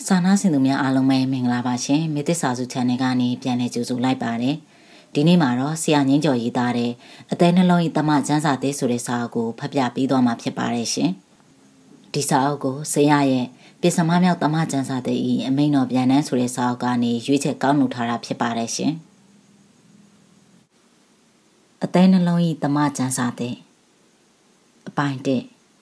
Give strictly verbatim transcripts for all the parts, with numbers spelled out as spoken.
စာနာစင်သူများအားလုံးပဲမင်္ဂလာပါရှင်မေတ္တာစာစု channel ကနေပြန်လည်ကြိုဆိုလိုက်ပါတယ်ဒီနေ့မှာတော့ဆရာငင်းကျော်ရေးသားတဲ့အသေးနှလုံးဤတမကျန်းစာသေးဆိုတဲ့စာအုပ်ကိုဖတ်ပြပေးသွားမှာဖြစ်ပါတယ်ရှင်ဒီစာအုပ်ကိုဆရာရဲ့ပစ္စမမြောက်တမကျန်းစာသေးဤအမိန့်တော်ပြန်နှန်းဆိုတဲ့စာအုပ်ကနေရွေးချက်ကောက်နှုတ်ထားတာဖြစ်ပါတယ်ရှင်အသေးနှလုံးဤတမကျန်းစာသေးအပိုင်းတစ်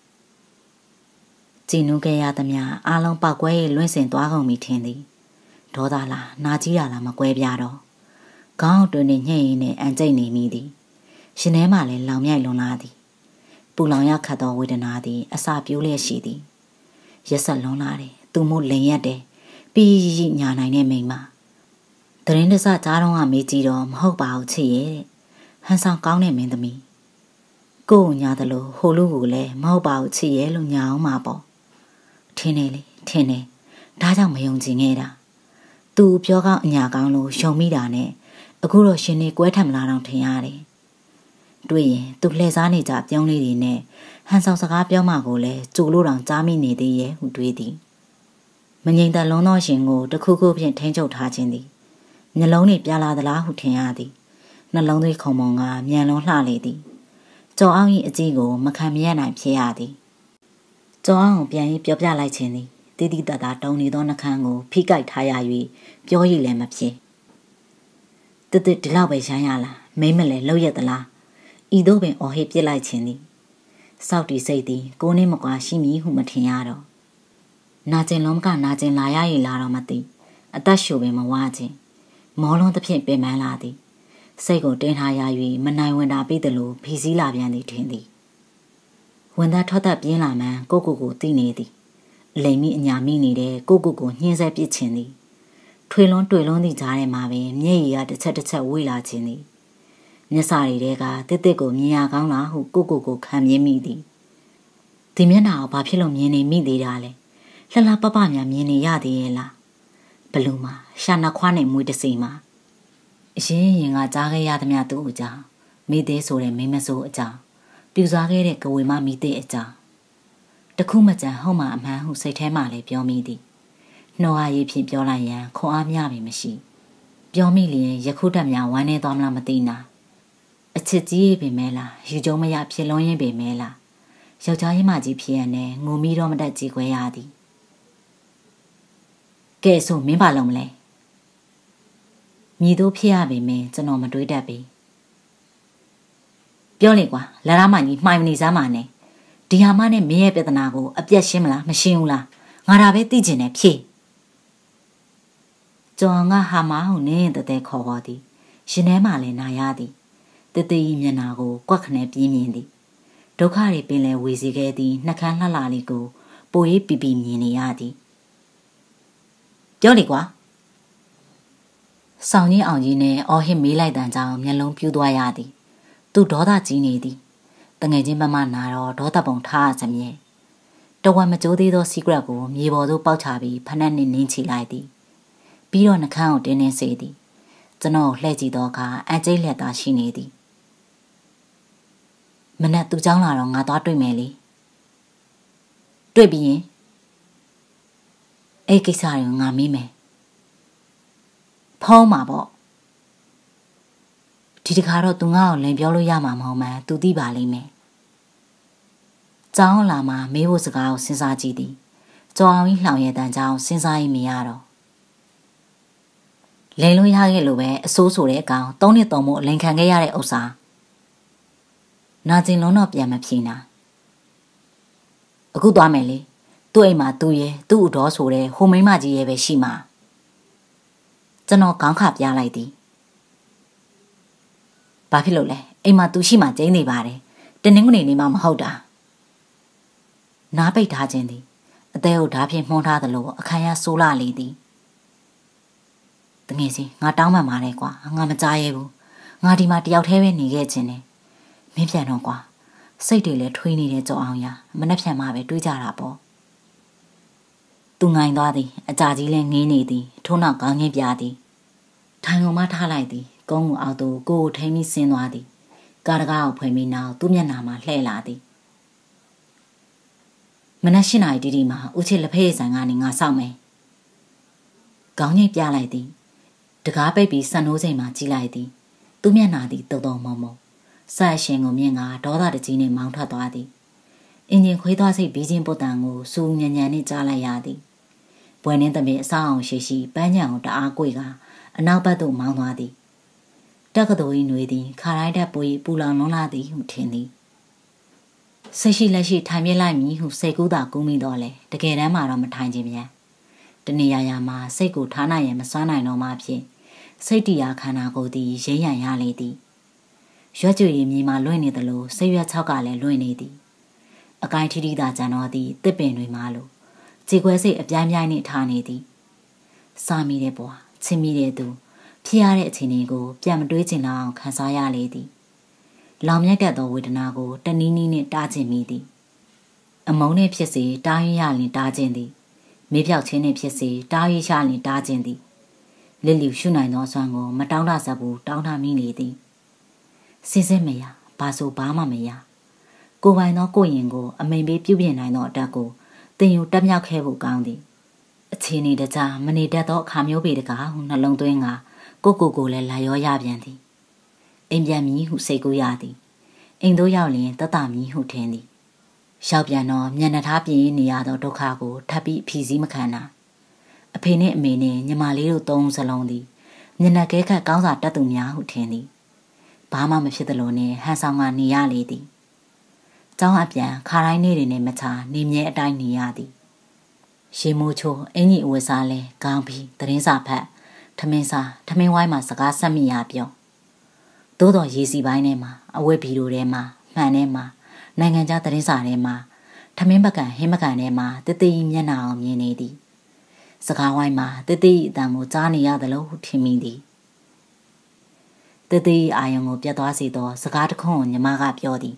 ကြည်နုခဲ့ရသမျှအားလုံးပောက်ကွဲ၍လွင့်စင်သွားကုန်ပြီထင်သည်ဒေါသလားနာကြီးရလားမကွဲပြားတော့ခေါင်းတွင်နေညှိရင်နဲ့အန်ကျိတ်နေမိသည်ရှင်ထဲမှလည်းလောင်မြိုက်လွန်လာသည်ပူလောင်ရခတ်သောဝေဒနာသည်အစာပြိုးလျက်ရှိသည်ရက်ဆက်လွန်လာတယ်သူမို့လိန်ရက်တယ်ပြီးရညာနိုင်တဲ့မိန်းမတရင်တစကြားတော့ကမေးကြည့်တော့မဟုတ်ပါဘူးချစ်ရဲ့ဟန်ဆောင်ကောင်းတဲ့မင်းသမီးကို့ညာသလိုဟိုလူကိုလည်းမဟုတ်ပါဘူးချစ်ရဲ့လို့ညာအောင်မှာပေါ့ထင်းနေလေထင်းနေဒါကြောင့်မယုံကြည်နေတာသူပြောကောင်းအညာကောင်းလို့ယုံမိတာနဲ့အခုတော့ရှင်နေကွဲထက်မလားတော့ထင်ရတယ်တွေ့ရင်သူလှည့်စားနေကြပြောင်းလေးတွေနဲ့ဟန်ဆောင်စကားပြောမှကိုလည်းကြိုလို့တောင်ကြားမိနေသေးရဲ့ဟုတွေးသည်မငြိမ်သက်လုံးသောရှင်ကိုတခုခုဖြင့်ထိန်းချုပ်ထားခြင်းသည်မျက်လုံးတွေပြလာသလားဟုထင်ရသည်နှလုံးသွေးခုန်ပုံကမြန်လွန်လှလေသည်ကြော်အောင်၏အကြည့်ကိုမခံမရနိုင်ဖြစ်ရသည်ကျောင်းအောင်ပြန်ရေးပြောပြလိုက်ခြင်းသည်တိတိတတ်တာတုံနေသောနှခမ်းကိုဖိကိုက်ထားရ၍ပြောရည်လည်းမဖြစ်တတဒီလောက်ပဲရမ်းရလားမိမ့်မလဲလှုပ်ရက်သလားဤသို့ပင်အော်ဟစ်ပြစ်လိုက်ခြင်းသည်စောက်တီစိတ်သည်ကိုနှင်းမကွာရှိမည်ဟုမထင်ရတော့နာကျင်လုံးကနာကျင်လာရည်လာတော့မသိအသက်ရှူပင်မဝါခြင်းမောလုံးသဖြင့်ပင်ပန်းလာသည်စိတ်ကိုတင်းထားရ၍မနိုင်ဝင်တာပြီးသလိုဖီစည်းလာပြန်သည်ထင်သည်ဝန်သားထွက်သက်ပြင်းလာမှန်ကိုကိုကိုသိနေသည်လိမ်မိအညာမိနေတဲ့ကိုကိုကိုညှင်းဆဲပစ်ခြင်းသည်ထွေလွန်းတွေ့လွန်းသည့်ကြားထဲမှာပင်မျက်ရည်ကတစ်ချက်တစ်ချက်ဝေးလာခြင်းသည်မျက်စာရီတဲကတစ်တစ်ကိုမြင်ရကောင်းလားဟုကိုကိုကိုခံမြင်မိသည်ဒီမျက်နှာကိုဘာဖြစ်လို့မြင်နေမိသေးတာလဲလှလှပပများမြင်နေရသေးရဲ့လားဘလူမှာရှာနာခွားနဲ့မွေးတစီမှာအရင်ရင်ကကြားခဲ့ရသမျှသူ့အကြောင်းမိသေးဆိုတဲ့မိမဆိုးအကြောင်းပြူစားခဲ့တဲ့ကဝေမမိတဲ့အကြောင်းတခုမကြံဟုတ်မှအမှန်ဟုစိတ်ထဲမှလည်းပြောမိသည်နှောအားရည်ဖြင့်ပြောလိုက်ရန်ခွန်အားများပြီမရှိပြောမိလျင်ယခုတက်များဝမ်းနေသွားမလားမသိနာအချစ်ကြီးပင်မဲလားယူကြုံမရဖြစ်လွန်ရင်ပင်မဲလားယောက်ျားရင်မကြီးဖြစ်ရနဲ့ငိုမိတော့မတတ်ကြည်ခွဲရသည်ကဲဆိုမင်းပါလုံးမလဲမြည်တို့ဖြစ်ရပေမင်းကျွန်တော်မတွေးတတ်ပြီပြောလေကွာလာရမကြီးမှိုင်မနေစမ်းပါနဲ့ဒီဟာမနဲ့မင်းရဲ့ပြဿနာကိုအပြတ်ရှင်းမလားမရှင်းဘူးလားငါဒါပဲသိကျင်တယ်ဖြေကျော်ငါဟာမဟုနင်းတဲ့တဲ့ခေါ်ပေါ်သည်ရှင်ထဲမှလည်းနာရသည်တတည်မျက်နာကိုကွက်ခနဲ့ပြင်းမြင်သည်ဒုက္ခတွေပင်လဲဝေစီခဲ့သည်နှကန်းလှလှလေးကိုပိုရေးပီပီမြင်နေရသည်ပြောလေကွာဆောင်ကြီးအောင်ကြီးနဲ့အော်ဟစ်မေးလိုက်တန်ကြောင်မျက်လုံးပြူးသွားရသည်သူဒေါသကြီးနေသည်တငယ်ချင်းမမနာတော့ဒေါသပုံထားစမြဲတဝက်မကြိုးသေးသောစီကရက်ကိုမြေပေါ်သို့ပေါက်ချပြီးဖနက်နှင့်နင်းချလိုက်သည်ပြီးတော့နှခမ်းကိုတင်းတင်းစေသည်ကျွန်တော်လှည့်ကြည့်တော့အခါအကျိတ်လက်သားရှိနေသည်မနက်သူเจ้าလာတော့ငါသွားတွေ့မယ်လေတွေ့ပြီးရင်အဲ့ကိစ္စတွေကိုငါမေးမယ်ဖုံးမှာပေါ့ဒီတခါတော့သူငါ့ကိုလင်ပြောလို့ရမှာမဟုတ်မှန်းသူသိပါလိမ့်မယ်။ကျောင်းလာမှမေးဖို့စကားကိုစဉ်းစားကြည့်သည်။ကျော်အောင်ကြီးလှောင်ရတဲ့တန်ကြောင်စဉ်းစားရင်မရတော့။လိန်လို့ရခဲ့လို့ပဲအဆိုးဆိုတဲ့အကောင်သုံးနှစ်သုံးမို့အလိန်ခံခဲ့ရတဲ့ဥစ္စာ။နာကျင်လုံးတော့ပြန်မဖြေနာ။အခုသွားမယ်လေ။သူ့အိမ်မှာသူ့ရဲ့သူ့ဥတော်ဆိုတဲ့ဟိုမိန်းမကြီးရဲ့ပဲရှိမှာ။ကျွန်တော်ခေါင်းခပြလိုက်သည်။ဘာဖြစ်လို့လဲအိမ်မှာသူရှိမှကျင်းနေပါတယ်တနင်္ဂနွေနေ့မှမဟုတ်တာနားပိတ်ထားခြင်းသည်အသေးကိုဓာဖြင့်မှုန်းထားသလိုအခမ်းရဆိုးလာလေသည်တငယ်စီငါတောင်းပန်ပါတယ်ကွာငါမကြားရဘူးငါဒီမှာတယောက်တည်းပဲနေခဲ့ခြင်းနဲ့မင်းပြန်တော့ကွာစိတ်တွေလည်းထွေးနေတဲ့ကြောက်အောင်ရမနှက်ဖြန်မှပဲတွေးကြတာပေါ့သူငိုင်သွားသည်အကြာကြီးလည်းငင်းနေသည်ထိုးနောက်ကောင်းငင်းပြသည်ထိုင်ကုန်မှထားလိုက်သည်ကုန်းကိုအောက်သို့ကိုယ်ထိန်ပြီးဆင်းသွားသည်ကားတကားကိုဖွင့်ပြီးနောက်သူ့မျက်နှာမှာလှည့်လာသည်မနက်၈နာရီတီတီမှာဦးချစ်လက်ဖေးဆိုင်ကနေငါစောင့်မယ်ခေါင်းညိတ်ပြလိုက်သည်တကားပိတ်ပြီးဆန်နိုးချိန်မှကြီးလိုက်သည်သူ့မျက်နှာသည်တုံတုံမုံမုံဆက်ရှင်ကိုမြင်ကဒေါသတကြီးနှင့်မောင်းထွက်သွားသည်အင်ဂျင်ခွေးသွားစိတ်ဘီးချင်းပုတ်တန်ကိုစူညံညံနှင့်ကြားလိုက်ရသည်ဘွယ်နှင်းသမီးအဆောင်အောင်ရှိရှိပန်းညံကိုတအားကွေကအနောက်ဘက်သို့မောင်းသွားသည်တက္ကသိုလ်၏ຫນွေသည်ခါတိုင်းတက်ပွေပူလောင်လွန်းလာသည်ဟုထင်သည်စိတ်ရှိလက်ရှိထိုင်ပြလိုက်မည်ဟုစိတ်ကူးသာကူးမိတော့လေတကယ်တမ်းမှာတော့မထိုင်ခြင်းမြန်တနေရာရာမှာစိတ်ကိုထားနိုင်ရင်မစွမ်းနိုင်တော့မှဖြစ်စိတ်တရားခန္ဓာကိုယ်သည်ရင်းရံရလေသည်ရွက်ကြွရီမြေမှာလွင့်နေသလိုစိတ်ရွက်ချောက်ကလည်းလွင့်နေသည်အကိုင်းထီထီသာကြံတော်သည်တစ်ပင်တွေမှလိုကြေခွဲစိတ်အပြိုင်ပြိုင်နှင့်ထားနေသည်စားမိတဲ့ဘွားချစ်မိတဲ့သူဖြစ်ရတဲ့အခြေအနေကိုပြန်မတွေးချင်လောက်ခံစားရလေသည်လောင်မြတ်တတ်သောဝေဒနာကိုတနည်းနည်းနှင့်တားခြင်းမိသည်အမုန်းနှင့်ဖြစ်စေတားရရလင်တားခြင်းသည်မေးပြောက်ခြင်းနှင့်ဖြစ်စေတားရရလင်တားခြင်းသည်လစ်လျူရှုနိုင်သောဆွမ်းကိုမတောင်းတဆဘူးတောင်းတမိနေသည်စင်စစ်မရဘာဆိုဘာမှမရကိုပိုင်သောကိုရင်ကိုအမိန်ပေးပြုပြင်နိုင်သောအတတ်ကိုတင်ယူတက်မြောက်ခဲ့ဖို့ကောင်းသည်အခြေအနေတကြားမနေတတ်သောအခါမျိုးပေတကားဟုနှလုံးသွင်းကကိုကိုကိုလည်းလာရောရပြန်သည်အိမ်ပြန်မည်ဟုစိတ်ကူးရသည်အိမ်သို့ရောက်လျင်တတမည်ဟုထင်သည်ရောက်ပြန်တော့မျက်နှာထားပြင်းနေရသောဒုက္ခကိုထပ်ပြီးဖြီးစည်းမခံနာအဖေနှင့်အမေနှင့်ညီမလေးတို့သုံးစလုံးသည်မျက်နှာကဲခတ်ကောင်းစာတတ်သူများဟုထင်သည်ဘာမှမဖြစ်သလိုနှင့်ဟန်ဆောင်ကနေရလေသည်ကျောင်းအပြန်ခါတိုင်းနေ့တွေနဲ့မချနေမြဲအတိုင်းနေရသည်ရေမိုးချိုးအင်ကြီးအဝတ်စားလဲကောင်းပြီးသတင်းစာဖတ်ထမင်းစားထမင်းဝိုင်းမှာစကားဆက်မိရပြောသို့တော်ရေစီပိုင်းထဲမှာအဝတ်ဗီဒိုထဲမှာမှန်ထဲမှာနိုင်ငံခြားသတင်းစာထဲမှာထမင်းပကံဟင်းပကံထဲမှာတတိမျက်နှာအောင်မြင်နေသည်စကားဝိုင်းမှာတတိအတန်ကိုကြားနေရသလိုထင်မိသည်တတိအာယုံကိုပြတ်သွားစေသောစကားတစ်ခုကိုညီမကပြောသည်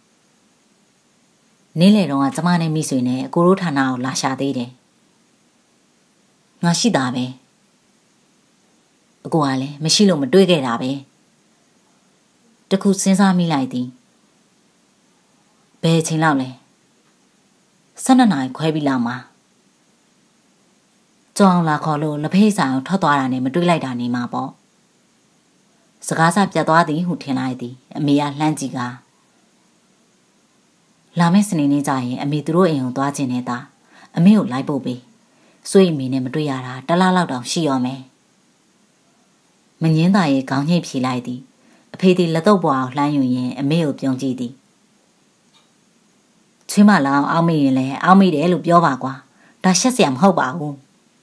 နေ့လေတော့ကကျမနဲ့မိဆွေနဲ့အကိုတို့ဌာနကိုလာရှာသေးတယ်ငါရှိတာပဲအကိုကလည်းမရှိလို့မတွေးခဲ့တာပဲတခုစဉ်းစားမိလိုက်သည်ဘယ်ချိန်လောက်လဲဆယ်နှစ်နာရီခွဲပြီးလောက်မှာကြောင်လာခေါ်လို့လက်ဖေးဆိုင်ကိုထွက်သွားတာနဲ့မတွေးလိုက်တာနေမှာပေါ့စကားစပြတ်သွားသည်ဟုထင်လိုက်သည်အမေကလှမ်းကြည့်ကလာမယ့်စနေနေ့ကျရင်အမေသူတို့အိမ်ကိုသွားခြင်းနဲ့တာအမေကိုလိုက်ဖို့ပေးဆွေအမေနဲ့မတွေ့ရတာတလားလောက်တောင်ရှိရောမယ်မငင်းသားရဲ့ခေါင်းညိတ်ဖြေလိုက်သည်အဖေဒီလက်တော့ပွားကိုလှမ်းယူရင်အမေကိုပြုံးကြည့်သည်ချွေးမလောင်အောက်မေ့ရင်လည်းအောက်မေ့တယ်လို့ပြောပါကွာဒါရှက်စရာမဟုတ်ပါဘူး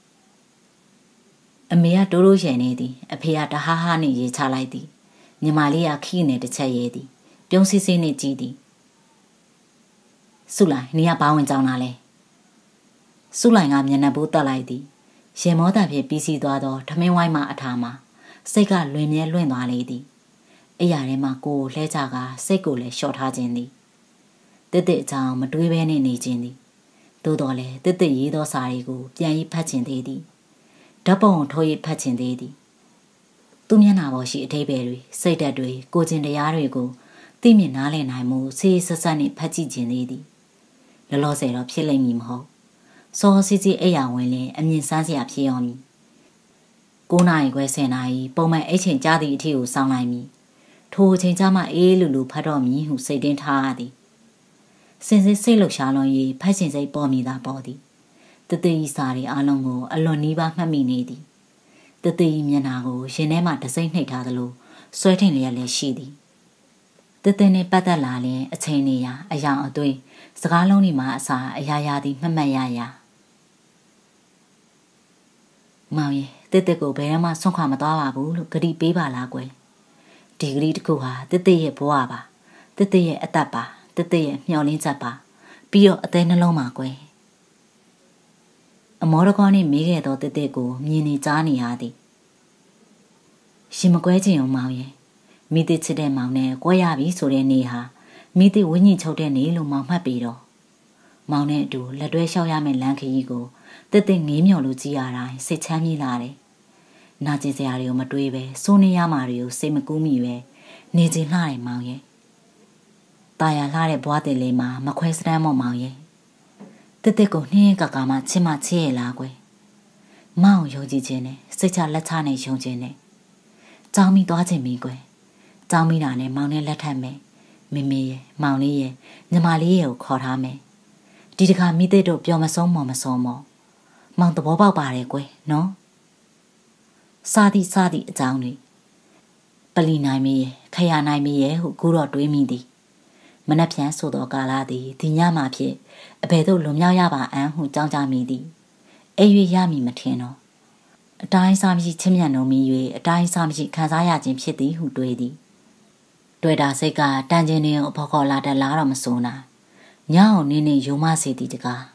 အမေကတိုးတိုးရှယ်နေသည်အဖေကတဟားဟားနဲ့ရေချလိုက်သည်ညီမလေးကခီးနေတစ်ချက်ရဲသည်ပြုံးစစ်စစ်နဲ့ကြည့်သည်စုလိုက်နေရဘာဝင်ကြောင်းလာလဲစုလိုက်ကမျက်နှာပိုးတက်လိုက်သည်ရေမောတာဖြင့်ပြီးစီးသွားသောထမင်းဝိုင်းမှအထာမှာစိတ်ကလွင်မြဲလွင့်သွားလေသည်အိယာထဲမှာကိုယ်ကိုလှဲချကစိတ်ကိုလည်းလျှော့ထားခြင်းသည်တစ်တစ်အကြောင်းမတွေးဘဲနဲ့နေခြင်းသည်သို့တော်လည်းတစ်တစ်ရေးသောစာတွေကိုပြန်ရေးဖတ်ခြင်းသေးသည်ဓာတ်ပုံကိုထိုးရေးဖတ်ခြင်းသေးသည်သူ့မျက်နှာပေါ်ရှိအထိပ္ပယ်တွေစိတ်ဓာတ်တွေကိုခြင်းတရားတွေကိုသိမြင်နားလည်နိုင်မှုစေးဆက်ဆက်နဲ့ဖတ်ကြည့်ခြင်းသေးသည်လောလောဆယ်တော့ဖြစ်လိမ့်မည်မဟုတ်စောစီစီအိယာဝင်လင်အမြင်ဆန်းစရာဖြစ်ရောမည်ကိုးနာရီခွဲဆယ်နာရီပုံမှန်အိတ်ချိန်ကြားသည့်အထိကိုစောင်းလိုက်မည်ထိုအချိန်ကျမှအေးလူလူဖတ်တော့မည်ဟုစိတ်တင်းထားရသည်စင်စစ်စိတ်လှုပ်ရှားလွန်၍ဖတ်ရှင်စိတ်ပေါ်မိတာပေါ်သည်တတိယစာရီအလုံးကိုအလွန်နီးပါးမှတ်မိနေသည်တတိယမျက်နှာကိုရင်ထဲမှတစိမ့်နှိပ်ထားသလိုဆွဲထင်လျက်လည်းရှိသည်တသင်းနဲ့ပတ်သက်လာရင်အချိန်နေရာအယောင်အသွေးစကားလုံးတွေမှာအစာအရာရာသည်မှတ်မှတ်ရရမောင်ရဲ့တစ်တစ်ကိုဘယ်မှဆွန့်ခွာမသွားပါဘူးလို့ဂတိပေးပါလားကွယ်ဒီဂတိတစ်ခုဟာတစ်တစ်ရဲ့ဘဝပါတစ်တစ်ရဲ့အသက်ပါတစ်တစ်ရဲ့မျှော်လင့်ချက်ပါပြီးတော့အသေးနှလုံးပါကွယ်အမောရကောနဲ့မေးခဲ့သောတစ်တစ်ကိုမြင်နေကြားနေရသည်ရှင်မကွဲချင်အောင်မောင်ရဲ့မိသစ်ချစ်တဲ့မောင်နဲ့ကွဲရပြီဆိုတဲ့နေ့ဟာမိသစ်ဝိညာဉ်ချုပ်တဲ့နေ့လို့မောင်မှတ်ပြီးတော့မောင်နဲ့အတူလက်တွဲလျှောက်ရမယ့်လမ်းခရီးကိုတစ်တစ်ငေးမြော်လို့ကြည်ရတိုင်းစိတ်ချမ်းမြေ့လာတယ်။နာကျင်စရာတွေကိုမတွေးပဲစိုးနေရမှာတွေကိုစိတ်မကူးမိပဲနေကျင်လှတယ်မောင်ရဲ့။ตาရလှတဲ့ဘွားတင်လေးမှာမခွဲစတမ်းမော့မောင်ရဲ့။တစ်တစ်ကိုနှင်းကကာမှချစ်မှချစ်ရဲ့လားကွယ်။မောင်ယုံကြည်ခြင်းနဲ့စိတ်ချလက်ချနဲ့ယုံခြင်းနဲ့ကြောင်းမိသွားခြင်းမိကွယ်ကြောင်းမိတာနဲ့မောင်နဲ့လက်ထပ်မယ်မေမေရဲ့မောင်လေးရဲ့ညီမလေးရဲ့ကိုခေါ်ထားမယ်ဒီတခါမိတဲ့တို့ပြောမဆုံးမော်မဆုံးမော်မောင်သဘောပေါက်ပါတယ်ကွယ်နော်စာသည့်စာသည့်အကြောင်းတွေပလီနိုင်မေရဲ့ခရနိုင်မေရဲ့ဟုကူတော့တွေးမိသည်မနှက်ဖြန်းဆိုသောကာလသည်ဒီညမှဖြစ်အဘယ်သို့လွန်မြောက်ရပါအံ့ဟုကြောင်းကြမိသည်အိပ်၍ရမည်မထင်တော့အတိုင်းစားမရှိချင်းမြတ်နှုံမိ၍အတိုင်းစားမရှိခံစားရခြင်းဖြစ်သည်ဟုတွေးသည်တွေ့တာစိတ်ကတန်ကျင်နေအဖို့ခေါ်လာတလားတော့မစိုးနာညအောင်နေနေယုံမစေသည်တကား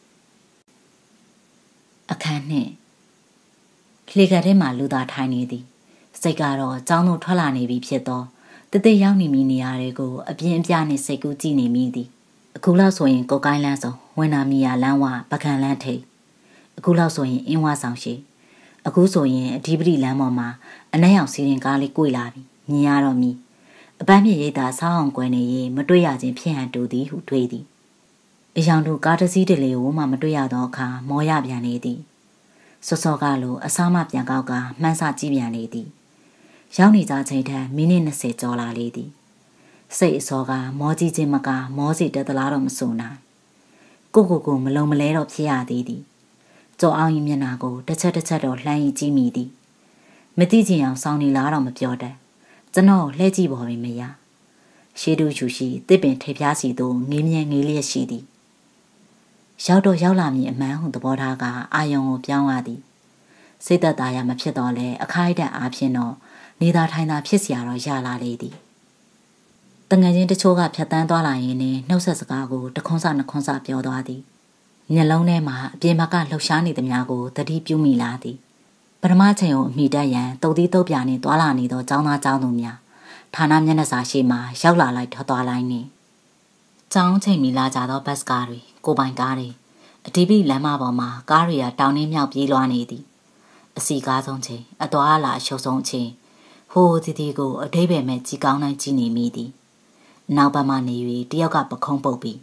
အခန်းနှင့်လေကထဲမှလူသားထိုင်နေသည်စိတ်ကတော့ကြောင်းတို့ထွက်လာနေပြီဖြစ်သောတသက်ရောက်နေမိနေရတဲ့ကိုအပြင်းအပြနှင့်စိတ်ကူးကြည့်နေမိသည်အခုလောက်ဆိုရင်ကိုကိုင်းလန်းဆောင်ဝင်နာမီယာလန်းဝပကံလန်းထိတ်အခုလောက်ဆိုရင်အင်းဝဆောင်ရှိအခုဆိုရင်အဓိပတိလမ်းပေါ်မှာအနက်ရောင်စီရင်ကားလေးကိုလာပြီမြင်ရတော့မီအပန်းမြေရိပ်သာဆောင်းအောင်ကွယ်နေရင်မတွေ့ရခြင်းဖြစ်ဟန်တူသည်ဟုတွေးသည်အယောင်တို့ကားတစ်စီးတလေကိုမှမတွေ့ရသောအခါမောရပြန်နေသည်စောစောကလိုအစားမပြန်ကောက်ကမှန်းဆကြည့်ပြန်နေသည်ရောက်နေကြချိန်ထက်မိနစ်၂၀ကျော်လာလေသည်စိတ်အစောကမောကြီးခြင်းမကမောစီတက်သလားတော့မဆိုနိုင်ကိုကိုကိုမလုံမလဲတော့ဖြစ်ရသေးသည်ကြော်အောင်ရင်မျက်နာကိုတစ်ချက်တစ်ချက်တော့လှမ်းရင်ကြည့်မိသည်မသိချင်အောင်စောင်းနေလားတော့မပြောတတ်ကျွန်တော်လှဲကြည့်ပေါ်ပြီမရရှေးတူချူရှိတစ်ပင်ထိပ်ပြားစီသို့ငေးမြဲငေးလျက်ရှိသည်ရောက်တော့ရောက်လာမည်အမှန်ဟုသဘောထားကအာယုံကိုပြောင်းရသည်စိတ်သက်သာရမဖြစ်တော့လဲအခိုက်အတန့်အားဖြင့်တော့နေသာထိုင်သာဖြစ်เสียတော့ရလာလေသည်တငယ်ချင်းတချို့ကဖြတ်တန်းသွားလာရင်းနဲ့နှုတ်ဆက်စကားကိုတခွန်းစနှခွန်းစပြောသွားသည်မျက်လုံးထဲမှာအပြင်ဘက်ကလှုပ်ရှားနေသည်များကိုသတိပြုမိလာသည်ပထမချိန်ကိုအမိတက်ရန်တုတ်သီးတုတ်ပြာနှင့်တွာလာနေသောចောင်းသားចောင်းသူများဌာနမျက်နှာစာရှိမှရောက်လာလိုက်ထွက်သွားလိုက်နေចောင်းချိန်မီလာကြသောဘတ်ကားတွေကိုပိုင်ကားတွေအတီးပြီးလမ်းမပေါ်မှာကားတွေကတောင်းနှင်းမြောက်ပြေးလွှားနေသည်အစီကားဆုံးချိန်အသွားအလာအရှုပ်ဆုံးချိန်ဟိုးတီတီကိုအထိပ္ပယ်မဲ့ကြီးကောင်းတိုင်းကြည့်နေမိသည်နောက်ဘက်မှနေ၍တယောက်ကပခုံးပုတ်ပြီး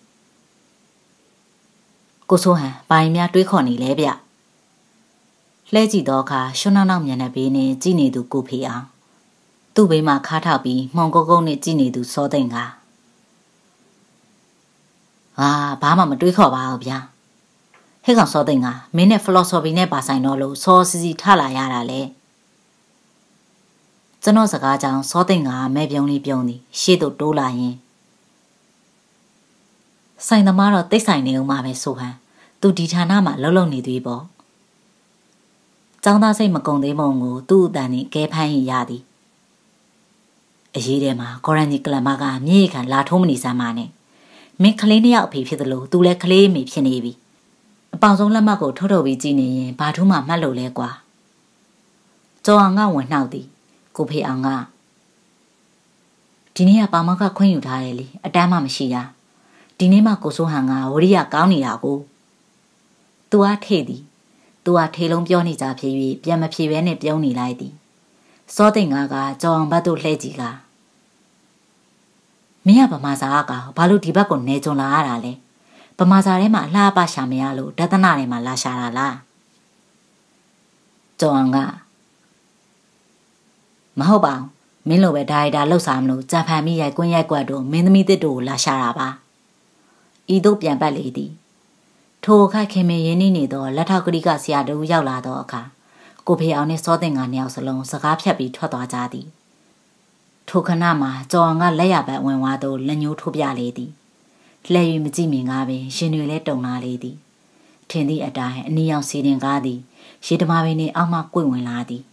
ကိုဆိုဟန်ဘာရင်များတွေးခေါ်နေလဲဗျလှဲကြည့်တော့အခါရှွန်းနောက်မျက်နှာဘေးနဲ့ကြည့်နေသူကိုဖေအောင်သူ့ဘေးမှာခါထောက်ပြီးမှုံကုတ်ကုတ်နဲ့ကြည့်နေသူစောသိမ့်ကဟာဘာမှမတွေးခေါ်ပါဘူးဗျာဟဲ့ကောင်စောသိမ့်ကမင်းနဲ့ philosophy နဲ့ပါဆိုင်တော့လို့စောစီစီထလာရတာလေကျွန်တော်စကားကြောင့်စောသိမ့်ကမဲပြုံးလေးပြုံးသည်ရှေ့သို့တိုးလာရင်ဆိုင်သမားတော့တိတ်ဆိုင်နေဦးမှာပဲဆိုဟန်သူဒီဌာနမှာလှုပ်လှုပ်နေသေးပေါ့ចောင်းသားစိတ်မကုံသေးမုံကိုသူ့အတန်နဲ့ကဲဖမ်းရသည်အရေးထဲမှာကော်ရန်ဂျီကလမကမြေခံလာထုံးမနေစမ်းပါနဲ့မင်းကလေးနှစ်ယောက်အဖေဖြစ်သလိုသူလည်းကလေးမိဖြစ်နေပြီအပေါင်ဆုံးလက်မှတ်ကိုထုတ်ထုတ်ပြီးကြည့်နေရင်ဘာထူးမှမှတ်လို့လဲကွာကျော်အောင်ကဝင်နှောက်သည်ကိုဖေအောင်ကဒီနေ့ကပါမောက်ကခွင့်ယူထားတယ်လေအတန်းမှမရှိတာဒီနေ့မှကိုစိုးဟန်ကဝရိယကောင်းနေတာကိုသူအားထေသည်သူအားထေလုံးပြောနေကြဖြစ်၍ပြန်မဖြေဘဲနဲ့ပြုံးနေလိုက်သည်စောသိမ့်ကကြော်အောင်ဘတ်တို့လှဲကြည့်ကမင်းကဗမာစာကဘာလို့ဒီဘက်ကိုနေကြုံလာရတာလဲဗမာစာထဲမှာအလှပရှာမရလို့ဒသနာထဲမှာလာရှာတာလားကျော်အောင်ကမဟုတ်ပါဘူးမင်းလိုပဲဒါရိုက်တာလှုပ်စားမလို့ကြံဖန်မိရိုက်ကွင်းရိုက်ကွက်တို့မင်းသမီးတစ်တို့လာရှာတာပါဤတို့ပြန်ပတ်လေသည်ထိုအခါခင်မင်းရင်းနှီးနေသောလက်ထောက်ကလေးကဆရာတို့ရောက်လာသောအခါကိုဖေအောင်နဲ့စောသိမ့်ကနှစ်ယောက်စလုံးစကားဖြတ်ပြီးထွက်သွားကြသည်ထိုခဏမှာကျော်အောင်ကလက်ရပတ်ဝင်သွားသောလက်ညှိုးထိုးပြလေသည်လှဲ၍မကြည့်မြင်ကားပင်ရှင်တွေလည်းတုံလာလေသည်ထင်သည့်အတိုင်းအနီးအောင်စီရင်ကားသည်ရေတမာပင်နှင့်အောက်မှကွေ့ဝင်လာသည်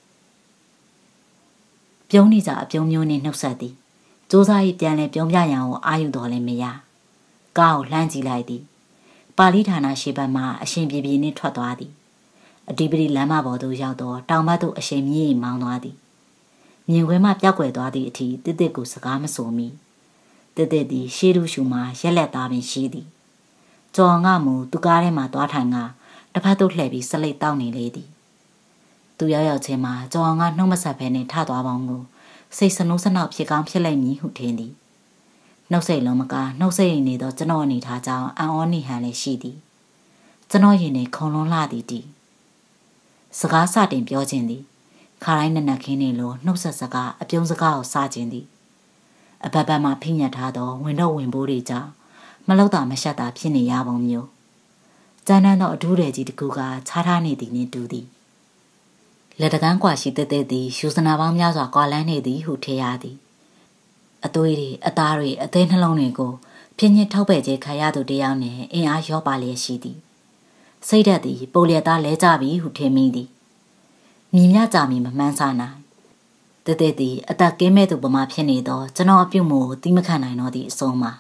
ပြုံးနေကြအပြုံးမျိုးနှင့်နှုတ်ဆက်သည်စူးစား၏ပြန်လဲပြုံးပြရန်ကိုအာရုံတော်လည်းမရကားကိုလှမ်းကြည့်လိုက်သည်ပါဠိဌာနရှိဘက်မှအရှင်ပြေပြေနှင့်ထွက်သွားသည်အဓိပတိလမ်းမပေါ်သို့ရောက်တော့တောင်ဘက်သို့အရှင်မြင့်မောင်းသွားသည်မြင်ခွဲမှပျောက်ကွယ်သွားသည့်အထိတစ်တစ်ကိုစကားမဆိုမိတစ်တစ်သည်ရှေးလူရှူမှရက်လက်သားပင်ရှိသည်ကျော်ငါမူသူကားထဲမှသွားထိုင်ကတစ်ဖက်သို့လှည့်ပြီးစလိတ်တောက်နေလေသည်သူရောက်ရောက်ချင်းမှာကျော်ငါနှုတ်မဆက်ဘဲနဲ့ထသွားပေါင်းကိုစိတ်စနိုးစနောက်ဖြစ်ကောင်းဖြစ်လိုက်မည်ဟုထင်သည်နှုတ်စိတ်လုံးမကနှုတ်စိတ်နေသောကျွန်တော်အနေထားကြောင့်အံ့ဩနေဟန်လည်းရှိသည်ကျွန်တော်ရင်နေခုံလုံးလှသည်တည်စကားစတင်ပြောခြင်းသည်ခါတိုင်းနက်နက်ခင်းနေလိုနှုတ်ဆက်စကားအပြုံးစကားကိုစခြင်းသည်အဘဘမှဖိညတ်ထားသောဝင်တော့ဝင်ပိုးတွေကြောင့်မလောက်တာမရှက်တာဖြစ်နေရပုံမျိုးကျန်းတန်းသောအထူးတွေကြီးတစ်ခုကခြားထားနေသည်နှင့်တူသည်လက်တကန်းကွာရှိတဲ့တဲ့သည်ရှူစနာပေါင်းများစွာကွာလန်းနေသည်ဟုထင်ရသည်အသွေးတွေအသားတွေအသေးနှလုံးတွေကိုပြင်းညစ်ထောက်ပဲ့ခြင်းခံရသူတယောက်နှင့်အင်အားရောပါလျက်ရှိသည်စိတ်ဓာတ်သည်ပိုလျက်သားလဲကြပြီဟုထင်မိသည်မြင်မြကြမီမမှန်းဆနိုင်တတဲ့သည်အသက်ကင်းမဲ့သူပမာဖြစ်နေသောကျွန်တော်အပြုတ်မှုကိုတိမခံနိုင်တော့သည့်အဆုံးမှာ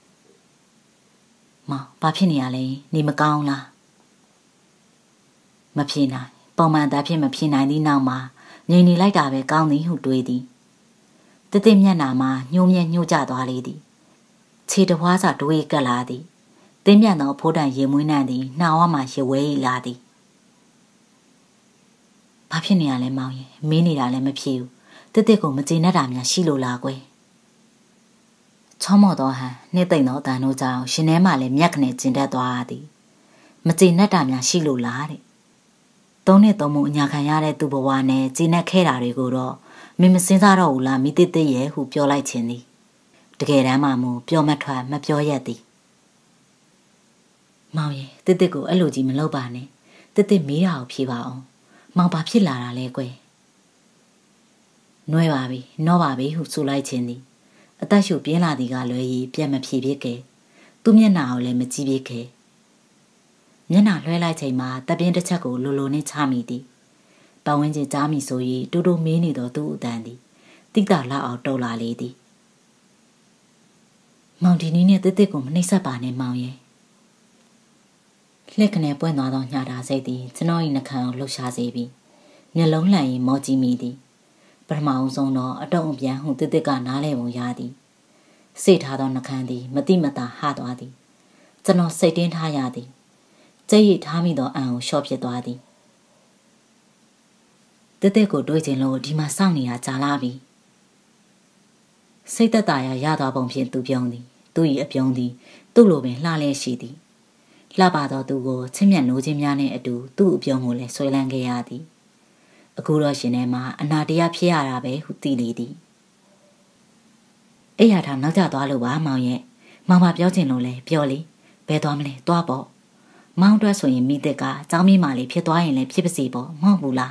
မောင်ဘာဖြစ်နေရလဲနေမကောင်းလားမဖြစ်နိုင်ပုံမှန်သားဖြစ်မဖြစ်နိုင်သည့်နောက်မှာငြိမ်နေလိုက်တာပဲကောင်းသည်ဟုတွေးသည်တတဲ့မျက်နာမှာညှိုးမြဲညှိုးကျသွားလေသည်ခြေတဝါးစာတွေးကပ်လာသည်တင်းပြန်သောဖိုးတန်ရေမွေးနှံသည်နှာဝမှရေဝဲလာသည်ဘာဖြစ်နေရလဲမောင်ရဲ့မင်းနေတာလည်းမဖြစ်ဘူးတစ်တစ်ကိုမကျေနပ်တာများရှိလို့လားကွယ်ချောမော်သောဟန်နှိမ့်သိမ့်သောတန်တို့ကြောင့်ရှင်ထဲမှလည်းမြက်ခနဲ့ကျင်တတ်သွားသည်မကျေနပ်တာများရှိလို့လားတဲ့သုံးနှစ်သုံးမှုအညာခံရတဲ့သူဘဝနဲ့ကျေနပ်ခဲ့တာတွေကိုတော့မင်းမစင်းစားတော့ဘူးလားမိတစ်တစ်ရဲ့ဟုပြောလိုက်ခြင်းသည်တကယ်တမ်းမှမူပြောမထွက်မပြောရသည်မောင်ရဲ့တစ်တစ်ကိုအဲ့လိုကြီးမလုပ်ပါနဲ့တစ်တစ်မေးတာကိုဖြေပါအောင်မောင်ဘာဖြစ်လာတာလဲကွယ်နှွဲပါပြီနှောပါပြီဟုဆိုလိုက်ခြင်းသည်အသက်ရှူပြင်းလာသည်ကလွယ်ရီပြက်မဖြေဖြစ်ခဲ့သူ့မျက်နှာကိုလည်းမကြည့်ဖြစ်ခဲ့မျက်နှာလွှဲလိုက်ချိန်မှာတပြင်းတစ်ချက်ကိုလိုလိုနဲ့ချမိသည်ပတ်ဝန်းကျင်ကြားမိဆို၍တူတူမေးနေသောသူ့အတန်သည်တိတာလောက်အောင်တုံလာလေသည်မောင်ဒီနီးနဲ့တစ်တစ်ကိုမနှိမ့်ဆက်ပါနဲ့မောင်ရဲ့လက်ကနေပွင့်သွားသောညတာစိတ်သည်ကျွန်တော်၏နှာခေါင်းလှုပ်ရှားစေပြီးမျက်လုံးလှန်ရင်မောကြည့်မိသည်ပထမအဆုံးတော့အတုံးအပြန်ဟုတစ်တစ်ကနားလဲပုံရသည်စိတ်ထားသောနှာခေါင်းသည်မတိမတာဟသွားသည်ကျွန်တော်စိတ်တင်းထားရသည်ကြိတ်ရထားမိသောအံကိုလျှော့ဖြစ်သွားသည်တစ်တစ်ကိုတွေးခြင်းလို့ဒီမှာစောင့်နေတာကြာလာပြီစိတ်သက်သာရရသွားပုံဖြင့်သူပြုံးသည်သူ၏အပြုံးသည်သူ့လိုပင်လှလဲရှိသည်လှပသောသူကိုချစ်မြတ်နိုးခြင်းများနှင့်အတူသူ့အပြုံးကိုလည်းဆွဲလန်းခဲ့ရသည်အခုတော့ရှင်ထဲမှာအနာတရားဖြစ်ရတာပဲဟုသိလေသည်အဲ့ရထားနောက်ကျသွားလို့ပါမောင်ရဲ့မောင်မပြောချင်လို့လဲပြောလေဘယ်သွားမလဲသွားပေါ့မောင်အတွက်ဆိုရင်မိသက်ကကြောင်းမိမာလေးဖြစ်သွားရင်လည်းဖြစ်ပါစေပေါ့မဟုတ်ဘူးလား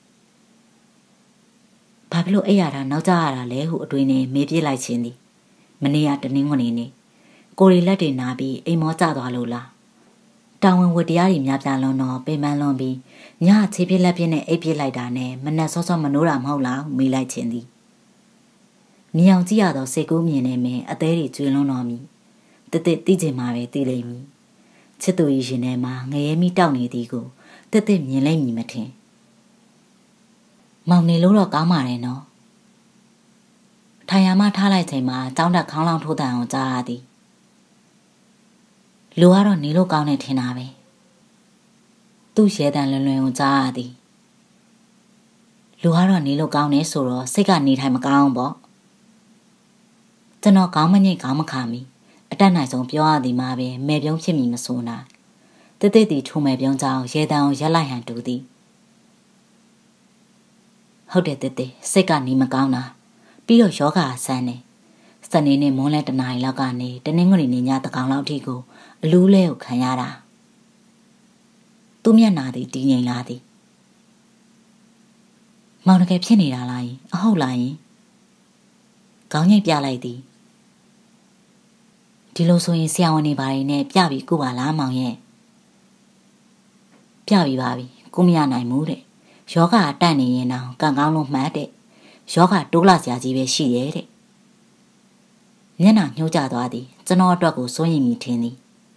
ဘာဖြစ်လို့အဲ့ရထားနောက်ကျရတာလဲဟုအတွင်းနဲ့မေးပြစ်လိုက်ခြင်းသည်မနေ့ကတနင်္ဂနွေနေ့ကိုရီလက်တွေနာပြီးအိမ်မောကျသွားလို့လားတောင်ဝင်ဝတ္တရားတွေများပြားလွန်တော့ပေမန်းလွန်ပြီးညချေပြစ်လက်ပြစ်နဲ့အိပ်ပြစ်လိုက်တာနဲ့မနှက်စောစောမနိုးတာမဟုတ်လားမေးလိုက်ခြင်းသည်မြင်အောင်ကြည့်ရသောစိတ်ကူးမြင်နေမင်းအသေးတွေကျွေးလွန်းတော်မူတသက်သိချင်မှပဲသိလိမ့်မည်ချစ်သူ၏ရှင်ထဲမှာငရဲမိတောက်နေသည်ကိုတသက်မြင်လိမ့်မည်မထင်မောင်နေလို့တော့ကောင်းပါတယ်နော်ထိုင်ရမထားလိုက်ချိန်မှာတောင်းတခေါင်းလောင်းထိုးတန်အောင်ကြားရသည်လူကတော့နေလို့ကောင်းနေထင်တာပဲသူ့ရဲတန်လွန်လွန်ကိုကြားရသည်လူကတော့နေလို့ကောင်းနေဆိုတော့စိတ်ကနေထိုင်မကောင်းပေါ့ကျွန်တော်ကောင်းမငိတ်ကောင်းမခါမီအတက်နိုင်ဆုံးပြောရသည်မှာပဲမဲပြုံးဖြစ်မိမဆိုးနိုင်တသက်တီထိုမဲပြုံးကြောင်းရဲတန်ကိုရက်လိုက်ဟန်တူသည်ဟုတ်တယ်တသက်စိတ်ကနေမကောင်းတာပြီးတော့ယောဂဆန်းနေစနေနေ့မွန်းလဲတနားရီလောက်ကနေတနင်္ဂနွေနေ့ညတကောင်လောက်ထိကိုအလူးလဲကိုခံရတာသူ့မျက်နှာသည်တည်ငြိမ်လာသည်မောင်တကယ်ဖြစ်နေတာလားယင်အဟုတ်လားယင်ခေါင်းညိတ်ပြလိုက်သည်ဒီလိုဆိုရင်ဆရာဝန်တွေဘာတွေနဲ့ပြပြီးကိုပါလားမောင်ရဲ့ပြပြီးပါပြီကိုမရနိုင်ဘူးတဲ့ယောဂအတက်နေရင်တော့ကံကောင်းလို့မှတ်တဲ့ယောဂတိုးလာစရာကြီးပဲရှိရဲ့တဲ့မျက်နှာညှိုးကျသွားသည်ကျွန်တော်အတွက်ကိုစိုးရင်မိထင်သည်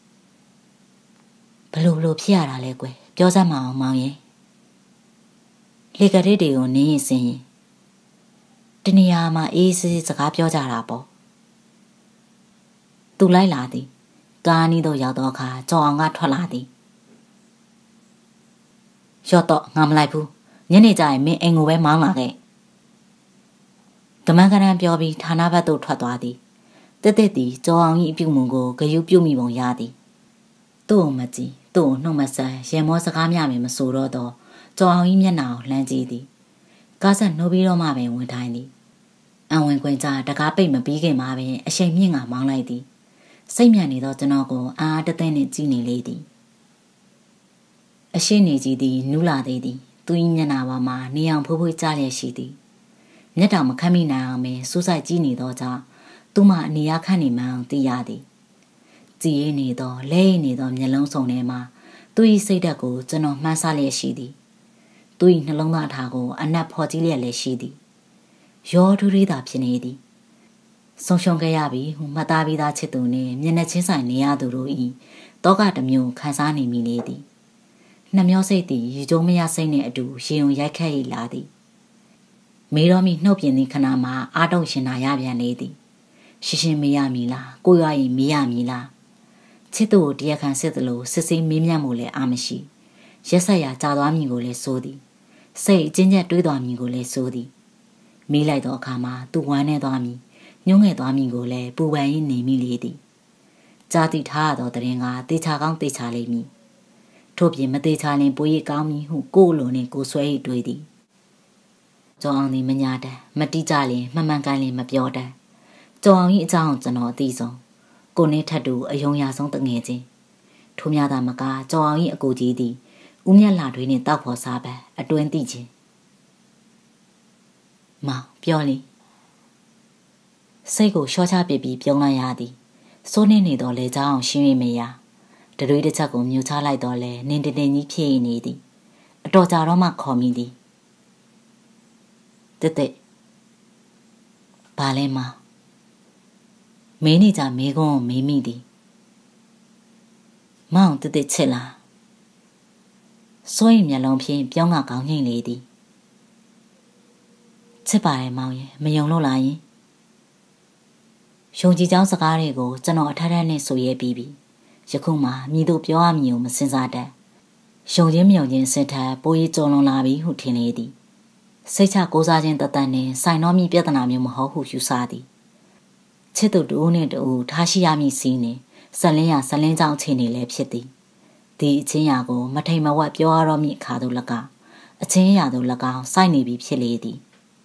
ဘလို့ဘလို့ဖြစ်ရတာလဲကွယ်ပြောစမ်းမအောင်မောင်ရဲ့လေကလေးတွေကိုနင်းရင်စင်ရင်တနေရာမှာအေးဆေးစကားပြောကြတာပေါ့သူလိုက်လာသည်ကားနီးတော့ရောက်တော့အခါကြော်အောင်ကထွက်လာသည်ရော့တော့ငါမလိုက်ဘူးညနေကျရင်မင်းအိမ်ကိုပဲမောင်းလာခဲ့ကမန်းကရန်ပြောပြီးဌာနဘက်သို့ထွက်သွားသည်တက်တက်သည်ကြော်အောင်၏အပြုံမှုကိုဂယုပြုတ်မိပုံရသည်သူ့ကိုမကြည့်သူ့ကိုနှုတ်မဆန်ရေမောစကားများမဆိုတော့တော့ကြော်အောင်ကြီးမျက်နှာကိုလှမ်းကြည့်သည်ကားဆက်နှိုးပြီးတော့မှပဲဝင်ထိုင်သည်အဝင်ခွင်ကြတကားပိတ်မပြီးခင်မှာပင်အရှိန်မြင့်ကမောင်းလိုက်သည်စိတ်မြန်နေသောကျွန်တော်ကိုအာအားတသိန်းနဲ့ကြည့်နေလေသည်အရှိနေကြည့်သည်နူးလာသေးသည်သူ၏မျက်နှာပေါ်မှာနေအောင်ဖိုးဖိုးကြားလျက်ရှိသည်မျက်တောင်မခတ်မိနိုင်အောင်ပင်စူးစိုက်ကြည့်နေသောကြောင့်သူမှအနေရခန့်နေမှန်းသိရသည်ကြည်ရနေသောလဲနေသောမျက်လုံးစုံထဲမှာသူ၏စိတ်ဓာတ်ကိုကျွန်တော်မှန်းဆလျက်ရှိသည်သူ၏နှလုံးသားထားကိုအနက်ဖော်ကြည့်လျက်လည်းရှိသည်ရောထူးထူးသာဖြစ်နေသည်ဆုံးရှုံးခဲ့ရပြီဟုမှတ်သားပြီးသားချစ်သူနှင့်မျက်နှာချင်းဆိုင်နေရသူတို့၏တောကတစ်မျိုးခံစားနေမိလေသည်နှမျောစိတ်သည်ရေကြုံမရစိတ်နှင့်အတူရေုံရိုက်ခတ်ရလာသည်မေတော်မီနှုတ်ပြင်းသည့်ခဏမှာအာတုံရှင်နာရပြန်လေသည်ရှင်းရှင်းမေးရမည်လားကိုရွာရင်မေးရမည်လားချစ်သူကိုတရားခံစစ်သလိုစစ်စစ်မေးမြန်းမှုလည်းအာမရှိရက်ဆက်ရာကြာသွားမည်ကိုလည်းစိုးသည်စိတ်အချင်းချက်တွေးသွားမည်ကိုလည်းစိုးသည်မေးလိုက်သောအခါမှာသူဝမ်းနေသွားမည်ညှိုးငယ်သွားမည်ကိုလည်းပူပန်ရင်းနေမိလေသည်ကြာတိထားရသောတရင်ကတေချာကောင်းတေချာလိမ့်မည်ထို့ပြင်မတေချာလင်ပိုရိကောင်းမည်ဟုကိုယ်လိုနှင့်ကိုဆွဲ၏တွေးသည်ကျော်အောင်သည်မညာတတ်မတိကြလင်မှန်မှန်ကန်လင်မပြောတတ်ကျော်အောင်၏အကြောင်းကျွန်တော်အသိဆုံးကိုနေထက်တူအယုံရဆုံးတငယ်ချင်းထိုများသာမကကျော်အောင်၏အကိုကြီးသည်ဦးမြတ်လာတွေနှင့်တောက်ဖို့စားပန်းအတွင်းသိချင်းမောင်ပြောလေစိတ်ကိုရှော့ချပစ်ပြီးပြုံးလိုက်ရသည်စိုးနေနေတော့လေကြောင်းရှင်းရမရတရွေးတစ်ချက်ကိုမြူချလိုက်တော့လေနင်းတင်ကြီးဖြစ်နေသည်အတော်ကြာတော့မှခေါ်မိသည်တက်တက်ဘာလဲမမင်းနေကြမေးခွန်းမေးမိသည်မောင်တက်တက်ချစ်လားစိုးရင်မျက်လုံးဖြင့်ပြောင်းကကောင်းငိမ့်လေသည်ချစ်ပါရဲ့မောင်ရဲ့မယုံလို့လားယင်ယုံကြည်ကြောင်းစကားတွေကိုကျွန်တော်အထက်ထက်နဲ့ဆိုရဲပြီးပြီယခုမှမြည်တို့ပြောရမည်ကိုမစင်စားတတ်ယုံချင်းမယုံချင်းစစ်ထပ်ပိုးရီကြုံလွန်လာပြီဟုထင်လေသည်စိတ်ချကိုးစားခြင်းတသက်နဲ့ဆိုင်တော်မီပြဿနာမျိုးမဟုတ်ဟုယူဆသည်ချစ်သူတူနဲ့တူထားရှိရမည်စီးနေဆက်လင်းရဆက်လင်းကြောင်းချိန်နေလည်းဖြစ်သည်ဒီအချင်းရာကိုမထိန်မဝက်ပြောရတော့မည်အခါတို့၎င်းအချင်းရာတို့၎င်းစိုက်နေပြီဖြစ်လေသည်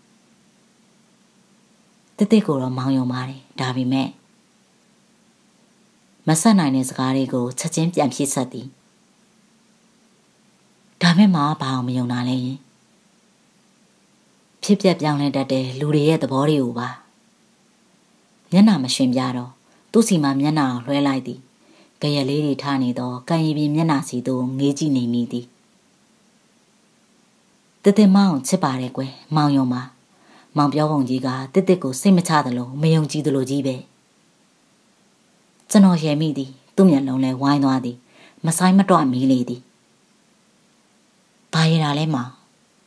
တတိကိုတော့မောင်းယုံပါတယ်ဒါပေမဲ့မဆက်နိုင်တဲ့စကားတွေကိုချက်ချင်းပြန်ဖြည့်ဆက်သည်ဒါမဲ့မှဘာအောင်မယုံတာလဲယင်ဖြစ်ပျက်ပြောင်းလဲတတ်တဲ့လူတွေရဲ့သဘောတွေကိုပါမျက်နှာမရှင်ပြတော့သူ့စီမှာမျက်နှာကိုလွှဲလိုက်သည်ကြရက်လေးတွေထားနေတော့ကံရည်ပြီးမျက်နှာစီသို့ငေးကြည့်နေမိသည်တတိမောင်ချစ်ပါတယ်ကွယ်မောင်ယုံပါမောင်ပြောပုံကြီးကတစ်တစ်ကိုစိတ်မချသလိုမယုံကြည်သလိုကြီးပဲကျွန်တော်ရဲမိသည်သူ့မျက်လုံးလဲဝိုင်းသွားသည်မဆိုင်မတော့မီးလေသည်ဘာရတာလဲမောင်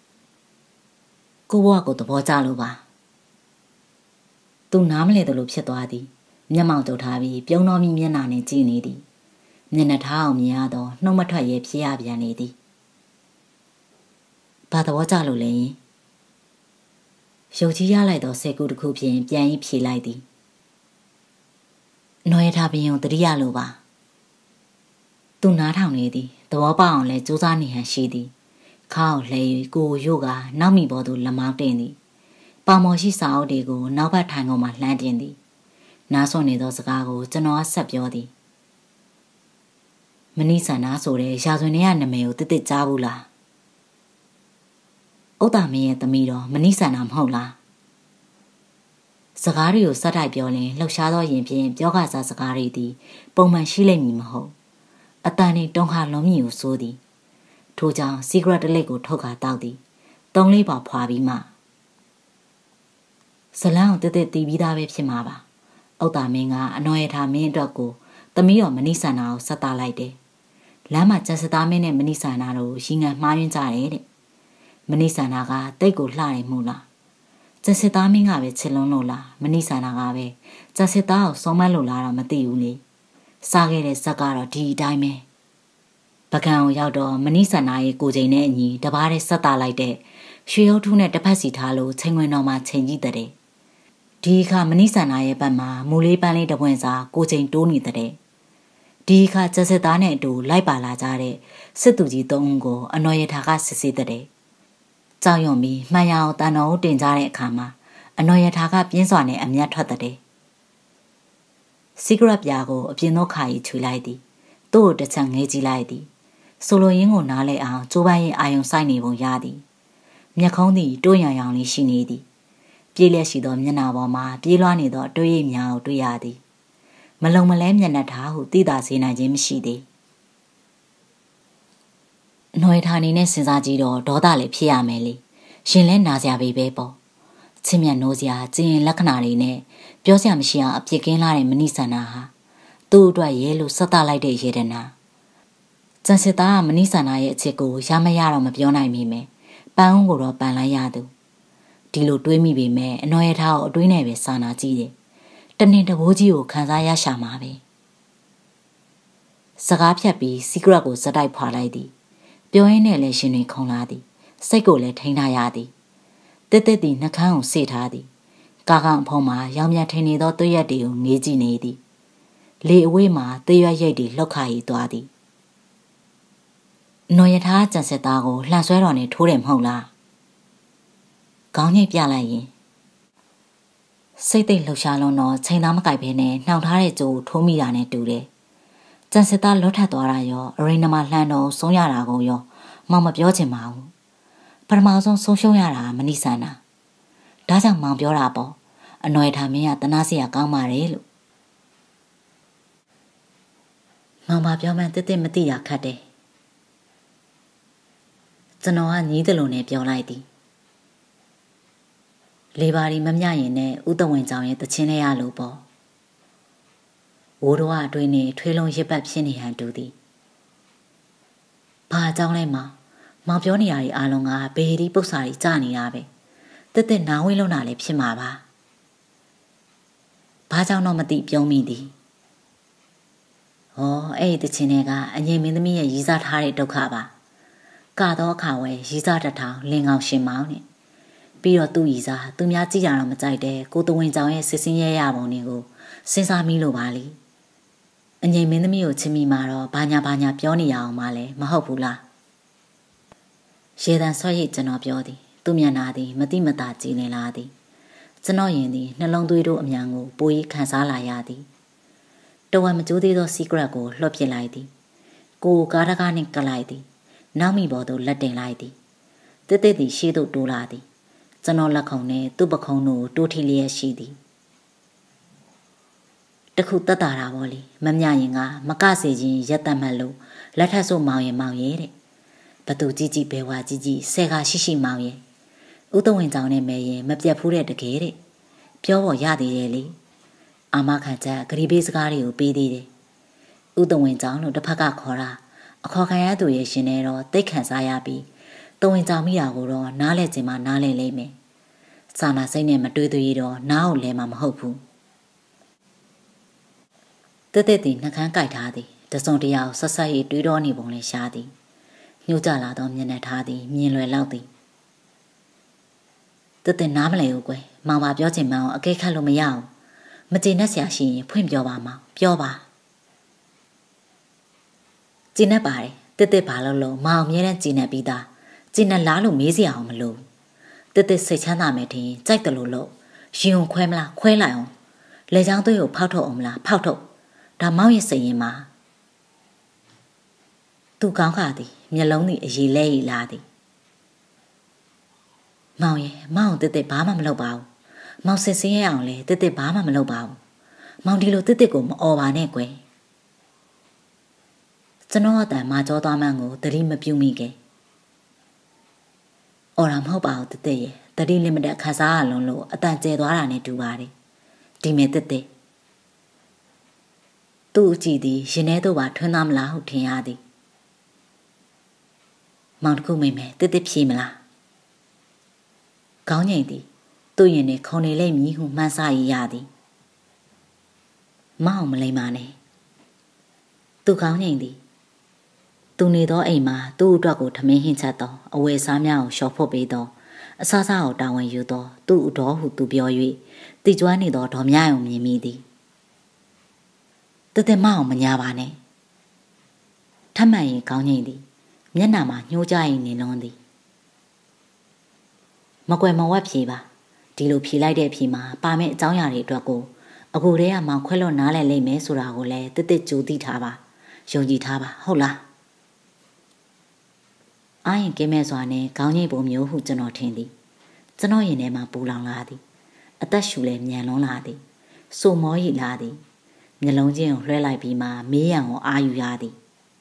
ကိုဘွားကိုသဘောကျလို့ပါသူနားမလဲသလိုဖြစ်သွားသည်မျက်မှောင်တုပ်ထားပြီးပြုံးတော်မိမျက်နှာနဲ့ကြည့်နေသည်မျက်နှာထားအောင်မြင်ရတော့နှုတ်မထွက်ရဲဖြစ်ရပြန်နေသည်ဘာသဘောကျလို့လဲယင်ရုပ်ကြီးရလိုက်တော့ဆယ်ကူတစ်ခုဖြင့်ပြန်ပြီးဖြေလိုက်သည်နှွဲထားပြီးုံတတိယလိုပါသူနားထောင်နေသည်သဘောပေါက်အောင်လဲစူးစမ်းနေဟန်ရှိသည်ခါအောင်လှဲ၍ကိုရို့ကနောက်မိပေါ်သို့လက်မောင်းတင်သည်ပေါမော်ရှိစာအုပ်တွေကိုနောက်ဘက်ထိုင်ကုန်မှလှမ်းတင်သည်နားဆွနေသောစကားကိုကျွန်တော်ဆက်ပြောသည်မနီးဆန္ဒဆိုတဲ့ရာဇဝင်ထဲကနာမည်ကိုတိတိကြားဘူးလားဥဒ္ဒါမင်းရဲ့သမီးတော်မနီးဆန္ဒမဟုတ်လားစကားတွေကိုစက်တိုက်ပြောရင်လှုပ်ရှားသောရင်ဖြင့်ပြောကစားစကားတွေသည်ပုံမှန်ရှိလိမ့်မည်မဟုတ်အတန်နဲ့တုံးခါလုံးမြည်ကိုစိုးသည်ထို့ကြောင့် secret တလိပ်ကိုထုတ်ခါတောက်သည်သုံးလေးပါဖွာပြီးမှဇလန်းကိုတည်တည်တီးပြီးသားပဲဖြစ်မှာပါဥဒ္ဒါမင်းကအနော်ရထားမင်းအတွက်ကိုသမီးတော်မနီးဆန္ဒကိုဆက်သားလိုက်တယ်လမ်းမှာကျစသားမင်းနဲ့မနီးဆန္ဒတို့ရင်ငံမှားယွင်းကြတယ်တဲ့မနီးဆန္ဒကတိတ်ကိုလှတယ်မို့လားကျစစ်သားမင်းကပဲချစ်လုံးလို့လားမနီးဆန္ဒကပဲကျစစ်သားကိုစုံမလို့လားတော့မသိဘူးလေစားခဲ့တဲ့ဇက်ကတော့ဒီအတိုင်းပဲပကံကိုရောက်တော့မနီးဆန္ဒရဲ့ကိုချိန်နဲ့အညီတပားတဲ့ဆက်သားလိုက်တဲ့ရွှေရုပ်ထုနဲ့တစ်ဖက်စီထားလို့ချိန်ဝင်တော်မှာချိန်ကြည့်တဲ့ဒီအခါမနီးဆန္ဒရဲ့ဘက်မှာမူလေးပန်းလေးတပွင့်စာကိုချိန်တိုးနေတဲ့ဒီခါကျစစ်သားနဲ့အတူလိုက်ပါလာကြတဲ့စစ်သူကြီးသုံးဦးကိုအနော်ရထားကစစ်ဆေးတဲ့ကြောက်ရွံ့ပြီးမှန်ရအောင်တန်တော်ကိုတင်ကြတဲ့အခါမှာအနော်ရထားကပြင်းစွာနဲ့အမျက်ထွက်တဲ့စီဂရက်ပြာကိုအပြင်းသောခါကြီးချွေလိုက်သည်သူ့ကိုတစ်ချက်ငဲကြည့်လိုက်သည်ဆိုလိုရင်းကိုနားလဲအောင်ကျိုးပန်းရင်အာယုံဆိုင်နေပုံရသည်မျက်ခုံးသည်တိုးရံရောင်လေးရှိနေသည်ပြေးလျက်ရှိသောမျက်နှာပေါ်မှာပြေးလွှားနေသောတွေးရည်များကိုတွေ့ရသည်မလုံမလဲမျက်နှာထားဟုသိသာစေနိုင်ခြင်းမရှိသေးနှွေထားနေနဲ့စဉ်းစားကြည့်တော့ဒေါသလည်းဖြစ်ရမယ်လေရှင်လဲနာစရာပဲပဲပေါ့ချင်းမြတ်နိုးစရာကျင်းလက္ခဏာတွေနဲ့ပြောစရာမရှိအောင်အပြစ်ကင်းလာတဲ့မဏိဆန္ဒဟာသူ့အတွက်ရဲလို့ဆက်သလိုက်တဲ့ရေဒနာကျန်စစ်သားကမဏိဆန္ဒရဲ့အချစ်ကိုရမရတော့မပြောနိုင်မိမယ်ပန်းဦးကိုတော့ပန်လိုက်ရသူဒီလိုတွေးမိပေမဲ့အနော်ရထားကိုအတွေးနဲ့ပဲစာနာကြည့်တယ်တနင်တဘိုးကြီးကိုခံစားရရှာမှာပဲစကားဖြတ်ပြီးစီဂရက်ကိုစတိုက်ဖွာလိုက်သည်ပြောရင်းနဲ့လည်းရှင်တွေခုံလာသည်စိတ်ကိုလည်းထိန်းထားရသည်တက်တက်သည်နှကန်းကိုစေ့ထားသည်ကားကောင်အဖုံးမှာရောင်မြထင်းနေသောသွေးရက်တွေကိုငေးကြည့်နေသည်လေအဝေးမှာသွေးရွက်ရိတ်တွေလှုပ်ခါရီသွားသည်နော်ရထားကျန်စစ်သားကိုလှန်ဆွဲတော်နဲ့ထိုးတယ်မဟုတ်လားခေါင်းညိတ်ပြလိုက်ရင်စိတ်သိပ်လှုပ်ရှားလုံးတော့ချိန်သားမကိုက်ဘဲနဲ့နှောင်ထားတဲ့ကြိုးကိုထိုးမိတာနဲ့တူတယ်ကျန်စစ်သားလွတ်ထက်သွားတာရောအရိနမလှန်တော်ဆုံးရတာကိုရောမောင်မပြောချင်ပါဘူးပထမဆုံးဆုံးရှုံးရတာမဏိဆန္ဒဒါကြောင့်မောင်ပြောတာပေါ့အနော်ရထားမင်းကတနာစရာကောင်းပါတယ်လို့မောင်မပြောမှန်းတစ်တစ်မသိတာခတ်တယ်ကျွန်တော်ကညီးတယ်လို့နဲ့ပြောလိုက်သည်လေပါရီမမြရင်နဲ့ဥတဝင်ကြောင်ရဲ့တချင်းလေးရလို့ပေါ့ဝိုးတော်အတွင်းနဲ့ထွေးလုံးရစ်ပတ်ဖြစ်နေဟန်တူသည်ဘာကြောင့်လဲမောင်မောင်ပြောနေရတဲ့အားလုံးကဘေဒီပု္ပ္ပာကြီးကြာနေတာပဲတက်တက်နားဝင်းလုံးတာလည်းဖြစ်မှာပါဘာကြောင့်တော့မသိပြုံးမိသည်ဟောအဲ့ဒီတချင်းတွေကအငြိမ်မင်းသမီးရဲ့ရီးစားထားတဲ့ဒုက္ခပါကတော့အခါဝဲရီးစားတထောင်လင်းကောင်ရှင်မောင်းနဲ့ပြီးတော့သူ့ရီးစားသူများကြည့်ကြတော့မကြိုက်တဲ့ကိုတဝင်းကြောင်ရဲ့စစ်စင်းရဲရပုံတွေကိုစဉ်းစားမိလို့ပါလေအငြိမ်မင်းသမီးကိုချစ်မိမှာတော့ဘာညာဘာညာပြောနေရအောင်မလဲမဟုတ်ဘူးလားရေတံဆွဲရိတ်ကျွန်တော်ပြောသည်သူ့မျက်နှာသည်မတိမတာကြည်နေလာသည်ကျွန်တော်ယင်သည်နှလုံးသွေးတို့အမြန်ကိုပို၍ခံစားလာရသည်တဝံမကျိုးသေးသောစီဂရက်ကိုလှော့ပစ်လိုက်သည်ကိုယ်ကားတကားနှင့်ကလိုက်သည်နောက်မိပေါ်သို့လက်တင်လိုက်သည်တစ်တစ်သည်ရှေ့သို့တိုးလာသည်ကျွန်တော်လက်ခုံနှင့်သူ့ပခုံးတို့တိုးထီလျက်ရှိသည်တခုတက်တာတာပေါ့လေမမြရင်ကမကစေခြင်းရက်တက်မှတ်လို့လက်ထပ်ဆိုမောင်ရင်မောင်ရဲ့တဲ့ဘသူကြီးကြီးဘဲဝါကြီးကြီးဆဲကရှိရှိမောင်ရဲ့ဥတဝင်ကြောင်နဲ့မဲရင်မပြတ်ဖူးတဲ့တကယ်တဲ့ပြောပေါ်ရသေးရဲ့လေအာမခံချက်ဂရီဘေးစကားတွေကိုပေးသေးတယ်ဥတဝင်ကြောင်လို့တစ်ဖက်ကခေါ်တာအခေါ်ခံရသူရဲ့ရှင်နဲ့တော့တိတ်ခန့်စားရပြီးတဝင်ကြောင်မိတာကိုတော့နားလဲခြင်းမှနားလဲလိမ့်မယ်စာနာစိတ်နဲ့မတွေးသွေးတော့နားကိုလဲမှာမဟုတ်ဘူးတက်တက်တီနှကန်းကြိုက်ထားသည်တစုံတရာဆက်ဆက်ရေးတွေးတော့နေပုံလဲရှားသည်ညှို့ကြလာသောမျက်နှာထားသည်မြင်လွယ်လောက်သည်တက်တက်နားမလဲဘူးကွယ်မောင်ပါပြောချင်မှန်းအကဲခတ်လို့မရဘူးမကျေနပ်စရာရှိရင်ဖွင့်ပြောပါမောင်ပြောပါကျေနပ်ပါတယ်တက်တက်ဘာလို့လို့မောင်အမြဲတမ်းကျေနပ်ပြီးသားကျေနပ်လားလို့မေးစရာအောင်မလို့တက်တက်စိတ်ချမ်းသာမယ်ထင်ကြိုက်တယ်လို့လို့ရင်ုံခွဲမလားခွဲလိုက်အောင်လေချောင်းသွေးကိုဖောက်ထုတ်အောင်မလားဖောက်ထုတ်ဒါမောင်ရဲ့စိတ်ရင်မှာသူကောင်းခါသည်မျက်လုံးသည်အရေလဲရည်လာသည်မောင်ရဲ့မောင်တက်တက်ဘာမှမလုပ်ပါဘူးမောင်စစ်စင်းရအောင်လေတက်တက်ဘာမှမလုပ်ပါဘူးမောင်ဒီလိုတက်တက်ကိုမអော်ပါနဲ့ကွယ်ကျွန်တော်အတန်မာကြောသွားမှန်းကိုတတိမပြုမိခဲ့အော်ရမဟုတ်ပါဘူးတက်တက်ရဲ့တတိလင်မတက်ခါစားရလုံးလို့အတန်ကျဲသွားတာနဲ့တူပါတယ်ဒီမဲ့တက်တက်သူ့အကြည့်သည်ရင်ထဲသို့ပါထွန်းသားမလားဟုထင်ရသည်မောင်တခုမိမယ်တက်တက်ဖြေမလားခေါင်းငိမ့်သည်သူ့ရင်နဲ့ခုံနေလိမ့်မည်ဟုမှန်းဆရရသည်မောင်မလိမ္မာနဲ့သူခေါင်းငိမ့်သည်သူနေသောအိမ်မှာသူ့အတွက်ကိုထမင်းဟင်းချက်သောအဝယ်စားများကိုလျှော်ဖို့ပေးသောအစားစားကိုတာဝန်ယူသောသူ့အတော်ဟုသူပြော၍တိကျွမ်းနေသောဒေါ်မြယုံမြင်မိသည်တက်တက်မအောင်မညာပါနဲ့ထပ်မှန်ရင်ကောင်းငိမ့်သည်မျက်နှာမှာညှိုးကြရင်နေလွန်သည်မကွယ်မဝတ်ဖြေပါဒီလိုဖြေလိုက်တဲ့အဖြေမှာပါမယ့်အကြောင်းအရာတွေအတွက်ကိုအခုတည်းကမောင်ခွဲလို့နားလည်လိမ့်မယ်ဆိုတာကိုလည်းတစ်တစ်ကြိုသိထားပါယုံကြည်ထားပါဟုတ်လားအာရင်ကင်းမဲ့စွာနဲ့ခေါင်းငိမ့်ပုံမျိုးဟုကျွန်တော်ထင်သည်ကျွန်တော်ရင်ထဲမှာပူလောင်လာသည်အသက်ရှူလဲမြန်လွန်းလာသည်စိုးမောရီလာသည်မျက်လုံးချင်းကိုလွှဲလိုက်ပြီးမှမေးရန်ကိုအာယူရသည်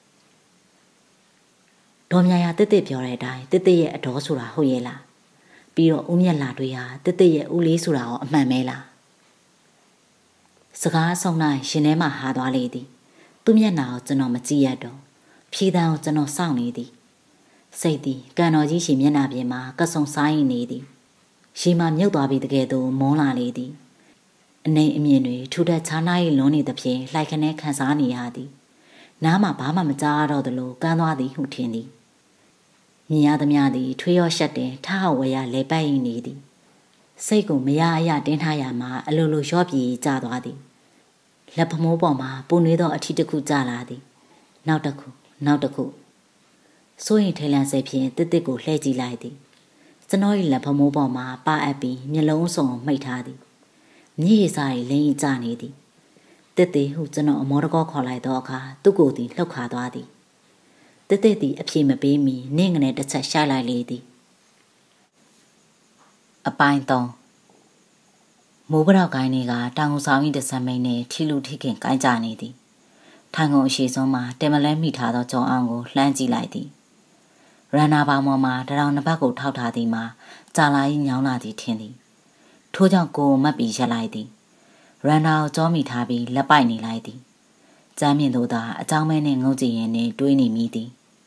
ဒေါ်မြယာတစ်တစ်ပြောတဲ့အတိုင်းတစ်တစ်ရဲ့အတော်ဆိုတာဟုတ်ရဲ့လားပြီးတော့ဦးမြက်လာတွေဟာတစ်တစ်ရဲ့ဦးလေးဆိုတာရောအမှန်ပဲလားစကားဆုံးလိုက်ရှင်ထဲမှာဟာသွားလေသည်သူ့မျက်နှာကိုကျွန်တော်မကြည့်ရတော့ဖြေးတန်းကိုကျွန်တော်စောင့်နေသည်စိတ်သည်ကန်တော်ကြီးရှင်မျက်နှာပြင်မှာကဆုံစားရင်နေသည်ရှီမှာမြုပ်သွားပြီးတကယ်တော့မုန်းလာလေသည်အနေအမြင်တွေထူထပ်ခြားနား၏လွန်နေသဖြင့်လှိုက်ခနဲခံစားနေရသည်နားမှာဘာမှမကြားရတော့သလိုကန်းသွားသည်ဟုထင်သည်မြင်ရသမျှသည်ထွေးရောရှက်တယ်ထဟဝဲရလဲပတ်ရင်းနေသည်စိတ်ကိုမရအရတင်းထားရမှာအလိုလိုရော့ပြေကျသွားသည်လက်ဖမိုးပေါ်မှာပူနွေးသောအထီးတစ်ခုကျလာသည်နောက်တစ်ခုနောက်တစ်ခုစိုးရင်ထဲလန့်စိတ်ဖြင့်တစ်တစ်ကိုလှည့်ကြည့်လိုက်သည်ကျွန်တော်၏လက်ဖမိုးပေါ်မှာပါအပ်ပြီးမျက်လုံးစုံမှိတ်ထားသည်မြည်ရည်စား၏လင်း၏ကျနေသည်တစ်တစ်ဟုကျွန်တော်အမောတကောခေါ်လိုက်သောအခါသူ့ကိုယ်သည်လှုပ်ခါသွားသည်တစ်တစ်သည်အပြေမပေးမီနင့်ငနဲ့တစ်ချက်ရှိုက်လိုက်လေသည်အပိုင်းသုံးမိုးပရောက်ကိုင်းတွေကတောင်ကုန်ဆောင်၏တဆမိန်နှင့်ထီလူထိခင်ကိုင်းကြနေသည်ထိုင်ကုန်အရှိဆုံးမှာတင်မလဲမိထားသောကြောင်အောင်ကိုလှမ်းကြည့်လိုက်သည်ရန်နာပေါင်းပေါ်မှာတရောင်နှစ်ပတ်ကိုထောက်ထားသည်မှာကြာလာ၏ညောင်းလာသည်ထင်သည်ထို့ကြောင့်ကိုမတ်ပြီးရက်လိုက်သည်ရန်နာကိုကြောမိထားပြီးလက်ပိုက်နေလိုက်သည်ကျမ်းမြင့်တို့သာအကြောင်းမဲနှင့်ငုံကြည့်ရင်နှင့်တွေးနေမိသည်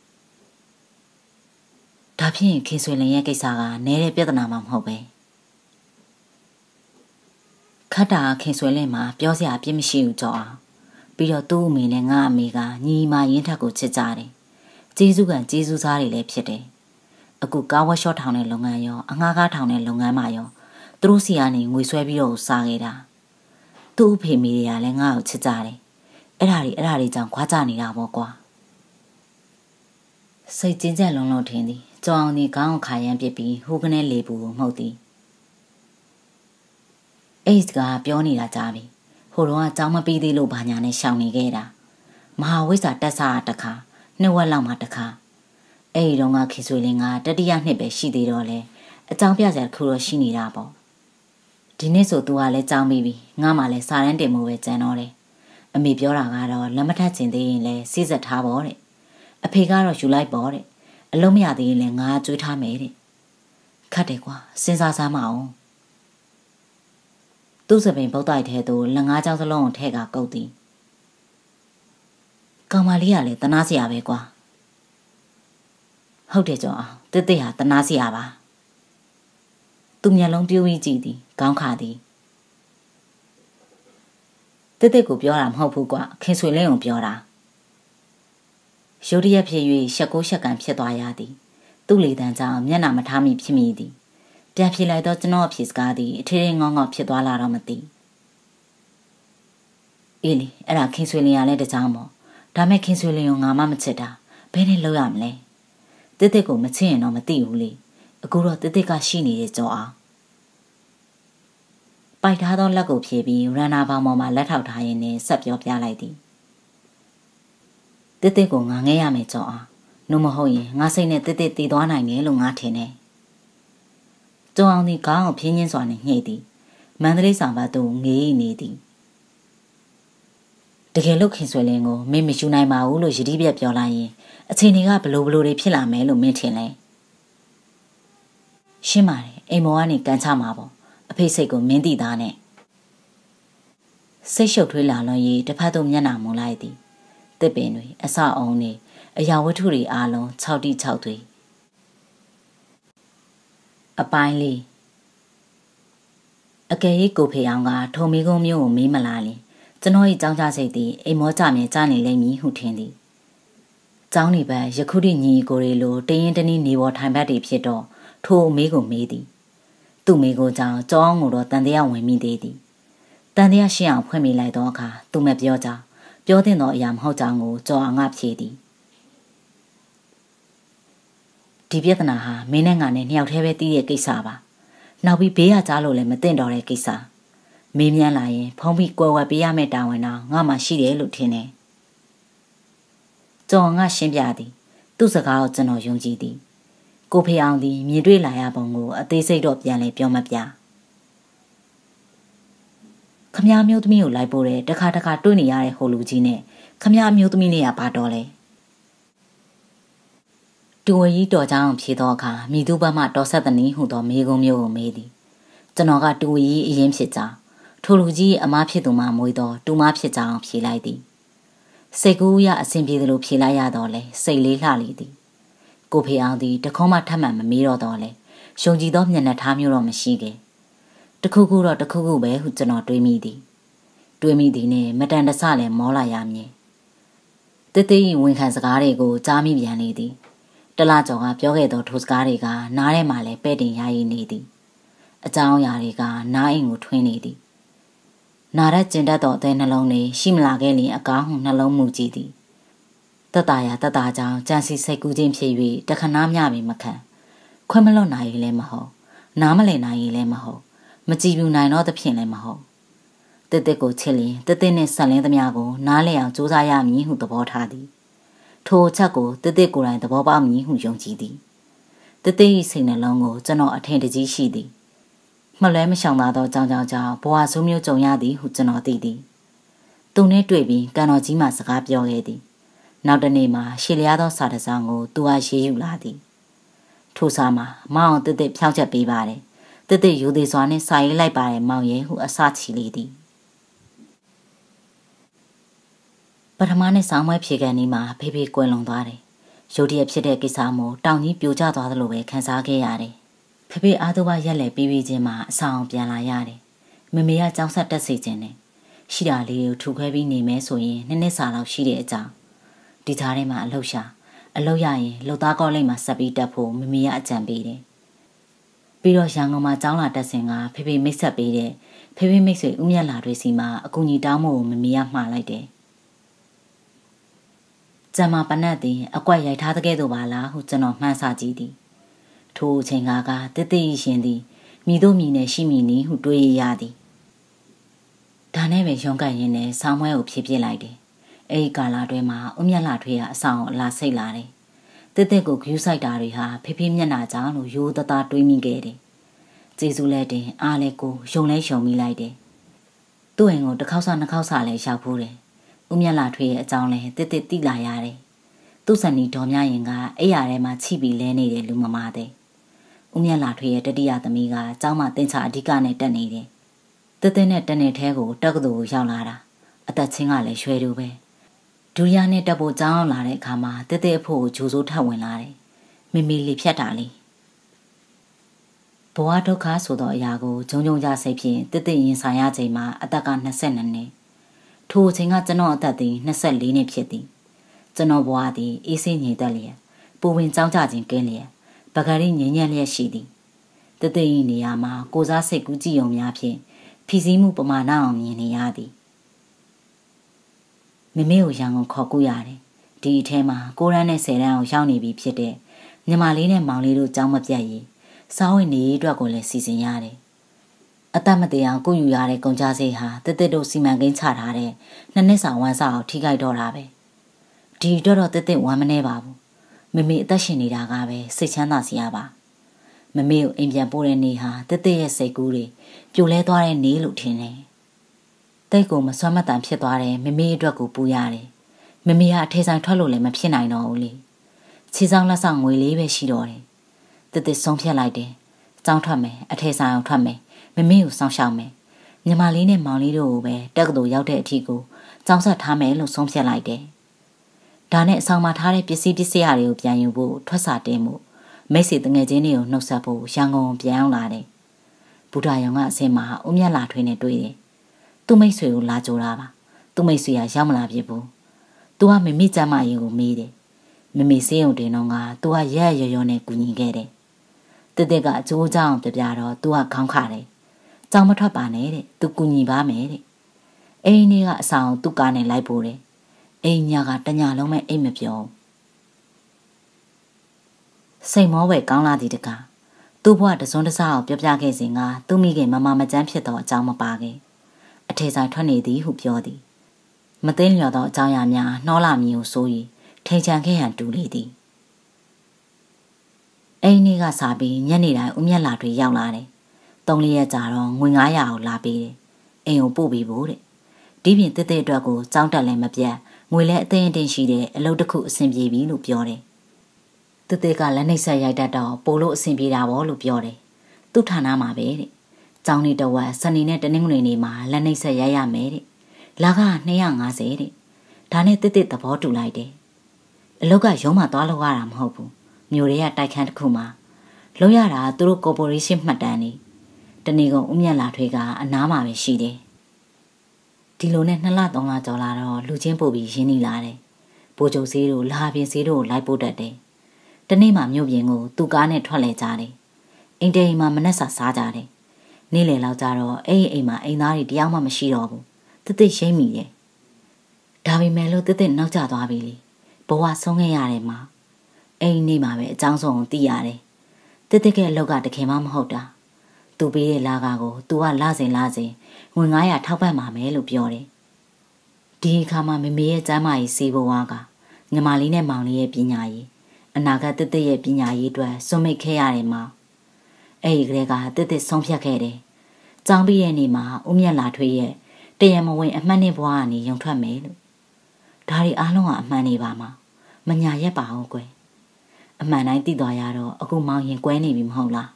ဒါဖြင့်ခင်ဆွေလင်ရဲ့ကိစ္စကနဲတဲ့ပြဿနာမှမဟုတ်ပဲခတ်တာခင်ဆွေလင်မှာပြောစရာအပြစ်မရှိဘူးကြောအောင်ပြီးတော့သူ့အမေနဲ့ငါအမေကညီမရင်းထက်ကိုချစ်ကြတယ်ကျေးဇူးကံကျေးဇူးစားတွေလည်းဖြစ်တယ်အခုကားဝက်ရှော့ထောင်တဲ့လုပ်ငန်းရောအငှားကားထောင်တဲ့လုပ်ငန်းမှာရောသူတို့စီကနေငွေဆွဲပြီးတော့စားခဲ့တာသူ့အဖေမိတွေကလည်းငါ့ကိုချစ်ကြတယ်အဲ့ဒါတွေအဲ့ဒါတွေကြောင့်ခွာကြနေတာပေါ့ကွာစိတ်ကျဉ်ကျပ်လုံးလုံးထင်သည်ကြောင်အောင်ဒီခေါင်းခါရမ်းပစ်ပြီးဟိုကနေလေပူကိုမှုတ်သည်အိတ်ကပြောနေတာကြားပြီဟိုတော့အကြောင်းမပြီးသေးလို့ဘာညာနဲ့ရှောင်နေခဲ့တာမဟာဝိဇ္ဇာတက်စားတခါနှစ်ဝက်လောက်မှတခါအဲ့ဒီတော့ကခေဆွေလင်းကတတိယနှစ်ပဲရှိသေးတော့လေအကြောင်းပြစရာတစ်ခုတော့ရှိနေတာပေါ့ဒီနေ့ဆိုသူကလည်းကြောင်းပြီးပြီငါမှလည်းစာရန်တင်မှုပဲကြံတော့တယ်အမေပြောတာကတော့လက်မထက်ချင်သေးရင်လည်းစိစက်ထားပေါ့တဲ့အဖေကတော့ယူလိုက်ပေါ့တဲ့အလုံးမရသေးရင်လည်းငါကြွေးထားမယ်တဲ့ခတ်တယ်ကွာစဉ်းစားစမ်းမအောင်သူ့စပင်ပုတ်တိုက်ထဲသို့လက်ငါးချောင်းစလုံးကိုထဲကကုတ်သည်ကောင်မလေးကလည်းတနာစရာပဲကွာဟုတ်တယ်ကြောအောင်တစ်တစ်ဟာတနာစရာပါသူမျက်လုံးပြိုးပြီးကြည့်သည်ခေါင်းခါသည်တစ်တစ်ကိုပြောတာမဟုတ်ဘူးကွာခင်ဆွေလင်းကိုပြောတာရုတ်တရက်ဖြစ်၍ရှက်ကိုရှက်ကန်ဖြစ်သွားရသည်သူ့လေတန်းကြောင့်မျက်နှာမထားမိဖြစ်မိသည်ပြန်ဖြေလိုက်တော့ကျွန်တော်အဖြေစကားသည်အထေးငေါငေါဖြစ်သွားလာတော့မသိအေးလေအဲ့ဒါခင်ဆွေလင်းရလဲတကြောင်ပေါ့ဒါမဲ့ခင်ဆွေလင်းကိုငါမှမချစ်တာဘယ်နဲ့လုပ်ရမလဲတစ်တစ်ကိုမချစ်ရင်တော့မသိဘူးလေအခုတော့တစ်တစ်ကရှိနေတဲ့ကြောအောင်ပိုက်ထားသောလက်ကိုဖြေပြီးရန်နာပေါင်းပေါ်မှာလက်ထောက်ထားရင်းနဲ့ဆက်ပြောပြလိုက်သည်တစ်တစ်ကိုငါငဲရမယ်ကြောအောင်နှုတ်မဟုတ်ရင်ငါစိတ်နဲ့တစ်တစ်တည်သွားနိုင်တယ်လို့ငါထင်တယ်ကြောအောင်ဒီခေါင်းကိုဖြင်းချင်းစွာနဲ့ညှိသည်မန္တလေးဆောင်ဘတ်သို့ငေးနေသည်တကယ်လို့ခင်ဆွေလင်းကိုမင်းမယူနိုင်ပါဘူးလို့ယတိပြက်ပြောလိုက်ရင်အချိန်တွေကဘလို့ဘလို့တွေဖြစ်လာမယ်လို့မင်းထင်လဲရှင်းပါတယ်အိမ်မောကနေကန်ချမှာပေါ့အဖေစိတ်ကိုမင်းသိသားနဲ့စိတ်ရှုပ်ထွေးလာလွန်ရေးတစ်ဖက်သို့မျက်နှာမူလိုက်သည်တစ်ပင်တွေအဆအုံတွေအရာဝတ္ထုတွေအားလုံး၆တိ၆သွေးအပိုင်းလေးအကယ်၍ကိုဖေအောင်ကထုံမီကုန်းမျိုးကိုမေးမလာရင်ကျွန်တော်၏ကြောင်းကြစိတ်သည်အိမ်မောကြမြဲကြားနေလိမ့်မည်ဟုထင်သည်ကျောင်းနေပဲယခုတည်းညီကိုရီလိုတရင်တနည်းနေပေါ်ထိုင်ဘက်တွေဖြစ်တော့ထိုအမေကိုမေးသည်သူ့မိကိုကြောင့်ကြောင်းကိုတော့တန်တရားဝင်မိသေးသည်တန်တရားရှင်းအောင်ဖွင့်မိလိုက်သောအခါသူမပြောကြောင်းပြောတဲ့သောအရာမဟုတ်ကြောင်းကိုကြောအောင်ငါဖြေသည်ဒီပြဿနာဟာမင်းနဲ့ငါနဲ့နှစ်ယောက်တည်းပဲတီးတဲ့ကိစ္စပါနောက်ပြီးဘေးကကြားလို့လည်းမသိတော့တဲ့ကိစ္စမေးမြန်းလာရင်ဖုံးပြီးကွယ်ဝဲပေးရမယ့်တာဝန်တော့ငါမှရှိတယ်လို့ထင်တယ်ကျော်ငါရှင်းပြသည်သူ့စကားကိုကျွန်တော်ယုံကြည်သည်ကိုဖေအောင်သည်မြင်တွေ့လာရပုံကိုအသေးစိတ်တော့ပြန်လဲပြောမပြခမည်းမျိုးသမီးကိုလိုက်ပို့တဲ့တခါတခါတွေ့နေရတဲ့ဟိုလူကြီးနဲ့ခမည်းမျိုးသမီးလေးကဘာတော်လဲတူဝကြီးတော်ကြောင်ဖြေသောအခါမိသူဘမှတော်ဆက်သည်နည်းဟုသောမေကုံမျိုးကိုမေးသည်ကျွန်တော်ကတူဝကြီးအရင်ဖြစ်ကြောင်းထိုလူကြီးအမားဖြစ်သူမှမွေးသောတူမဖြစ်ကြောင်းဖြေလိုက်သည်စိတ်ကူးရအဆင်ပြေသလိုဖြေလိုက်ရတော့လေစိတ်လေးလှလေသည်ကိုဖေအောင်သည်တခုံးမှထပ်မှန်မမေးတော့တော့လေယုံကြည်သောမျက်နှာထားမျိုးတော့မရှိခဲ့တခုခုတော့တခုခုပဲဟုကျွန်တော်တွေးမိသည်တွေးမိသည်နဲ့မတန်တဆလည်းမောလာရမည်တသေးရင်ဝန်ခံစကားတွေကိုကြားမိပြန်လေသည်တလားကျော်ကပြောခဲ့သောထိုစကားတွေကနားထဲမှာလည်းပဲ့တင်ရည်နေသည်အကြောင်းအရာတွေကနားအိမ်ကိုထွင်းနေသည်နာရက်ကျင်တတ်သောအသေးနှလုံးလေးရှိမလာခဲ့လျင်အကားဟုနှလုံးမူကြည့်သည်တတရာတတကြောင့်ကြံစီစိတ်ကူးခြင်းဖြစ်၍တခဏမျှပင်မခံခွင့်မလွတ်နိုင်လည်းမဟုတ်နားမလည်နိုင်လည်းမဟုတ်မကြည်ပြူနိုင်တော့သဖြင့်လည်းမဟုတ်တစ်တစ်ကိုချစ်လျင်တစ်တစ်နဲ့ဆက်လင်းသမျှကိုနားလည်အောင်ကြိုးစားရမည်ဟုသဘောထားသည်ထိုချက်ကိုတစ်တစ်ကိုယ်တိုင်သဘောပေါက်မည်ဟုယုံကြည်သည်တစ်တစ်၏စိတ်နှလုံးကိုကျွန်တော်အထင်တကြီးရှိသည်မလွဲမရှောင်သာသောကြောင်ကြောင်ကြောင်ဘဝဆိုးမျိုးကြုံရသည်ဟုကျွန်တော်သိသည်သူနဲ့တွေ့ပြီးကန်တော်ကြီးမှစကားပြောခဲ့သည်နောက်တနေ့မှာရှေ့လျားသောစာတစ်စောင်ကိုသူအားရေးယူလာသည်ထိုစာမှာမောင်တစ်တစ်ဖြောင်းချက်ပေးပါတယ်တစ်တစ်ယူသည်စွာနဲ့စာရေးလိုက်ပါတယ်မောင်ရဲ့ဟုအစချီလေသည်ပထမနေ့ဆောင်းပွဲဖြေကန်นี้မှာဖေးဖေးကွယ်လွန်သွားတယ်ရုတ်တရက်ဖြစ်တဲ့ကိစ္စမျိုးတောင်ကြီးပြိုကျသွားသလိုပဲခံစားခဲ့ရတယ်ဖေဖေအားသူဘရက်လက်ပြီးပြီးချင်းမှအဆောင်ပြန်လာရတယ်မမေကကြောင်ဆက်တက်စေခြင်းနဲ့ရှိတာလေးကိုထူခွဲပြီးနေမဲဆိုရင်နှစ်နှစ်စာလောက်ရှိတဲ့အကြောင်းဒီသားထဲမှာအလှရှာအလှရရင်လှသားကောလိပ်မှာဆက်ပြီးတက်ဖို့မမေကအကြံပေးတယ်ပြီးတော့ရန်ကုန်မှာကျောင်းလာတက်စဉ်ကဖေဖေမိတ်ဆက်ပေးတဲ့ဖေဖေမိတ်ဆွေဦးမြတ်လာတွေစီမှာအကူကြီးတောင်းဖို့မမေကမှားလိုက်တယ်ကျမပနတ်သည်အကွက်ရိုက်ထားတဲ့ကဲ့သို့ပါလားဟုကျွန်တော်မှန်းဆကြည့်သည်ထိုအချိန်ကကတစ်သိရှင်သည်မိတို့မိနဲ့ရှိမိနီဟုတွေးရသည်ဒါနဲ့ပဲရုံးကန်ရင်းနဲ့ဆောင်းမွဲကိုဖြည့်ပြစ်လိုက်တယ်အဲဒီကာလတွဲမှာဦးမြတ်လာထွေးကအဆောင်အလာစိတ်လာတယ်တစ်တစ်ကိုဂယူးဆိုင်တာတွေဟာဖေဖေမျက်နှာကြောင့်လို့ရိုးသားသားတွေးမိခဲ့တယ်ကျေးဇူးလဲတင်အားလဲကိုယုံလဲယုံမိလိုက်တယ်သူ့အိမ်ကိုတစ်ခေါက်စားနှစ်ခေါက်စားလဲရောက်ဖို့တယ်ဦးမြတ်လာထွေးရဲ့အကြောင်းလဲတစ်တစ်တိလာရတယ်သူ့စံနီဒေါ်မြရင်ကအဲ့ရထဲမှာချိပြီးလဲနေတဲ့လူမမာတဲ့ဦးမြတ်လာထွေးရဲ့တတိယသမီးကကျောင်းမှာတင်ချအဓိကနဲ့တက်နေတယ်တစ်တစ်နဲ့တနေ့ထဲကိုတက္ကသိုလ်ကိုရောက်လာတာအသက်ချင်းကလည်းရွှဲတူပဲဒူရနဲ့တက်ဖို့ကြောင်းလာတဲ့အခါမှာတစ်တစ်အဖို့ကိုဂျိုးစိုးထပ်ဝင်လာတယ်မိမိလီဖြတ်တာလေဘဝဒုက္ခဆိုသောအရာကိုဂျုံဂျုံကြစိတ်ဖြင့်တစ်တစ်ရင်ဆိုင်ရချိန်မှာအသက်ကနှစ်၂နှစ်ထိုအချိန်ကကျွန်တော်အသက်သည်၂၄နှစ်ဖြစ်သည်ကျွန်တော်ဘဝသည်အေးဆေးငြိမ်သက်လျက်ပူဝင်ကြောင်းကြခြင်းကင်းလျက်ပကရီငြိမ်ညံ့လျက်ရှိသည်တသိ၏နေရာမှာကိုစားစိတ်ကူးကြည့်ုံများဖြင့်ဖြီးစည်းမှုပမာဏအောင်မြင်နေရသည်မမေကိုရန်ကုန်ခေါ်ကူရတယ်ဒီအထဲမှာကိုရန်းနဲ့ဆယ်တန်းအောင်ရောက်နေပြီဖြစ်တဲ့ညီမလေးနဲ့မောင်လေးတို့ကြောင်းမပြတ်ရေးစားဝင်နေရေးအတွက်ကိုလည်းစီစဉ်ရတယ်အသက်မတရားကုယူရတဲ့ကုန်ကြစိတ်ဟာတစ်တစ်တို့စီမံကိန်းချထားတဲ့နှစ်နှစ်ဆောင်ဝမ်းစာအောင်ထိခိုက်တော့တာပဲဒီတော့တော့တစ်တစ်ဝမ်းမနေပါဘူးမမေအသက်ရှင်နေတာကပဲစိတ်ချမ်းသာစီရပါမမေကိုအိမ်ပြန်ပို့တဲ့နေ့ဟာတစ်တစ်ရဲ့စိတ်ကူးတွေပြိုလဲသွားတဲ့နေ့လို့ထင်တယ်တိတ်ကိုမစွမ်းမတန်ဖြစ်သွားတယ်မမေအတွက်ကိုပူရတယ်မမေကအထေဆိုင်ထွက်လို့လည်းမဖြစ်နိုင်တော့ဘူးလေခြေဆောင်လက်ဆောင်ငွေလေးပဲရှိတော့တယ်တစ်တစ်ဆုံးဖြတ်လိုက်တယ်ကြောင်းထွက်မယ်အထေဆိုင်အောင်ထွက်မယ်မမေကိုစောင့်ရှောက်မယ်ညီမလေးနဲ့မောင်လေးတို့ကိုပဲတက္ကသိုလ်ရောက်တဲ့အထိကိုကြောင်းဆက်ထားမယ်လို့ဆုံးဖြတ်လိုက်တယ်ဒါနဲ့အဆောင်မှာထားတဲ့ပစ္စည်းပစ္စည်းတွေကိုပြန်ယူဖို့ထွက်စာတင်မှုမိတ်ဆွေတငယ်ချင်းတွေကိုနှုတ်ဆက်ဖို့ရန်ကုန်ပြန်အောင်လာတယ်ဗုဒ္ဓရောင်ကအစင်မှာဦးမြတ်လာထွေးနဲ့တွေ့တယ်သူ့မိတ်ဆွေကိုလာကြိုတာပါသူ့မိတ်ဆွေကရောက်မလာဖြစ်ဘူးသူကမမေကျမရင်ကိုမေးတယ်မမေစေးုံတင်တော့ကသူကရက်ရရောနဲ့ကူညီခဲ့တယ်တစ်တစ်ကအကျိုးကြောင့်ပြပြတော့သူကခေါင်းခါတယ်ကြောင်မထွက်ပါနဲ့တဲ့သူကူညီပါမယ်တဲ့အိမ်ကြီးကအဆောင်သူ့ကားနဲ့လိုက်ပို့တယ်အိမ်ညာကတညာလုံးမဲ့အိမ်မပြောစိတ်မောဝဲကောင်းလာသည်တကားသူ့ဘဝတစွန်းတစားကိုပြောပြခဲ့စဉ်ကသူ့မိခင်မမမကျန်းဖြစ်သောအကြောင်းမပါခဲ့အထေဆိုင်ထွက်နေသည်ဟုပြောသည်မသိလျော်သောအကြောင်းအရာများနှောလာမည်ဟုဆို၍ထိန်ချန်ခဲ့ရန်တူလေသည်အိမ်ကြီးကစားပြီးညနေတိုင်းဦးမြတ်လာတွေရောက်လာတယ်သုံးလေးရက်ကြာတော့ငွေငါးရာကိုလာပေးတယ်အိမ်ကိုပို့ပြီးဖို့တဲ့ဒီပြင်တစ်တစ်အတွက်ကိုကြောင်းတက်လည်းမပြတ်ငွေလည်းအသိအတင်ရှိတဲ့အလုပ်တစ်ခုအဆင်ပြေပြီလို့ပြောတယ်တစ်တစ်ကလက်နှိပ်ဆက်ရိုက်တတ်တော့ပို့လို့အဆင်ပြေတာပေါ့လို့ပြောတယ်သူ့ဌာနမှာပဲတဲ့ကျောင်းနေတဝက်စနေနဲ့တနင်္ဂနွေနေ့မှာလက်နှိပ်ဆက်ရိုက်ရမယ်တဲ့လာကနှစ်ရာငါးဆယ်တဲ့ဒါနဲ့တစ်တစ်သဘောတူလိုက်တယ်အလုပ်ကရုံးမှသွားလို့ရတာမဟုတ်ဘူးမြို့တွေကတိုက်ခန်းတစ်ခုမှာလုပ်ရတာသူတို့ကော်ပိုရေးရှင်းမှတ်တမ်းနေတနေ့ကုန်ဦးမြတ်လာထွေးကအနားမှာပဲရှိတယ်ဒီလိုနဲ့နှစ်လသုံးလကျော်လာတော့လူချင်းပို့ပြီးရင်းနှီးလာတယ်ဘိုးချုပ်ဈေးတို့လာပြင်ဈေးတို့လိုက်ပို့တတ်တယ်တနေ့မှမြို့ပြင်ကိုသူ့ကားနဲ့ထွက်လဲကြတယ်အိမ်တဲအိမ်မှာမနှက်စာစားကြတယ်နေ့လယ်လောက်ကြတော့အဲ့ဒီအိမ်မှာအိမ်သားတွေတယောက်မှမရှိတော့ဘူးတစ်တစ်ရှိမ့်မိတယ်ဒါပေမဲ့လို့တစ်တစ်နောက်ကျသွားပြီလေဘဝဆုံးခဲ့ရတယ်မှာအိမ်နေမှာပဲအကြောင်းဆုံးသိရတယ်တစ်တစ်ရဲ့အလောက်ကတခင်မှမဟုတ်တာသူပေးတဲ့လာကကိုသူကလာစဉ်လာစဉ်ငွေငါးရာထောက်ပံ့ပါမယ်လို့ပြောတယ်ဒီအခါမှာမမေရဲ့ကျမ်းမာရေးစေဘဝကညီမလေးနဲ့မောင်လေးရဲ့ပညာရေးအနာဂတ်တစ်တစ်ရဲ့ပညာရေးအတွက်စွန့်မိတ်ခဲ့ရတယ်မှာအဲ့ဒီကလေးကတစ်တစ်ဆုံးဖြတ်ခဲ့တယ်ကျောင်းပြီးတဲ့နေ့မှာဦးမြတ်လာထွေးရဲ့တရံမဝင်အမှတ်နဲ့ဘွားကနေရုံထွက်မယ်လို့ဒါတွေအားလုံးကအမှန်နေပါမှာမညာရက်ပါအောင်ကွယ်အမှန်တိုင်းသိသွားရတော့အခုမောင်ရင်ကွဲနေပြီမဟုတ်လား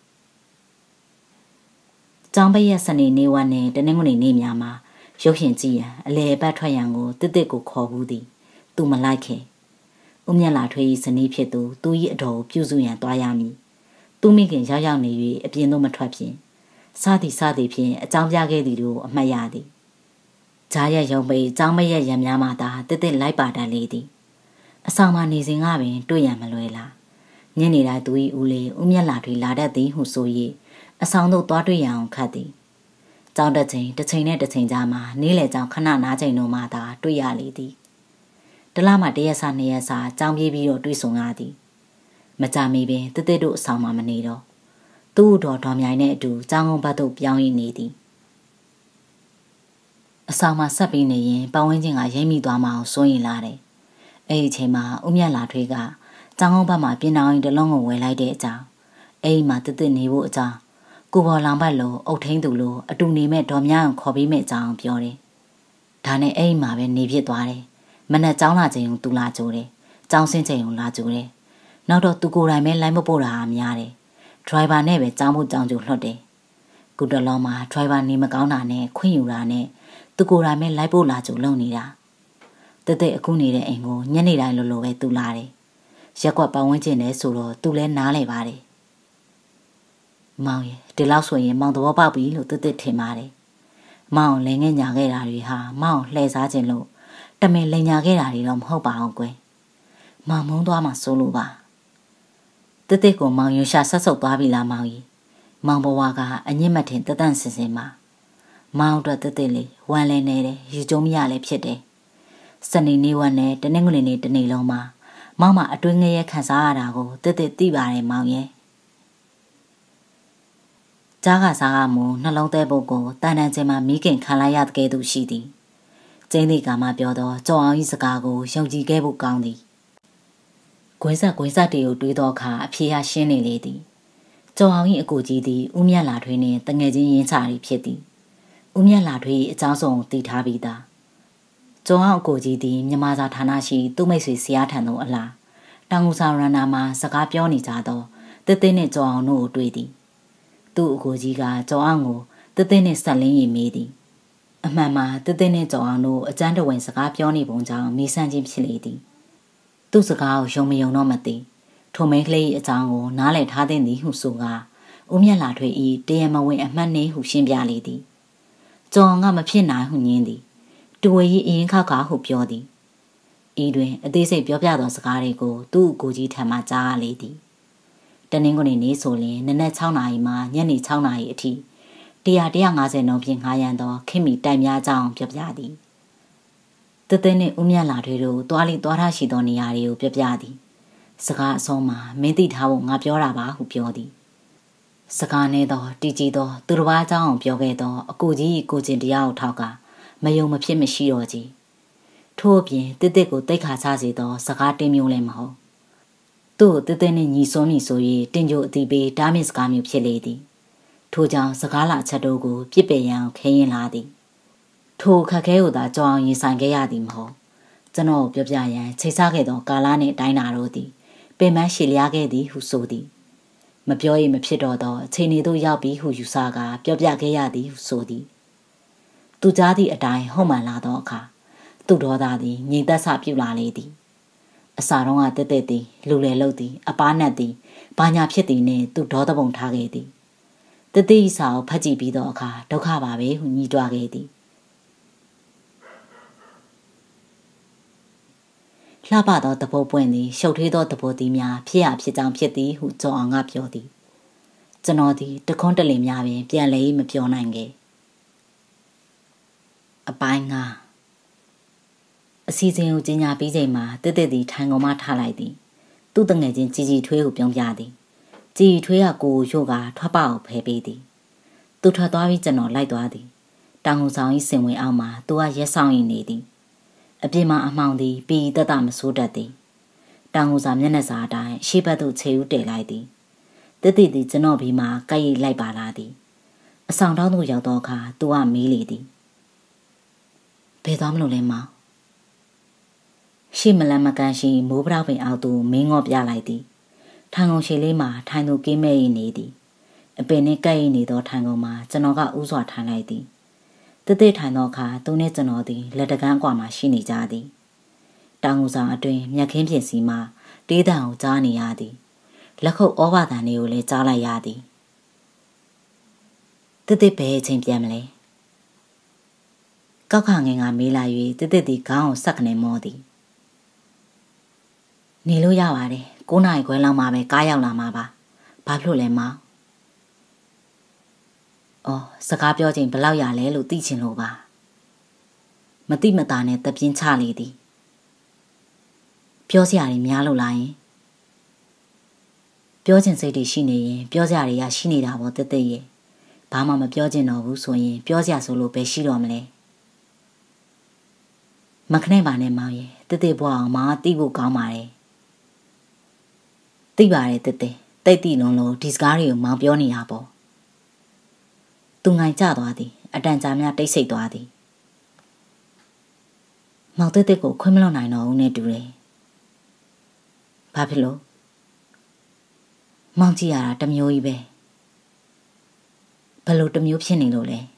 ကျောင်းပိတ်ရက်စနေနေ့ဝက်နဲ့တနင်္ဂနွေနေ့များမှာရုပ်ရှင်ကြည့်ရန်အလဲပတ်ထွက်ရန်ကိုတစ်တစ်ကိုခေါ်ဘူးသည်သူမလိုက်ခင်ဦးမြတ်လာထွေး၏ဇနီးဖြစ်သူသူ၏အတော်ပြုစုရန်သွားရမည်သူမိခင်ရောက်ရောက်နေ၍အပြင်သို့မထွက်ဖြင့်စသည်စသည်ဖြင့်အကြောင်းပြခဲ့သည်တို့အမှတ်ရသည်ဂျားရက်ရုံပိတ်ကျောင်းမရက်ရံများမှသာတစ်တစ်လိုက်ပါတတ်လေသည်အဆောင်မှာနေစဉ်ကပင်တွေ့ရန်မလွယ်လားညနေတိုင်းသူ၏ဦးလေးဦးမြတ်လာထွေးလာတတ်သည်ဟုဆို၍အဆောင်သို့သွားတွေ့ရအောင်ခတ်သည်ကျောင်းတက်ချိန်တစ်ချိန်နဲ့တစ်ချိန်ကြားမှာနေ့လယ်ကျောင်းခဏနားချိန်တို့မှသာတွေ့ရလေသည်တလားမှတရက်စာနှစ်ရက်စာကျောင်းပြေးပြီးတော့တွေ့ဆုံရသည်မကြမီပင်တစ်တစ်တို့အဆောင်မှာမနေတော့သူ့တော်တော်မြိုင်နဲ့အတူကျောင်းကုန်းဘက်သို့ပြောင်းရင်းနေသည်အဆောင်မှာဆက်ပြီးနေရင်ပတ်ဝန်းကျင်ကရိမ့်မိသွားမှအောင်စိုးရင်လာတယ်အဲ့ဒီချိန်မှာဦးမြတ်လာထွေးကကျောင်းကုန်းဘက်မှာပြင်တော်ရင်တလုံးကိုဝယ်လိုက်တဲ့အကြောင်းအဲ့ဒီမှာတစ်တစ်နေဖို့အကြောင်းကိုဘော်လောင်ဘက်လိုအုတ်ထင်းသူလိုအတူနေမဲ့ဒေါ်မြအောင်ခေါ်ပြီးမဲ့အကြောင်းပြောတယ်ဒါနဲ့အဲ့ဒီမှာပဲနေဖြစ်သွားတယ်မနဲ့ကျောင်းလာချိန်ကိုသူလာကြိုးတယ်ကျောင်းဆင်းချိန်ကိုလာကြိုးတယ်နောက်တော့သူကိုယ်တိုင်ပဲလိုက်မပို့တာအများတယ်ဒရိုင်ဘာနဲ့ပဲကျောင်းဖို့ကျောင်းကျိုးလွှတ်တယ်ကုတလောမှာဒရိုင်ဘာနေမကောင်းတာနဲ့ခွင့်ယူတာနဲ့သူကိုယ်တိုင်ပဲလိုက်ပို့လာကြိုးလုံနေတာတက်တက်အခုနေတဲ့အိမ်ကိုညနေတိုင်းလိုလိုပဲသူလာတယ်ရက်ကွက်ပတ်ဝန်းကျင်နဲ့ဆိုတော့သူလဲနားလဲပါတယ်မောင်ရဲ့ဒီလောက်ဆိုရင်မောင်သဘောပေါက်ပြီလို့တက်တက်ထင်ပါတယ်မောင်လည်းငဲ့ညာခဲ့တာတွေဟာမောင်လှည့်စားခြင်းလို့တမင်လိန်ညာခဲ့တာတွေတော့မဟုတ်ပါဘူးကွယ်မောင်မုန်းသွားမှစိုးလို့ပါတက်တက်ကိုမောင်ရွှေရှာဆက်ဆုပ်သွားပြီလားမောင်ကြီးမောင်ဘဝကအညစ်မထင်တတန့်စင်စင်မှာမောင်အတွက်တက်တက်လေးဝမ်းလဲနေတယ်ရေကျုံမရလည်းဖြစ်တယ်စနေနေ့ဝက်နဲ့တနင်္ဂနွေနေ့တနေ့လုံးမှာမောင်မအတွင်းငရဲခံစားရတာကိုတက်တက်သိပါတယ်မောင်ရဲ့ကြားကစားကမူနှလုံးသေးပုတ်ကိုတန်တန်ချင်းမှာမိခင်ခံလိုက်ရတဲ့ကဲ့သို့ရှိသည်ကျင်းဒီကမှပြောတော့ကြော်အောင်ကြီးစကားကိုယုံကြည်ခဲ့ဖို့ကောင်းသည်ကွင်းဆက်ကွင်းဆက်တွေကိုတွေးတော့အခါအဖြေရရှင်းနေလေသည်ကြော်အောင်ကြီးအကိုကြီးသည်ဦးမြတ်လာထွေးနှင့်တငယ်ချင်းရင်းချရီဖြစ်သည်ဦးမြတ်လာထွေးအကြောင်းစုံသိထားပြီးသားကျော်အောင်အကိုကြီးသည်မြမစာဌာနရှိသူ့မိတ်ဆွေဆရာထံသို့အလားတောင်ငူစာရဏာမှာစကားပြောနေကြသောတစ်သိန်းနှင့်ကျော်အောင်တို့ကိုတွေ့သည်သူ့အကိုကြီးကကျော်အောင်ကိုတစ်သိန်းနှင့်ဆက်လင်းရီမေးသည်အမှန်မှာတစ်သိန်းနှင့်ကျော်အောင်တို့အကျန်းတဝင်စကားပြောနေပုံကြောင့်မေးဆန်းခြင်းဖြစ်လေသည်သူ့စကားကိုယုံမယုံတော့မသိထိုမိန်းကလေး၏အကြောင်းကိုနားလည်ထားသည်ဟုဆိုကာဦးမြတ်လာထွေ၏တရမဝင်အမှတ်နှင့်ဟုရှင်းပြလေသည်ကျော်အောင်ကမဖြစ်နိုင်ဟုညင်းသည်တူဝေကြီးအရင်ခောက်ကဟုပြောသည်ဤတွင်အသေးစိတ်ပြောပြသောစကားတွေကိုသူ့အကိုကြီးထံမှကြားရလေသည်တနင်္ဂနွေနေ့ဆိုလျှင်နနက်၆နာရီမှညနေ၆နာရီအထိတရာ၁၅၀နှုန်းဖြင့်ငှားရန်သောခင်မီတိုင်များကြောင်းပြောပြသည်တသိန်းနှင့်ဦးမြတ်လာထွေတို့တွားလိတွားထားရှိသောနေရာတွေကိုပြောပြသည်စကားအဆုံးမှာမင်းသိထားဖို့ငါပြောတာပါဟုပြောသည်စကားနဲ့တော့တီကြီးတော့သူတစ်ပါးအကြောင်းအောင်ပြောခဲ့တော့အကိုကြီးကိုချင်းတရားကိုထောက်ကမယုံမဖြစ်မရှိတော့ကြီးထို့အပြင်တစ်တစ်ကိုတိတ်ခါချစေတော့စကားတင်းမျိုးလည်းမဟုတ်သူ့ကိုတစ်တစ်နဲ့ညီစွန်းမိဆို၍တင်ကြိုအတီးပေးဓာမင်စကားမျိုးဖြစ်လေသည်ထို့ကြောင့်စကားလာချက်တို့ကိုပြစ်ပယ်ရန်ခဲရင်လာသည်ထိုခက်ခဲကိုသာကြောင်းရင်ဆိုင်ခဲ့ရသည်မဟုတ်ကျွန်တော်ပြောပြရန်ချိတ်ဆခဲ့သောကာလနှင့်တိုင်းနာတို့သည်ပင်မရှည်လျားခဲ့သည်ဟုဆိုသည်မပြောရင်မဖြစ်တော့သောအချိန်တို့ရောက်ပြီးဟုယူဆကာပြောပြခဲ့ရသည်ဟုဆိုသည်သူကြားသည့်အတိုင်းဟုတ်မှန်လာသောအခါသူ့ဒေါသသည်ငြိမ်သက်စပြုလာလေသည်အစာတော့ကတက်တက်သည်လူလေလုတ်သည်အပားနက်သည်ဘာညာဖြစ်သည်နှင့်သူ့ဒေါသပုံထားခဲ့သည်တတိအစာကိုဖတ်ကြည့်ပြီးသောအခါဒုက္ခပါပဲဟုညှိတွားခဲ့သည်လှပသောတပုတ်ပွင့်သည်ရှုပ်ထွေးသောတပုတ်သည်များဖြစ်ရဖြစ်ကြောင်းဖြစ်သည်ဟုကြောအောင်ကပြောသည်ကျွန်တော်သည်တခွန်းတလင်များပင်ပြန်လဲမပြောနိုင်ခဲ့အပိုင်းငါအစီအစဉ်ကိုကြီးညာပြီးချိန်မှာတက်တက်သည်ထိုင်ကုန်မှထားလိုက်သည်သူ့တငယ်ချင်းជីជីထွေးကိုပြောပြသည်ជីជីထွေးကကိုကိုရို့ကထွက်ပေါက်ကိုဖယ်ပေးသည်သူထွက်သွားပြီးကျွန်တော်လိုက်သွားသည်တောင်ကုန်ဆောင်၏စင်ဝင်အောက်မှာသူကရက်ဆောင်ရည်နေသည်အပြင်မှာအမှောင်သည်ပြီးတတ်တာမဆိုးတတ်သည်တောင်ကုန်ဆောင်မျက်နှာစာအတိုင်းရှေ့ဘက်သို့ခြေဦးတည်လိုက်သည်တက်တက်သည်ကျွန်တော်ပြီးမှကိုက်ရိပ်လိုက်ပါလာသည်အဆောင်တောင်းသို့ရောက်သောအခါသူကမေးလေသည်ဘယ်သွားမလို့လဲမောင်ရှိမလန်မကန်ရှိမိုးပရောက်ပင်အောက်သို့မင်းငေါ့ပြလိုက်သည်ထိုင်ကုန်ရှည်လေးမှာထိုင်သူကင်းမဲ့နေသည်အပင်နှင့်ကဲ့နေသောထိုင်ကုန်မှာကျွန်တော်ကဥစွာထိုင်လိုက်သည်တသက်ထိုင်သောအခါသူနှင့်ကျွန်တော်သည်လက်တကန်းကွာမှရှိနေကြသည်တောင်ငူဆောင်အတွင်မြက်ခင်းပြင်စီမှတေးတံကိုကြားနေရသည်လက်ခုပ်ဩဘာသံလေးကိုလည်းကြားလိုက်ရသည်တသက်ဘယ်အချိန်ပြန်မလဲကောက်ခငင်ကမေးလာ၍တသက်သည်ခေါင်းကိုဆက်ကနေမောသည်နေလို့ရပါတယ်ကိုးနာရီခွဲလောက်မှပဲကားရောက်လာမှာပါဘာဖြစ်လို့လဲမောင်အော်စကားပြောချိန်ဘယ်လောက်ရလဲလို့သိချင်လို့ပါမတိမတာနဲ့တပြင်းချလေသည်ပြောစရာတွေများလို့လားယင်ပြောချင်စိတ်တွေရှိနေရင်ပြောစရာတွေကရှိနေတာပေါ့တက်တက်ရဲ့ဘာမှမပြောချင်တော့ဘူးဆိုရင်ပြောစရာဆိုလို့ပဲရှိတော့မလဲမခနဲ့ပါနဲ့မောင်ရဲ့တက်တက်ဘွားအောင်မတိဖို့ကောင်းပါတယ်သိပါတယ်တက်တက်တိတ်တိလုံးလုံးဒီစကားတွေကိုမောင်ပြောနေတာပေါ့သူငိုင်ကျသွားသည်အတန်ကြာများတိတ်ဆိတ်သွားသည်မောင်တက်တက်ကိုခွင့်မလွတ်နိုင်တော့ဘူးနဲ့တူတယ်ဘာဖြစ်လို့မောင်ကြည့်ရတာတမျိုးကြီးပဲဘလို့တမျိုးဖြစ်နေလို့လဲ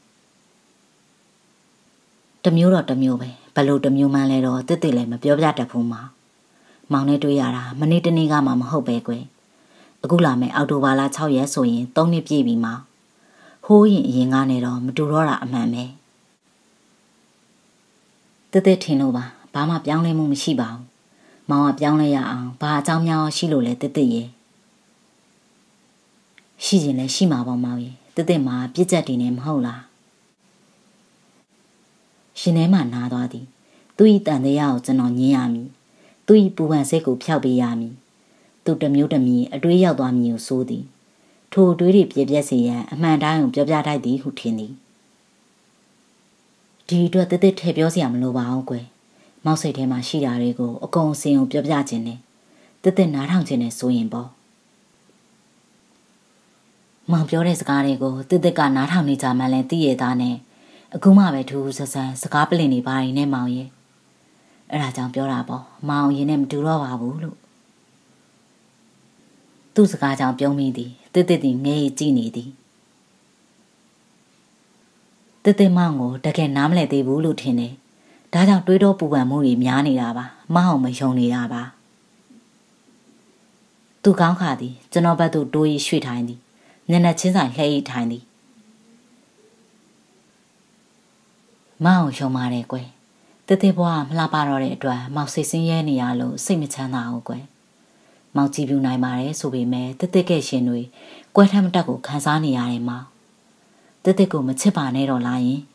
တမျိုးတော့တမျိုးပဲဘလို့တမျိုးမှန်းလဲတော့တက်တက်လည်းမပြောပြတတ်ဘူးမောင်မောင်နဲ့တွေ့ရတာမနေ့တနေ့ကမှမဟုတ်ပဲကွယ်အခုလာမယ်အောက်တိုဘာလ၆ရက်ဆိုရင်၃နှစ်ပြည့်ပြီမောင်ဟိုးရင်အရင်ကနေတော့မတူတော့တာအမှန်ပဲတက်တက်ထင်လို့ပါဘာမှပြောင်းလဲမှုမရှိပါဘူးမောင်ကပြောင်းလဲရအောင်ဘာအကြောင်းများရှိလို့လဲတက်တက်ရဲ့ရှိရင်လည်းရှိမှာပေါ့မောင်ရဲ့တက်တက်မှာပြစ်ချက်တည်နေမဟုတ်လားရှင်ထဲမှာနားသွားသည်သူ့ဤတန်တရားကိုကျွန်တော်ညင်းရမည်သူ့ဤပူပန်စိတ်ကိုဖျောက်ပေးရမည်သူတမျိုးတမီအတွေးရောက်သွားမည်ကိုဆိုသည်ထိုအတွေးတွေပြည့်ပြည့်စေရန်အမှန်တိုင်းကိုပြောပြတတ်သည်ဟုထင်သည်ဒီအတွက်တက်တက်ထည့်ပြောစရာမလိုပါဘူးကွယ်မောက်စိတ်ထဲမှာရှိတာတွေကိုအကုန်အစင်ကိုပြောပြခြင်းနဲ့တက်တက်နားထောင်ခြင်းနဲ့ဆိုရင်ပေါ့မောင်ပြောတဲ့စကားတွေကိုတက်တက်ကနားထောင်နေကြမှလည်းသိရသားနဲ့အခုမှပဲထူးဆန်းဆန်းစကားပလင်နေပါရင်နဲ့မောင်ရဲ့အဲ့ဒါကြောင့်ပြောတာပေါ့မောင်ရင်နဲ့မတူတော့ပါဘူးလို့သူ့စကားကြောင့်ပြုံးမိသည်တက်တက်သည်ငဲ့ကြည့်နေသည်တက်တက်မောင်ကိုတကယ်နားမလည်သေးဘူးလို့ထင်တယ်ဒါကြောင့်တွေးတော့ပူပန်မှုတွေများနေတာပါမောင်မယုံနေတာပါသူကောင်းခါသည်ကျွန်တော်ဘက်သို့တိုးရီရွှေ့ထိုင်သည်ညနေချင်းဆိုင်လှဲရီထိုင်သည်မောင်ရှုံပါတယ်ကွယ်တက်တက်ဘွားမလှပတော့တဲ့အတွက်မောင်စိတ်ဆင်းရဲနေရလို့စိတ်မချမ်းသာဘူးကွယ်မောင်ကြည့်ပြနိုင်ပါတယ်ဆိုပေမဲ့တက်တက်ကဲ့ရှင်တွေကွဲထမ်းမတက်ကိုခံစားနေရတယ်မောင်တက်တက်ကိုမချစ်ပါနဲ့တော့လားယင်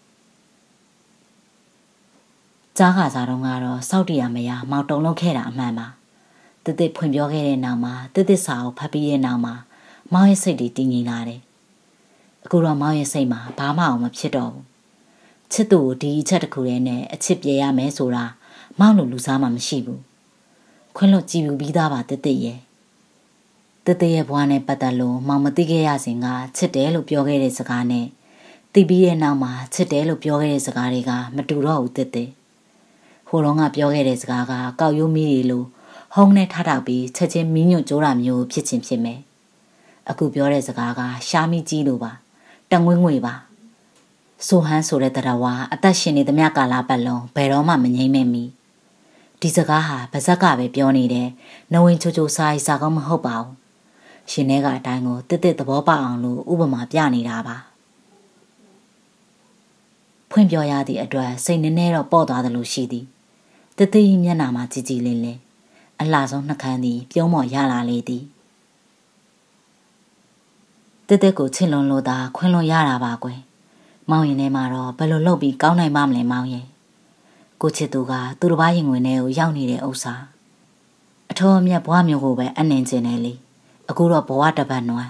ကြားခါစားတော့ကတော့စောက်တရမရမောင်တုံလုံးခဲ့တာအမှန်ပါတစ်တစ်ဖွင့်ပြောခဲ့တဲ့နောက်မှာတစ်တစ်စာကိုဖတ်ပြီးတဲ့နောက်မှာမောင်ရဲ့စိတ်တွေတည်ငြိမ်လာတယ်အခုတော့မောင်ရဲ့စိတ်မှာဘာမှအောင်မဖြစ်တော့ဘူးချစ်သူကိုဒီအချက်တစ်ခုတည်းနဲ့အချစ်ပြေရမယ်ဆိုတာမောင်လိုလူစားမှမရှိဘူးခွင့်လွတ်ကြည်ပြူပြီးသားပါတစ်တစ်ရဲ့တစ်တစ်ရဲ့ဘဝနဲ့ပတ်သက်လို့မောင်မသိခဲ့ရစဉ်ကချစ်တယ်လို့ပြောခဲ့တဲ့စကားနဲ့သိပြီးတဲ့နောက်မှာချစ်တယ်လို့ပြောခဲ့တဲ့စကားတွေကမတူတော့ဘူးတစ်တစ်ဟိုတော့ကပြောခဲ့တဲ့စကားကကောက်ရိုးမီးတွေလိုဟုံးနဲ့ထထောက်ပြီးချက်ချင်းမီးညွတ်ကြိုးတာမျိုးဖြစ်ချင်းဖြစ်မယ်အခုပြောတဲ့စကားကရှားမီးကြီးလိုပါတငွေ့ငွေပါဆိုဟန်းဆိုတဲ့တရားဝါအသက်ရှင်နေသမျှကာလပတ်လုံးဘယ်တော့မှမငြိမ့်မဲ့မီဒီစကားဟာဗဇက်ကပဲပြောနေတယ်နဝင်ချိုချိုစာရေးစာကောင်းမဟုတ်ပါဘူးရှင်ထဲကအတိုင်းကိုတစ်တစ်သဘောပေါက်အောင်လို့ဥပမာပြနေတာပါဖွင့်ပြောရသည့်အတွက်စိတ်နည်းနည်းတော့ပေါ့သွားသလိုရှိသည်တစ်တစ်မျက်နှာမှာကြည်ကြည်လင်းလင်းအလှဆုံးနှကန်းသည်ပြုံးမော်ရလာလေသည်တစ်တစ်ကိုချစ်လွန်လို့သာခွင့်လွန်ရတာပါကွယ်မောင်ရင်ထဲမှာတော့ဘယ်လိုလုပ်ပြီးကောင်းနိုင်မှမလဲမောင်ရင်ကိုချစ်သူကသူတစ်ပါးရင်ဝင်ထဲကိုရောက်နေတဲ့ဥစ္စာအထောအမြတ်ဘဝမျိုးကိုပဲအနှင်ကျင်နေလေအခုတော့ဘဝတပတ်နွမ်း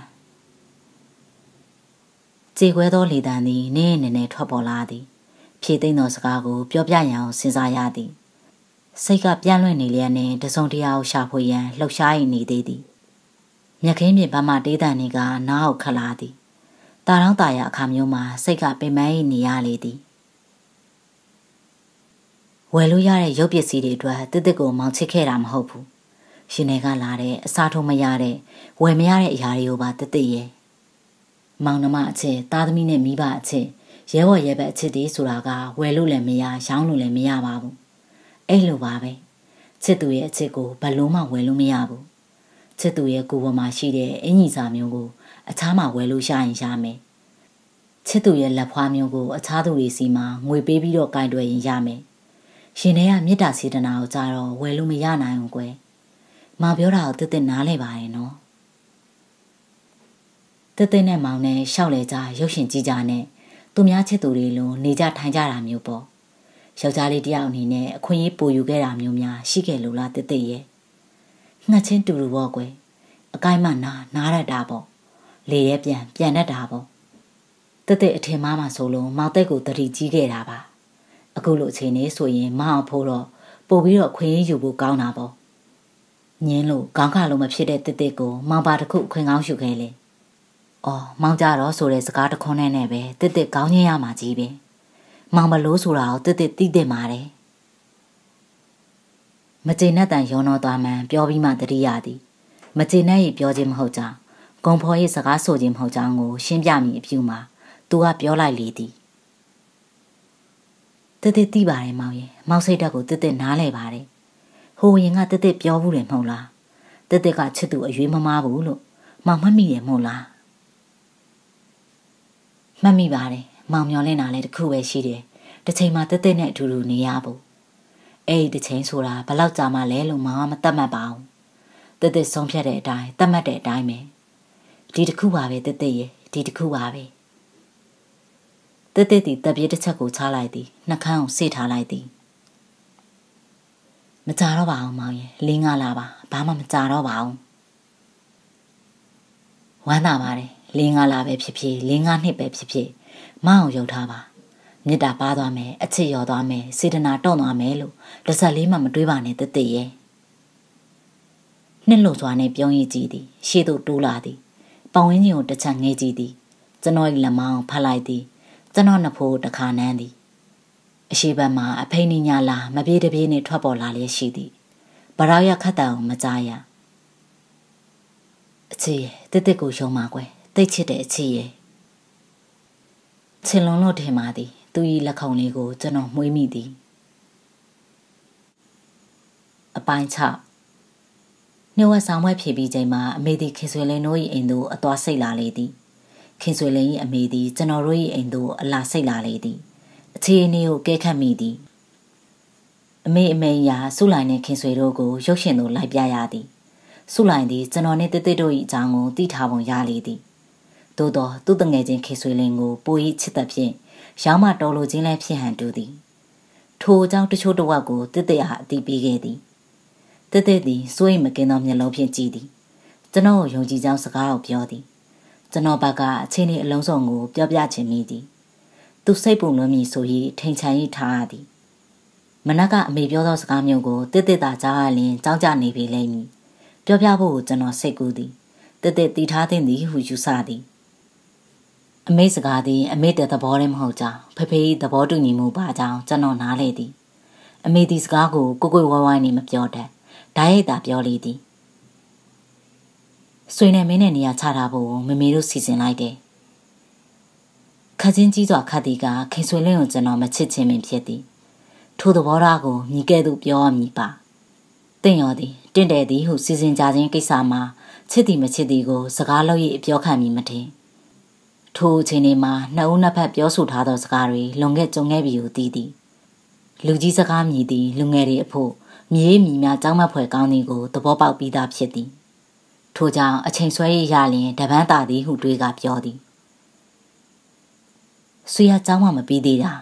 ကြေခွဲသောလေတံသည်နင်းနေနေထွက်ပေါ်လာသည်ဖြည့်သိမ့်သောစကားကိုပြောပြရန်စဉ်းစားရသည်စိတ်ကပြန့်လွင့်နေလျက်နဲ့တစုံတရာကိုရှာဖွေရန်လှုပ်ရှားရည်နေသေးသည်မြက်ခင်းပြင်ပမှတေးတန်တွေကနားအောင်ခတ်လာသည်တာတောင်းတာရအခါမျိုးမှာစိတ်ကပင်ပန်းရည်နေရလေသည်ဝယ်လို့ရတဲ့ရုပ်ပစ္စည်းတွေအတွက်တစ်တစ်ကိုမောင်ချစ်ခဲ့တာမဟုတ်ဘူးရှင်တွေကလာတဲ့အစားထိုးမရတဲ့ဝယ်မရတဲ့အရာတွေကိုပါတစ်တစ်ရဲ့မောင်နှမအချစ်သားသမီးနဲ့မိဘအချစ်ရဲဘော်ရဲဘက်အချစ်တွေဆိုတာကဝယ်လို့လည်းမရရောင်းလို့လည်းမရပါဘူးအဲ့လိုပါပဲချစ်သူရဲ့အချစ်ကိုဘယ်လို့မှဝယ်လို့မရဘူးချစ်သူရဲ့ကိုယ်ပေါ်မှာရှိတဲ့အင်ကြီးစာမျိုးကိုအခြားမှာဝယ်လို့ရရင်ရမယ်ချစ်သူရဲ့လက်ဖွားမျိုးကိုအခြားသူတွေစီမှာငွေပေးပြီးတော့ကင်တွယ်ရင်ရမယ်ရှင်ထဲကမေတ္တာစေတနာကိုကြတော့ဝယ်လို့မရနိုင်ဘူးကွယ်မောင်ပြောတာကိုတစ်တစ်နားလဲပါရဲ့နော်တစ်တစ်နဲ့မောင်နဲ့ရှောက်လေကြရုပ်ရှင်ကြည့်ကြနဲ့သူများချစ်သူတွေလိုနေကြထိုင်ကြတာမျိုးပေါ့ယောက်ျားလေးတယောက်အနေနဲ့အခွင့်အရေးပိုယူခဲ့တာမျိုးများရှိခဲ့လို့လားတစ်တစ်ရဲ့ငှက်ချင်းတူတူပေါ့ကွယ်အကိုင်းမှနားနားရတာပေါ့လေရဲပြန်ပြန်တတ်တာပေါ့တစ်တစ်အထင်မှားမှဆိုလို့မောင်တက်ကိုတတိကြီးခဲ့တာပါအခုလိုအချိန်နေဆိုရင်မောင်ဖို့တော့ပို့ပြီးတော့ခွင့်ရယူဖို့ကောင်းတာပေါ့ညင်းလို့ခေါင်းခါလို့မဖြစ်တဲ့တစ်တစ်ကိုမောင်ပါတစ်ခုခွင့်ကောင်းယူခဲ့လေအော်မောင်ကြတော့ဆိုတဲ့စကားတခွန်းနဲ့နဲ့ပဲတစ်တစ်ကောင်းချင်းရမှာကြီးပဲမောင်မလို့ဆိုတာကိုတစ်တစ်သိသိမှာတယ်မကျေနပ်တန်ရောနောသွားမှန်ပြောပြီးမှတတိယသည်မကျေနပ်ရင်ပြောခြင်းမဟုတ်ကြောင်းဂုံဖော်ရဲ့စကားဆိုခြင်းမဟုတ်ကြောင်းကိုရှင်းပြမိအပြုမှာသူကပြောလိုက်လေသည်တစ်တစ်သိပါတယ်မောင်ရဲ့မောင်စိတ်ဓာတ်ကိုတစ်တစ်နားလဲပါတယ်ဟိုရင်ကတစ်တစ်ပြောဘူးတယ်မဟုတ်လားတစ်တစ်ကချစ်သူအရွေးမမားဘူးလို့မောင်မမိတယ်မဟုတ်လားမှတ်မိပါတယ်မောင်မျောလင့်တာလည်းတစ်ခုပဲရှိတယ်တစ်ချိန်မှာတစ်တစ်နဲ့အတူတူနေရဖို့အဲ့ဒီတစ်ချိန်ဆိုတာဘယ်လောက်ကြာမှလဲလို့မောင်ကမတတ်မှတ်ပါဘူးတစ်တစ်ဆုံးဖြတ်တဲ့အတိုင်းတတ်မှတ်တဲ့အတိုင်းပဲဒီတစ်ခုပါပဲတစ်တစ်ရဲ့ဒီတစ်ခုပါပဲတစ်တစ်ဒီတပ်ပြေးတစ်ချက်ကိုချလိုက်သည်နှကန်းကိုဆေးထားလိုက်သည်မကြတော့ပါအောင်မောင်ရဲ့လင်းငါလာပါဘာမှမကြတော့ပါဘူးဝမ်းသာပါတယ်လင်းငါလာပဲဖြစ်ဖြစ်လင်းငါနှစ်ပဲဖြစ်ဖြစ်မအောင်ယုံထားပါမေတ္တာပါသွားမယ်အချစ်ရောသွားမယ်စေတနာတောင့်သွားမယ်လို့တစ်ဆက်လေးမှမတွေးပါနဲ့တစ်တစ်ရဲ့နှစ်လို့စွာနဲ့ပြုံးရည်ကြည့်သည်ရှေ့သို့တိုးလာသည်ပဝင်းကြီးကိုတစ်ချက်ငဲကြည့်သည်ကျွန်တော်၏လက်မောင်းဖတ်လိုက်သည်ကျွန်တော်နှဖို့တစ်ခါနမ်းသည်အရှိဘက်မှာအဖိနေညာလာမပြေးတပြေးနဲ့ထွက်ပေါ်လာလျက်ရှိသည်ဗရောက်ရခတ်တံကိုမကြားရအချစ်ရဲ့တစ်တစ်ကိုယုံပါကွယ်တိတ်ချစ်တဲ့အချစ်ရဲ့ချင်လုံးလို့ထင်ပါသည်သူ၏လက်ခုံလေးကိုကျွန်တော်မှွေးမိသည်အပိုင်း၆နှုတ်ဝဆောင်ဝဲဖြေပြီးချိန်မှာအမေသည်ခင်ဆွေလင်းတို့၏အိမ်သို့အသွားစိတ်လာလေသည်ခင်ဆွေလင်း၏အမေသည်ကျွန်တော်တို့၏အိမ်သို့အလာစိတ်လာလေသည်အခြေအနေကိုကဲခတ်မိသည်အမေအမေရာစုလိုက်နှင့်ခင်ဆွေတို့ကိုရုပ်ရှင်သို့လိုက်ပြရသည်စုလိုက်သည်ကျွန်တော်နှင့်တစ်တစ်တို့၏အကြောင်းကိုသိထားပုံရလေသည်သို့သောသူ့တငယ်ချင်းခင်ဆွေလင်းကိုပို၏ချစ်သဖြင့်ရောင်းမတော်လိုခြင်းလည်းဖြစ်ဟန်တူသည်ထိုအကြောင်းတချို့တစ်ဝက်ကိုတစ်တစ်အားအသိပေးခဲ့သည်တတက်တက်သည်စိုးရိမ်မကင်းသောမျက်လုံးဖြင့်ကြည့်သည်ကျွန်တော်ယုံကြည်ကြောင်းစကားကိုပြောသည်ကျွန်တော်ဘက်ကအချင်းဤအလုံးစုံကိုပြောပြချင်မိသည်သူစိတ်ပုံလွန်မည်ဆို၍ထိန်ချန်၏ထားရသည်မနက်ကအမေပြောသောစကားမျိုးကိုတက်တက်သာကြားရလျင်ကြောက်ကြနေပြီလိမ့်မည်ပြောပြဖို့ကျွန်တော်စိတ်ကူးသည်တက်တက်တီထားသည်ဟုယူဆသည်အမေစကားသည်အမေတဲ့သဘောတည်းမဟုတ်ကြောင်းဖေဖေသဘောတူညီမှုပါကြောင်းကျွန်တော်နားလေသည်အမေဒီစကားကိုကိုကိုဝိုင်းဝိုင်းနေမပြောတတ်ဓာတ်ရိုက်သာပြောလေသည်ဆွေနဲ့မင်းနဲ့နေရာချထားဖို့မမေတို့စီစဉ်လိုက်တယ်ခက်ချင်းကြီးစွာခတ်သည်ကခင်ဆွေလင်းကိုကျွန်တော်မချစ်ချင်းပင်ဖြစ်သည်ထိုသဘောထားကိုမြည်ကဲ့သို့ပြောရမည်ပါတင့်ရော်သည်တင့်တယ်သည်ဟုစီစဉ်ကြခြင်းကိစ္စမှာချစ်သည်မချစ်သည်ကိုစကားလို့ရပြောခံမည်မထင်ထိုအချိန်မှာနှစ်ဦးနှစ်ဖက်ပြောဆိုထားသောစကားတွေလွန်ခဲ့ကြုံခဲ့ပြီဟုသိသည်လူကြီးစကားမြည်သည်လူငယ်တွေအဖို့မြေးမြည်များကြောင်းမဖွယ်ကောင်းသည်ကိုသဘောပေါက်ပြီးသားဖြစ်သည်ထို့ကြောင့်အချိန်ဆွဲရရလျင်တပန်းတာသည်ဟုတွေးကပြောသည်ဆွေရကြောင်းမှမပြီးသေးတာ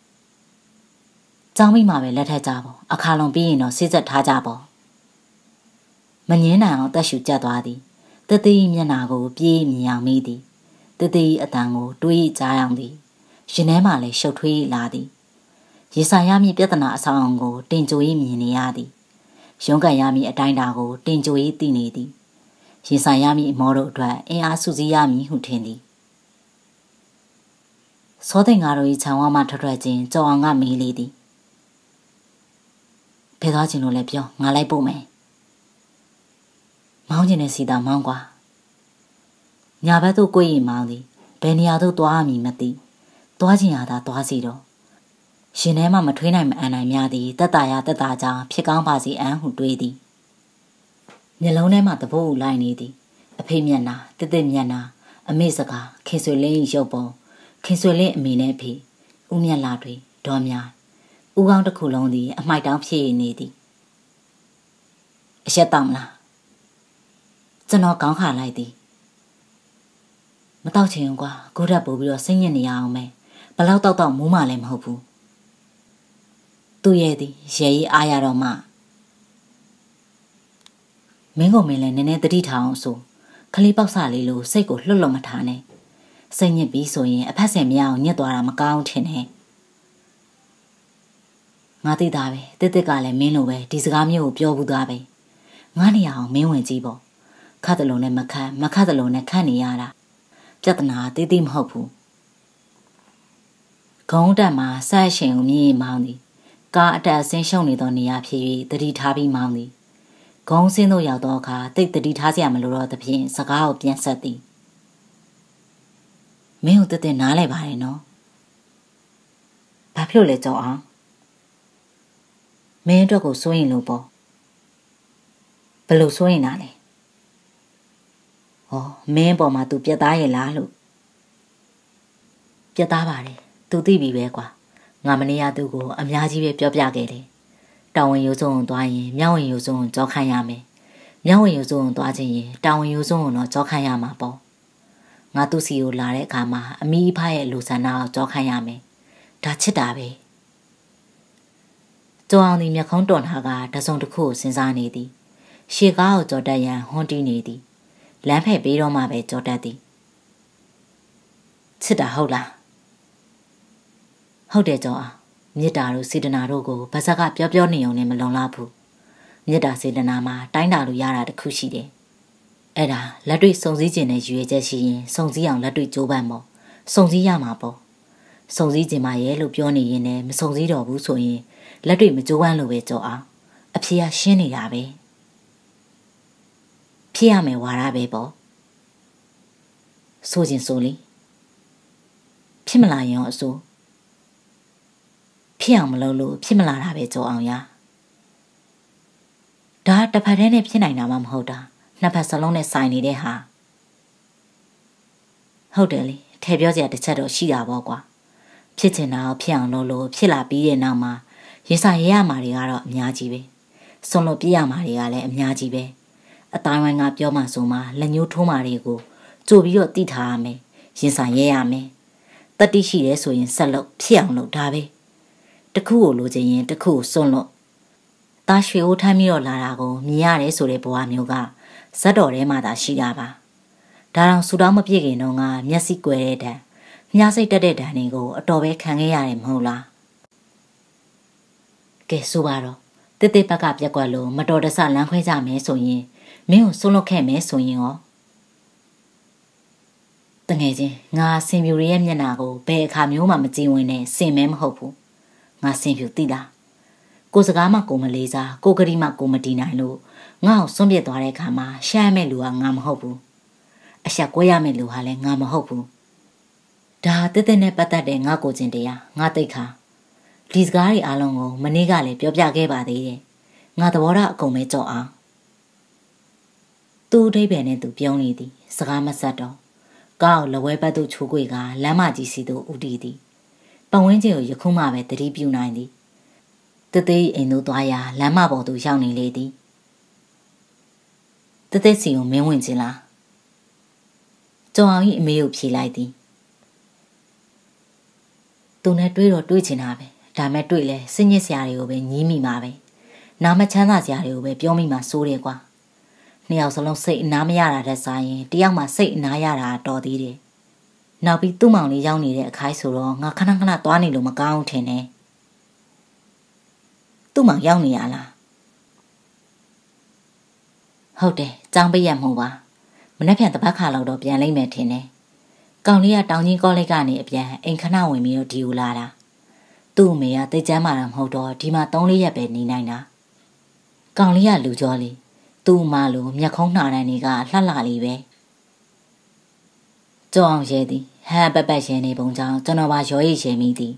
ကြောင်းမိမှာပဲလက်ထက်ကြပေါ့အခါလုံးပြီးရင်တော့စိစက်ထားကြပေါ့မငင်းနိုင်အောင်တက်ရှူကျက်သွားသည်တတိမျက်နာကိုပြေးမြင်အောင်မိသည်တတိအတန်ကိုတွေးကြားအောင်သည်ရင်ထဲမှလည်းရှုပ်ထွေးလာသည်ရေဆိုင်ရမည့်ပြဿနာအဆောင်အုံကိုတင်ကြို၍မြင်နေရသည်ရုံးကန်ရမည့်အတိုင်းတာကိုတင်ကြို၍သိနေသည်ရေဆိုင်ရမည့်အမောတို့အတွက်အင်အားစုစည်းရမည်ဟုထင်သည်စောတဲ့ငါတို့၏ခြံဝါမှထွက်ထွက်ချင်းကြော်အောင်ကမေးလေသည်ဖဲသွားခြင်းလို့လည်းပြောငါလိုက်ပို့မယ်မောင်းခြင်းနဲ့စီတာမောင်းကွာညာဘက်သို့ကိုယ်ရီမောင်းသည်ဘယ်နေရာသို့သွားရမည်မသိသွားခြင်းရသာသွားစီတော့ရှင်ထဲမှမထွေးနိုင်မအန်နိုင်များသည်တက်တာရတက်တာကြောင့်ဖြစ်ကောင်းပါစီအန်ဟုတွေးသည်မျက်လုံးထဲမှတပုတ်လိုက်နေသည်အဖေမျက်နှာတစ်တစ်မျက်နှာအမေစကားခင်ဆွေလင်းရုပ်ပုံခင်ဆွေလင်းအမေနဲ့ဖေဦးမျက်လာတွေဒေါ်များဦးကောင်းတစ်ခုလုံးသည်အမိုက်တောင်းဖြစ်နေသည်အရက်တောင်းမလားကျွန်တော်ကောင်းခါလိုက်သည်မတော့ချင်ကွာကိုရက်ပို့ပြီးတော့စိတ်ညစ်နေရအောင်မယ်ဘလောက်တောက်တော့မူးမှလည်းမဟုတ်ဘူးသူရဲ့သည်ရဲရီအားရတော့မှမင်းကမင်းလည်းနည်းနည်းတတိထားအောင်ဆိုခလေးပေါက်စလေးလိုစိတ်ကိုလှုပ်လှုပ်မထားနဲ့စိတ်ညစ်ပြီးဆိုရင်အဖက်ဆင်မရအောင်ညစ်သွားတာမကောင်းထင်နဲ့ငါသိတာပဲတစ်တစ်ကလည်းမင်းလိုပဲဒီစကားမျိုးကိုပြောဘူးသားပဲငါနေရအောင်မင်းဝင်ကြည့်ပေါ့ခတ်တလုံးနဲ့မခတ်မခတ်တလုံးနဲ့ခတ်နေရတာပြဿနာတေးသေးမဟုတ်ဘူးခုံးတက်မှာဆက်ရှင်ကိုမြည်မောင်းသည်ကားအတက်အဆင်းရှုံနေသောနေရာဖြစ်၍တတိထားပြီးမောင်းသည်ဂုံးစင်းသို့ရောက်သောအခါတိတ်တတိထားစရာမလိုတော့သဖြင့်စကားကိုပြန်ဆက်သည်မင်းကိုတက်တက်နားလဲပါတယ်နော်ဘာဖြစ်လို့လဲကြောက်အောင်မင်းအတွက်ကိုစိုးရင်လို့ပေါ့ဘယ်လိုစိုးရင်တာလဲဟောမင်းပေါ်မှာ तू ပြတ်သားရဲ့လားလို့ပြတ်သားပါတယ် तू သိပြီပဲကွာငါမနေရသူကိုအများကြီးပဲပြောပြခဲ့တယ်တောင်ဝင်ရိုးစုံကိုသွားရင်မြောက်ဝင်ရိုးစုံကိုကြောခိုင်းရမယ်မြောက်ဝင်ရိုးစုံကိုသွားခြင်းရင်တောင်ဝင်ရိုးစုံကိုတော့ကြောခိုင်းရမှာပေါ့ငါသူ့စီကိုလာတဲ့အခါမှာအမီးဖရဲ့လူဆန္ဒကိုကြောခိုင်းရမယ်ဒါချစ်တာပဲကျော်အောင်ဒီမျက်ခုံးတွန်ထားကတစုံတစ်ခုကိုစဉ်းစားနေသည်ရှေကားကိုကြော်တက်ရန်ဟွန်းတီးနေသည်လမ်းဖက်ပေးတော့မှပဲကြော်တက်သည်ချစ်တာဟုတ်လားဟုတ်တယ်ကျော်အောင်မေတ္တာတို့စေတနာတို့ကိုဗဇက်ကပြောပြောနေုံနဲ့မလုံလောက်ဘူးမေတ္တာစေတနာမှာတိုင်းတာလို့ရတာတခုရှိတယ်အဲ့ဒါလက်တွေ့စုံစည်းခြင်းနဲ့ရွေချက်ရှိရင်စုံစည်းအောင်လက်တွေ့ကြိုးပမ်းပေါ့စုံစည်းရမှာပေါ့စုံစည်းခြင်းမရဲ့လို့ပြောနေရင်လည်းမစုံစည်းတော့ဘူးဆိုရင်လက်တွေ့မကြိုးပမ်းလို့ပဲကြော်အောင်အဖေကရှင်းနေတာပဲဖြစ်ရမယ်ဝါရပဲပေါ့ဆိုခြင်းဆိုလေဖြစ်မလာရင်အဆိုးဖြစ်အောင်မလုပ်လို့ဖြစ်မလာတာပဲကြော်အောင်ရဒါတစ်ဖက်တည်းနဲ့ဖြစ်နိုင်တာမှမဟုတ်တာနှစ်ဖက်စလုံးနဲ့ဆိုင်နေတဲ့ဟာဟုတ်တယ်လေထဲပြောစရာတစ်ချက်တော့ရှိတာပေါ့ကွာဖြစ်ချင်တာကိုဖြစ်အောင်လုပ်လို့ဖြစ်လာပြီးတဲ့နောက်မှာရင်ဆိုင်ရရမှာတွေကတော့အများကြီးပဲစွန့်လို့ပြရမှာတွေကလည်းအများကြီးပဲအတိုင်းဝိုင်းကပြောမှဆိုမှလက်ညှိုးထိုးမှာတွေကိုကြိုပြီးတော့တိထားရမယ်ရင်ဆိုင်ရရမယ်တတိရှိတယ်ဆိုရင်ဆက်လို့ဖြစ်အောင်လုပ်ဒါပဲတခုကိုလိုချင်ရင်တခုကိုစွန့်လို့သားရွှေအိုးထမ်းပြီးတော့လာတာကိုမြင်ရတယ်ဆိုတဲ့ဘဝမျိုးကဇက်တော်ထဲမှာသာရှိတာပါဒါတောင်ဆူတောင်းမပြည့်ခင်တော့ကမျက်စိကွယ်တဲ့တန်မြားစိတ်တက်တဲ့တန်တွေကိုအတော်ပဲခံခဲ့ရတယ်မဟုတ်လားကဲဆိုပါတော့တစ်တစ်ဘက်ကပြက်ကွက်လို့မတော်တဆလမ်းခွဲကြမယ်ဆိုရင်မင်းကိုဆုံးလွတ်ခဲ့မယ်ဆိုရင်ရောတငယ်ချင်းငါစင်ပြူရဲ့မျက်နှာကိုဘယ်အခါမျိုးမှမကြည့်ဝင်နဲ့စင်မဲမဟုတ်ဘူးငါစင်ပြူသိလားကိုစကားမှကိုမလေးစားကိုကတိမှကိုမတီးနိုင်လို့ငါ့ကိုစွန့်ပစ်သွားတဲ့အခါမှာရှားမဲ့လူကငါမဟုတ်ဘူးအဆက်ကွဲရမယ့်လူဟာလည်းငါမဟုတ်ဘူးဒါတက်တက်နဲ့ပတ်သက်တဲ့ငါကိုချင်းတရားငါတိတ်ခါဒီစကားတွေအားလုံးကိုမနေ့ကလည်းပြောပြခဲ့ပါသေးတယ်ငါသဘောထားအကုန်ပဲကြောက်အောင်သူ့အဓိပ္ပာယ်နဲ့သူပြောနေသည်စကားမဆက်တော့ကောက်လဝဲပတ်သူချိုးကွေကလမ်းမကြီးစီသို့ဦးတည်သည်ပတ်ဝန်းကျင်ကိုယခုမှပဲသတိပြုနိုင်သည်တသေးအိမ်သို့သွားရာလမ်းမပေါ်သို့ရောက်နေလေသည်တသက်စီကိုမင်းဝင်ခြင်းလားကျော်အောင်ကြီးအမေကိုဖြေလိုက်သည်သူနဲ့တွေ့တော့တွေ့ချင်တာပဲဒါမဲ့တွေ့လဲစိတ်ညစ်စရာတွေကိုပဲညည်းမိမှာပဲနားမချမ်းသာစရာတွေကိုပဲပြောမိမှာစိုးတယ်ကွာနှစ်ယောက်စလုံးစိတ်အနာမရတာတဲ့စားရင်တယောက်မှစိတ်အနာရတာတော်သေးတယ်နောက်ပြီးသူ့မောင်လေးရောက်နေတဲ့အခိုက်ဆိုတော့ငါခဏခဏသွားနေလို့မကောင်းထင်တယ်သူ့မောင်ရောက်နေရလားဟုတ်တယ်ចောင်းပိတ်ရမှုပါမနေ့ပြန်တပတ်ခါလောက်တော့ပြန်လိမ့်မယ်ထင်တယ်ကောင်လေးကတောင်ကြီးကောလိပ်ကနေအပြန်အိမ်ခဏဝင်ပြီးတော့ဒီဦးလာတာသူ့အမေကတိတ်ကျမ်းမာတာမဟုတ်တော့ဒီမှာသုံးလေးရက်ပဲနေနိုင်တာကောင်လေးကလူကြောလေးသူ့အမလိုမျက်ခုံးနှာတန်းတွေကလှလှလေးပဲကြောက်အောင်ရဲသည်ဟန်ပက်ပက်ရဲနေပုံကြောင့်ကျွန်တော်ပါရောရိပ်ရဲမိသည်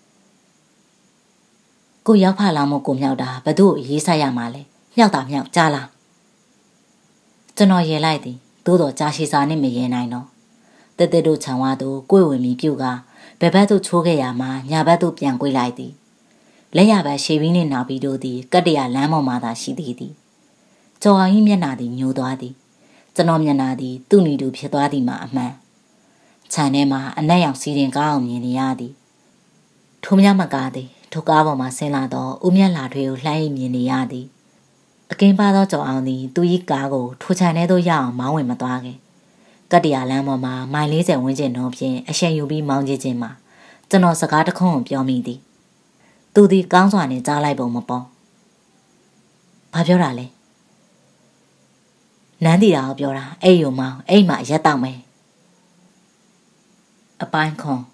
ကိုရောက်ဖလာမို့ကိုမြောက်တာဘသူ့ရေးဆိုင်ရမှာလဲမြောက်တာမြောက်ကြားလားကျွန်တော်ရဲလိုက်သည်သို့တော့ကြာရှည်စာနဲ့မရဲနိုင်တော့တက်တက်တို့ခြံဝါတို့ကိုယ်ဝင်ပြီးပြုတ်ကဘယ်ဘက်သို့ချိုးခဲ့ရမှာညာဘက်သို့ပြန်ကွေးလိုက်သည်လက်ရဘက်ရှေးပြီးနဲ့နောက်ပြီးတို့သည်ကတ္တရလမ်းပေါ်မှာသာရှိသေးသည်ကျော်အောင်ကြီးမျက်နှာသည်ညိုသွားသည်ကျွန်တော်မျက်နှာသည်သူ့နီတူဖြစ်သွားသည်မှာအမှန်ခြံထဲမှာအနက်ရောင်စီရင်ကားအောင်မြင်နေရသည်ထိုးမြမကားသည်ထိုကားပေါ်မှာဆင်းလာတော့ဦးမျက်လာတွေကိုလှမ်းမြင်နေရသည်အကင်းပါသောကျော်အောင်သည်သူ၏ကားကိုထိုခြံထဲသို့ရောက်အောင်မောင်းဝင်မသွားခဲ့ကတ္တရာလမ်းပေါ်မှာမိုင်လေးဆယ်ဝန်းကျင်တော့ဖြင့်အရှိန်ယူပြီးမောင်းကြည့်ခြင်းမှာကျွန်တော်စကားတစ်ခုကိုပြောမိသည်သူသည်ကောင်းစွာနဲ့ကြားလိုက်ပုံမပေါ်ဘာပြောတာလဲနန်းတီတာကိုပြောတာအဲ့ယုံမောင်းအဲ့မှာရက်တော့မယ်အပိုင်းခွန်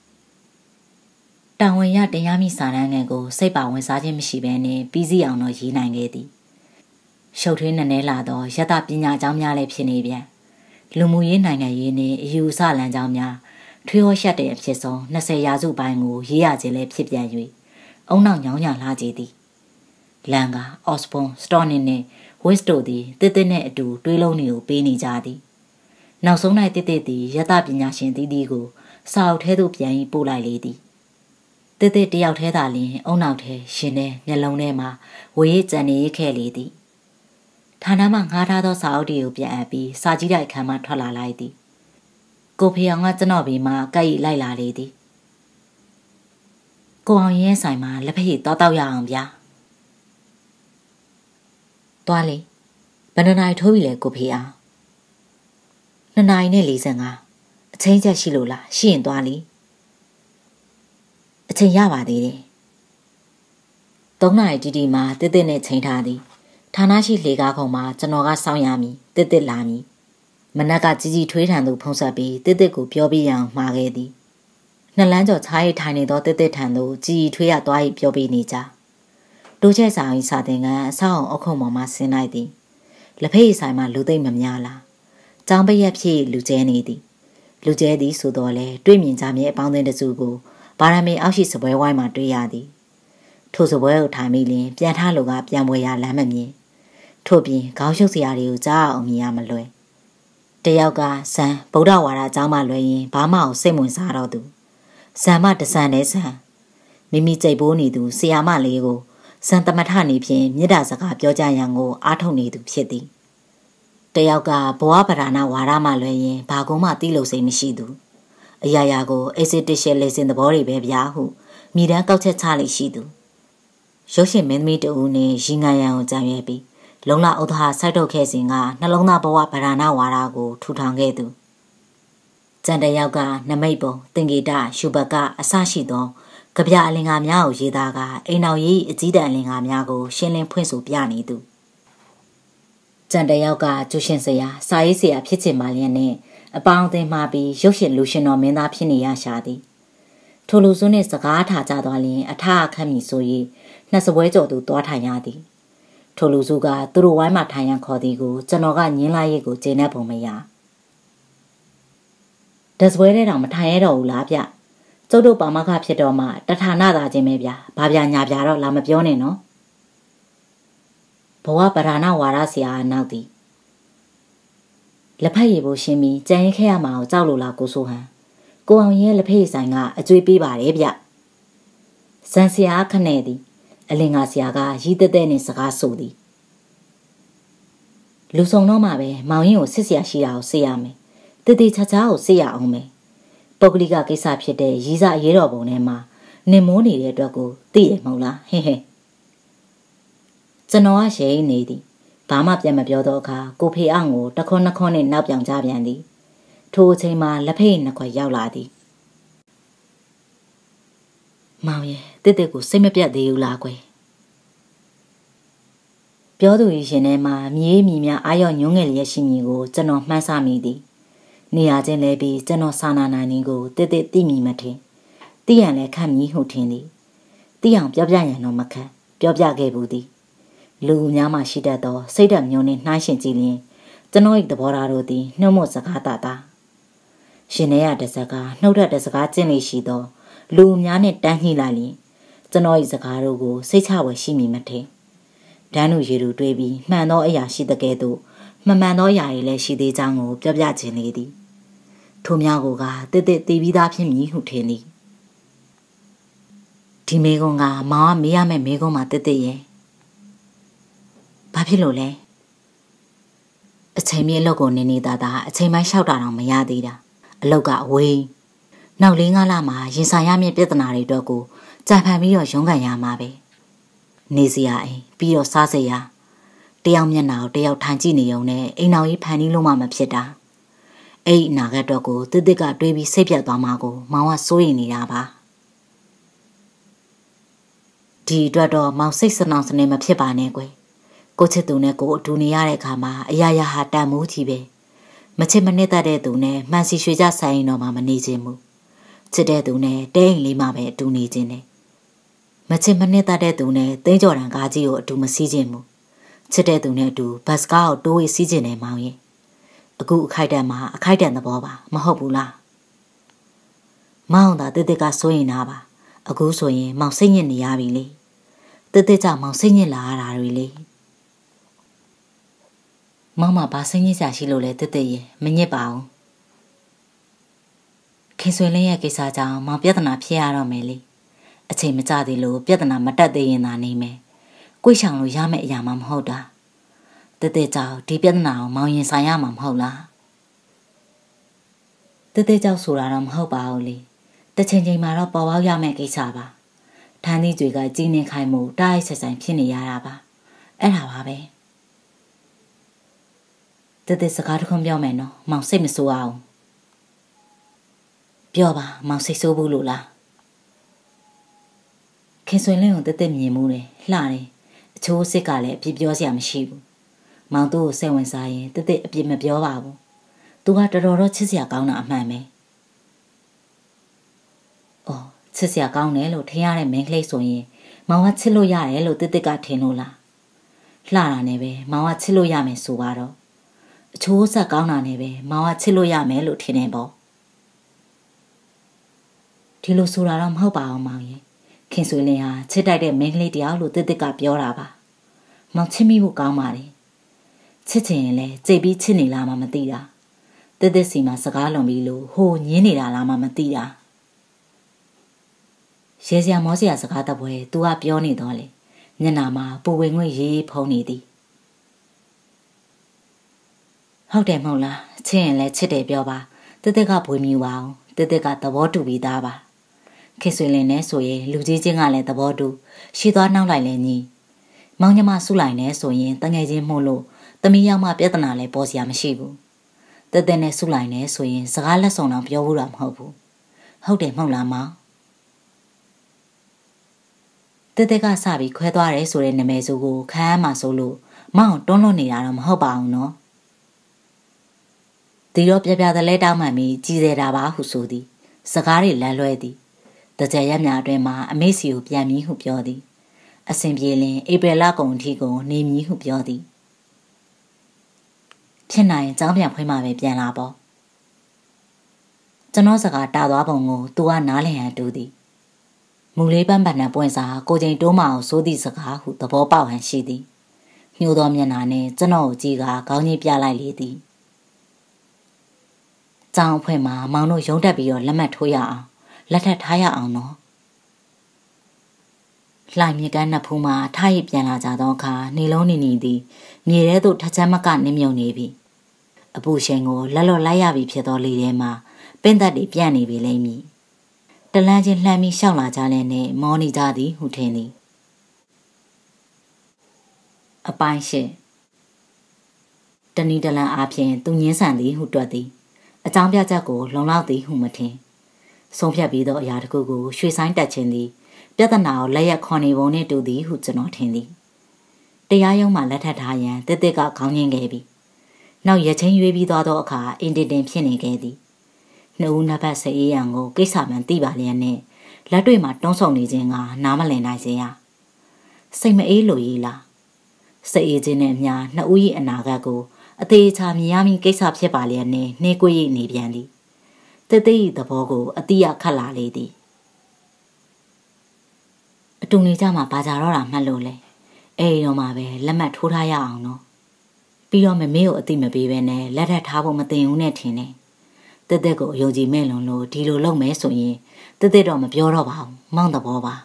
တောင်ဝင်ရတရားမိစာတန်းငယ်ကိုစိတ်ပါဝင်စားခြင်းမရှိဘဲနဲ့ပြီးစီအောင်တော့ရေးနိုင်ခဲ့သည်ရှုပ်ထွေးနည်းနည်းလာတော့ယတပညာကျောင်းများလည်းဖြစ်နေပြန်လူမှုရေးနိုင်ငံရေးနဲ့အယူအဆလမ်းကြောင်းများထွေးဟောရှက်တဲ့အဖြစ်ဆုံးနှစ်ဆယ်ရာစုပိုင်းကိုရေးရခြင်းလည်းဖြစ်ပြန်၍အုံနောက်ညောင်းညလာကြသည်လန်ကအော့စပွန်စတော်နင်နဲ့ဝစ်တိုသည်တစ်တစ်နဲ့အတူတွေးလုံးတွေကိုပေးနေကြသည်နောက်ဆုံး၌တစ်တစ်သည်ယတပညာရှင်တီးတီးကိုစာအုပ်ထဲသို့ပြန်ပို့လိုက်လေသည်တစ်တစ်တယောက်ထဲသာလျှင်အုံနောက်ထဲရှင်ထဲမျက်လုံးထဲမှာဝေးကြံနေခဲ့လေသည်ဌာနမှငှားထားသောစာအုပ်တွေကိုပြန်အပ်ပြီးစာကြည့်တဲ့အခန်းမှထွက်လာလိုက်သည်ကိုဖေအောင်ကကျွန်တော်ဘေးမှာကပ်ရီလိုက်လာလေသည်ကိုအောင်ရဲဆိုင်မှာလက်ဖက်ရည်တောက်တောက်ရအောင်ဗျာသွားလေဘယ်နှနိုင်ထိုးပြီလဲကိုဖေအောင်နှစ်နိုင်နဲ့၄၅အချိန်ချက်ရှိလို့လားရှိရင်သွားလေအချိန်ရပါသေးတယ်သုံးနိုင်တီတီမှာတစ်တစ်နဲ့ချိန်ထားသည်ဌာနရှိလေကားခုံမှာကျွန်တော်ကစောင့်ရမည်တစ်တစ်လာမည်မနက်ကကြီးကြီးထွေးထန်သူဖုံးဆက်ပြီးတစ်တစ်ကိုပြောပြရအောင်မှာခဲ့သည်နှစ်လမ်းကျော်ချားရိတ်ထိုင်နေသောတစ်တစ်ထန်သူကြီးကြီးထွေးရသွား၏ပြောပြနေကြတိုးချက်ဆောင်၏စာတင်ကအဆောက်အုံအခုံပေါ်မှာဆင်းလိုက်သည်လက်ဖက်ရည်ဆိုင်မှာလူသိမ့်မများလားចောင်းပရက်ဖြစ်လူကျဲနေသည်လူကျဲသည်ဆိုတော့လေတွေ့မြင်ကြမြဲအပေါင်းအသင်းတစုကိုဗာရမေအောက်ရှိစပွဲဝိုင်းမှာတွေ့ရသည်ထိုစပွဲကိုထိုင်ပြီးလင်ပြန်ထားလူကပြန်ပွဲရလမ်းမမြင်ထို့ပြင်ခေါင်းရှုပ်စရာတွေကိုကြားအောင်မြင်ရမလွယ်တယောက်ကဇန်ဗုဒ္ဓဝါဒအကြောင်းမှလွယ်ရင်ဘာမှအောင်စိတ်ဝင်စားတော့သူဇန်မတဆန်နဲ့ဇန်မိမိကြိတ်ပိုးနေသူဆီယာမလေးကိုဇန်တမထနေဖြင့်မြစ်တာစကားပြောကြရန်ကိုအားထုတ်နေသူဖြစ်သည်တယောက်ကဘဝပဓာနာဝါဒမှလွယ်ရင်ဘာကုန်းမှတိလို့စိတ်မရှိသူအရာရာကို excitation လေစင်သဘောတွေပဲဗျာဟုမိတန်းကောက်ချက်ချလိရှိသူရုပ်ရှင်မင်းသမီးတူနဲ့ရင်ငံရံကိုကြံရွယ်ပြီးလုံလဥဒ္ဓဟာစိုက်ထုတ်ခဲ့စဉ်ကနှလုံးသားဘဝဗရဏဝါဒကိုထူထောင်ခဲ့သူကျန်တဲ့ယောက်ကနမိတ်ပုံသင်္ကေတရှုဘကအစရှိသောကြပြအလင်္ကာများကိုရေးသားကအိမ်တော်ရေးအကြီးတန်းအလင်္ကာများကိုရှင်းလင်းဖွင့်ဆိုပြနေသူကျန်တဲ့ယောက်ကကျူရှင်စရာစာရေးဆရာဖြစ်ချင်မှလျက်နဲ့အပေါင်းအသင်းမှပြီးရုပ်ရှင်လူရှင်တော်မင်းသားဖြစ်နေရရှာသည်ထိုလူစုနှင့်စကားထားကြသွားလျင်အထအခတ်မီဆို၍နှစ်စပွဲကြော်သူသွားထိုင်ရသည်ထိုလူစုကသူတို့ဝိုင်းမှထိုင်ရန်ခေါ်သည်ကိုကျွန်တော်ကညင်းလိုက်ရကိုကျေနပ်ပုံမရတစပွဲတဲ့တောင်မထိုင်ရတော့ဘူးလားဗျကျုပ်တို့ပါမခဖြစ်တော့မှတထာနာသာခြင်းပဲဗျဘာဗျာညာဗျာတော့လာမပြောနဲ့နော်ဘဝပရဏဝါရဆရာအနောက်သည်လက်ဖက်ရည်ဖို့ရှင်းပြီးကြံရင်ခဲ့ရမှာကိုကြောက်လို့လားကိုဆိုဟန်ကိုအောင်ရဲ့လက်ဖက်ရည်ဆိုင်ကအကျွေးပေးပါတယ်ဗျစံဆရာခနဲ့သည်အလင်္ကာဆရာကရီးတက်တဲ့နဲ့စကားဆိုသည်လူဆောင်တော့မှပဲမောင်ရင်ကိုစစ်ဆရာရှိတာကိုစေရမယ်တတိချာချာကိုစေရအောင်မယ်ပုဂ္ဂလိကကိစ္စဖြစ်တဲ့ရီးစားအရေးတော်ပုံထဲမှာနင်မိုးနေတဲ့အတွက်ကိုသိရမဟုတ်လားဟဲ့ဟဲ့ကျွန်တော်ကရှယ်နေသည်ဘာမှပြန်မပြောတော့အခါကိုဖေအောင်ကိုတခွန်းနှခွန်းနဲ့နောက်ပြောင်ကြပြန်သည်ထိုအချိန်မှာလက်ဖက်နှစ်ခွက်ရောက်လာသည်မောင်ရဲ့တစ်တစ်ကိုစိတ်မပြတ်သေးဘူးလားကွယ်ပြောသူရင်ထဲမှာမြေးမြီများအာရော့ညွှန်းငယ်လျက်ရှိမည်ကိုကျွန်တော်မှန်းဆမိသည်နေရာချင်းလဲပြီးကျွန်တော်စာနာနိုင်နေကိုတစ်တစ်သိမိမထင်သိရန်လဲခတ်မြည်ဟုတ်ထင်သည်သိအောင်ပြောပြရန်တော့မခက်ပြောပြခဲ့ဘူးသည်လူများမှရှိတတ်သောစိတ်ဓာတ်မျိုးနှင့်နှိုင်းယှဉ်ကြည့်ရင်ကျွန်တော်၏သဘောထားတို့သည်နှုတ်မစကားတာတာရှင်ထဲရတစကားနှုတ်ထက်တစကားကျင့်လေရှိသောလူများနှင့်တန်းညှိလိုက်ရင်ကျွန်တော်၏စကားတို့ကိုစိတ်ချဝယ်ရှိမိမထင်ဒန်းတို့ရေတို့တွေးပြီးမှန်သောအရာရှိတဲ့ကဲ့သို့မမှန်သောအရာတွေလည်းရှိသေးကြောင်းကိုပြောပြခြင်းလေသည်ထိုများကိုကတစ်တစ်တီးပြီးသားဖြစ်မည်ဟုထင်သည်ဒီမေကွန်ကမောင်ကမေးရမယ့်မေကွန်မှာတစ်တစ်ရဲ့ဘာဖြစ်လို့လဲအချိန်မြေအလုပ်ကိုနေနေတာသာအချိန်ပိုင်းလျှောက်တာတော့မရသေးတာအလုပ်ကအဝေးနောက်လေးငါးလမှာရင်ဆိုင်ရမယ့်ပြဿနာတွေအတွက်ကိုကြံဖန်ပြီးတော့ရုန်းကန်ရမှာပဲနေစရာအိမ်ပြီးတော့စားစရာတယောက်မျက်နှာကိုတယောက်ထိုင်ကြည့်နေုံနဲ့အိမ်တော်ကြီးဖန်တီးလို့မှမဖြစ်တာအဲ့ဒီအနာဂတ်အတွက်ကိုတစ်တစ်ကတွေးပြီးစိတ်ပြတ်သွားမှာကိုမောင်ကစိုးရိမ်နေတာပါဒီအတွက်တော့မောင်စိတ်စနောင်စနေမဖြစ်ပါနဲ့ကွယ်ကိုချစ်သူနဲ့ကိုအတူနေရတဲ့အခါမှာအရာရာဟာတန်မိုးကြီးပဲမချစ်မနစ်တတ်တဲ့သူနဲ့မှန်စီရွှေကြဆိုင်ရင်တော့မှမနေခြင်းဘူးချစ်တဲ့သူနဲ့တဲအိမ်လေးမှပဲအတူနေခြင်းနဲ့မချစ်မနစ်တတ်တဲ့သူနဲ့သိန်းကျော်တန်ကားကြီးကိုအတူမစီးခြင်းဘူးချစ်တဲ့သူနဲ့အတူဘတ်စကားကိုတိုးဝေးစီးခြင်းနဲ့မောင်ရင်အခုအခိုက်တန်မှာအခိုက်တန်သဘောပါမဟုတ်ဘူးလားမောင်သာတစ်တစ်ကစိုးရင်နာပါအခုဆိုရင်မောင်စိတ်ညစ်နေရပြီလေတစ်တစ်ကြောင့်မောင်စိတ်ညစ်လာရတာတွေလေမောင်မဘာစိတ်ညစ်စရာရှိလို့လဲတစ်တစ်ရဲ့မညစ်ပါဘူးခင်ဆွေလင်းရဲ့ကိစ္စကြောင့်မောင်ပြဿနာဖြစ်ရတော့မယ်လေအချိန်မကျသေးလို့ပြဿနာမတက်သေးရင်သာနေမယ်ကိုယ်ဆောင်လို့ရမယ့်အရာမှမဟုတ်တာတစ်တစ်ကြောင့်ဒီပြဿနာကိုမောင်ရင်ဆိုင်ရမှာမဟုတ်လားတစ်တစ်ကြောင့်ဆိုတာတော့မဟုတ်ပါဘူးလေတစ်ချိန်ချိန်မှာတော့ပေါ်ပေါက်ရမယ့်ကိစ္စပါထန်းသီးတွေကကြီးနေခိုင်းမှုတားရိုက်ဆက်ဆိုင်ဖြစ်နေရတာပါအဲ့ဒါပါပဲတစ်တစ်စကားတစ်ခုပြောမယ်နော်မောင်စိတ်မဆိုးအောင်ပြောပါမောင်စိတ်ဆိုးဘူးလို့လားခင်ဆွေလင်းကိုတစ်တစ်မြင်မှုတယ်လှတယ်အချိုးစစ်ကလည်းအပြစ်ပြောစရာမရှိဘူးမောင်တို့ကိုစိတ်ဝင်စားရင်တစ်တစ်အပြစ်မပြောပါဘူးသူကတော်တော်တော့ချစ်စရာကောင်းတာအမှန်ပဲအော်ချစ်စရာကောင်းတယ်လို့ထင်ရတဲ့မင်းကလေးဆိုရင်မောင်ကချစ်လို့ရတယ်လို့တစ်တစ်ကထင်လို့လားလှတာနဲ့ပဲမောင်ကချစ်လို့ရမယ်ဆိုပါတော့အချိုးဆက်ကောင်းတာနဲ့ပဲမောင်ကချစ်လို့ရမယ်လို့ထင်နေပေါ့ဒီလိုဆိုတာတော့မဟုတ်ပါဘူးမောင်ရင်ခင်ဆွေလင်းဟာချစ်တိုက်တဲ့မင်းကလေးတယောက်လို့တစ်တစ်ကပြောတာပါမောင်ချစ်မိဖို့ကောင်းပါတယ်ချစ်ချင်ရင်လည်းကြိတ်ပြီးချစ်နေလားမှမသိတာတစ်တစ်စီမှာစကားလွန်ပြီးလို့ဟိုညင်းနေတာလားမှမသိတာရဲစရာမောစရာစကားတပွဲသူကပြောနေတော့လေညနာမှာပူဝင်ငွေရေးဖုံးနေသည်ဟုတ်တယ်မဟုတ်လားချစ်ရင်လည်းချစ်တယ်ပြောပါတစ်တစ်ကဘွေမြူပါအောင်တစ်တစ်ကသဘောတူပြီးသားပါခေဆွေလင်းနဲ့ဆိုရင်လူကြီးချင်းကလည်းသဘောတူရှိသွားနောက်လိုက်လဲညီမောင်ညမစုလိုက်နဲ့ဆိုရင်တငယ်ချင်းမှုလို့သမီးရောက်မှပြဿနာလည်းပေါ်စရာမရှိဘူးတက်တက်နဲ့စုလိုက်နဲ့ဆိုရင်စကားလက်ဆောင်တော့ပြောဘူးတာမဟုတ်ဘူးဟုတ်တယ်မဟုတ်လားမောင်တက်တက်ကစပြီးခွဲသွားတယ်ဆိုတဲ့နာမည်စုကိုခမ်းမှဆိုလို့မောင်တွန်းလွတ်နေတာတော့မဟုတ်ပါဘူးနော်ဒီတော့ပြပြတလဲတောင်းမှန်ပြီးကြည်စေတာပါဟုဆိုသည်စကားတွေလမ်းလွဲသည်တကြရက်များအတွင်းမှာအမေစီကိုပြန်ပြီးဟုပြောသည်အစဉ်ပြေလင်ဧပြီလကုန်အထိကိုနေမည်ဟုပြောသည်ဖြစ်နိုင်ကျောင်းပြန်ဖွင့်မှပဲပြန်လာပေါ့ကျွန်တော်စကားတာသွားပုံကိုသူကနားလည်ဟန်တူသည်မူလေးပန်းပန်နဲ့ပွင့်စာကိုချိန်တိုးမအောင်စိုးသည့်စကားဟုသဘောပေါက်ဟန်ရှိသည်ညှို့သောမျက်နှာနဲ့ကျွန်တော်ကိုကြည့်ကခေါင်းကြီးပြလိုက်လေသည်ကျောင်းအဖွဲ့မှာမောင်တို့ရုံးတက်ပြီးတော့လက်မှတ်ထိုးရအောင်လက်ထပ်ထားရအောင်နော်လှိုင်မြေကမ်းနှစ်ဖူးမှာထားရပြန်လာကြသောအခါနေလုံးနေနေသည်မြေထဲသို့ထချမ်းမကနင်းမြုံနေပြီအပူရှင်ကိုလက်လော့လိုက်ရပြီဖြစ်သောလေထဲမှာပင့်သက်တွေပြန့်နေပြီလိမ့်မည်တလန်းချင်းလှမ်းပြီးရှောက်လာကြလဲနဲ့မောနေကြသည်ဟုထင်သည်အပိုင်းရှိတဏီတလန်အားဖြင့်သူညင်းဆန်သည်ဟုတွက်သည်အကြောင်းပြချက်ကိုလုံလောက်သည်ဟုမထင်ဆုံးဖြတ်ပြီးသောအရာတစ်ခုကိုရွှေဆိုင်တက်ခြင်းသည်ပြဿနာကိုလက်ရက်ခွန်နေပုံနဲ့တူသည်ဟုကျွန်တော်ထင်သည်တရားရုံးမှလက်ထပ်ထားရန်တစ်တစ်ကခေါင်းငင်းခဲ့ပြီနောက်ရချင်းရွေးပြီးသွားသောအခါအင်တင်တင်ဖြစ်နေခဲ့သည်နှစ်ဦးနှစ်ဖက်ဆေးအေးရန်ကိုကိစ္စမှန်သိပါလျက်နဲ့လက်တွေ့မှာတွန်းဆုံနေခြင်းကနားမလည်နိုင်စေရစိတ်မအေးလို့ရေးလားစိတ်အေးခြင်းနဲ့အမျှနှစ်ဦး၏အနာဂတ်ကိုအသေးချာမြင်ရမည့်ကိစ္စဖြစ်ပါလျက်နဲ့နှေးကွေးရနေပြန်သည်တစ်သိ၏သဘောကိုအတိအခတ်လာလေသည်အတူနေကြမှာဘာကြတော့တာမှတ်လို့လဲအဲဒီတော့မှပဲလက်မှတ်ထိုးထားရအောင်နော်ပြီးတော့မမေကိုအတိမပေးဘဲနဲ့လက်ထပ်ထားဖို့မတင်ဘူးနဲ့ထင်တယ်တက်တက်ကိုအယုံကြည်မဲ့လွန်လို့ဒီလိုလုပ်မယ်ဆိုရင်တက်တက်တော့မပြောတော့ပါဘူးမောင်းသဘောပါ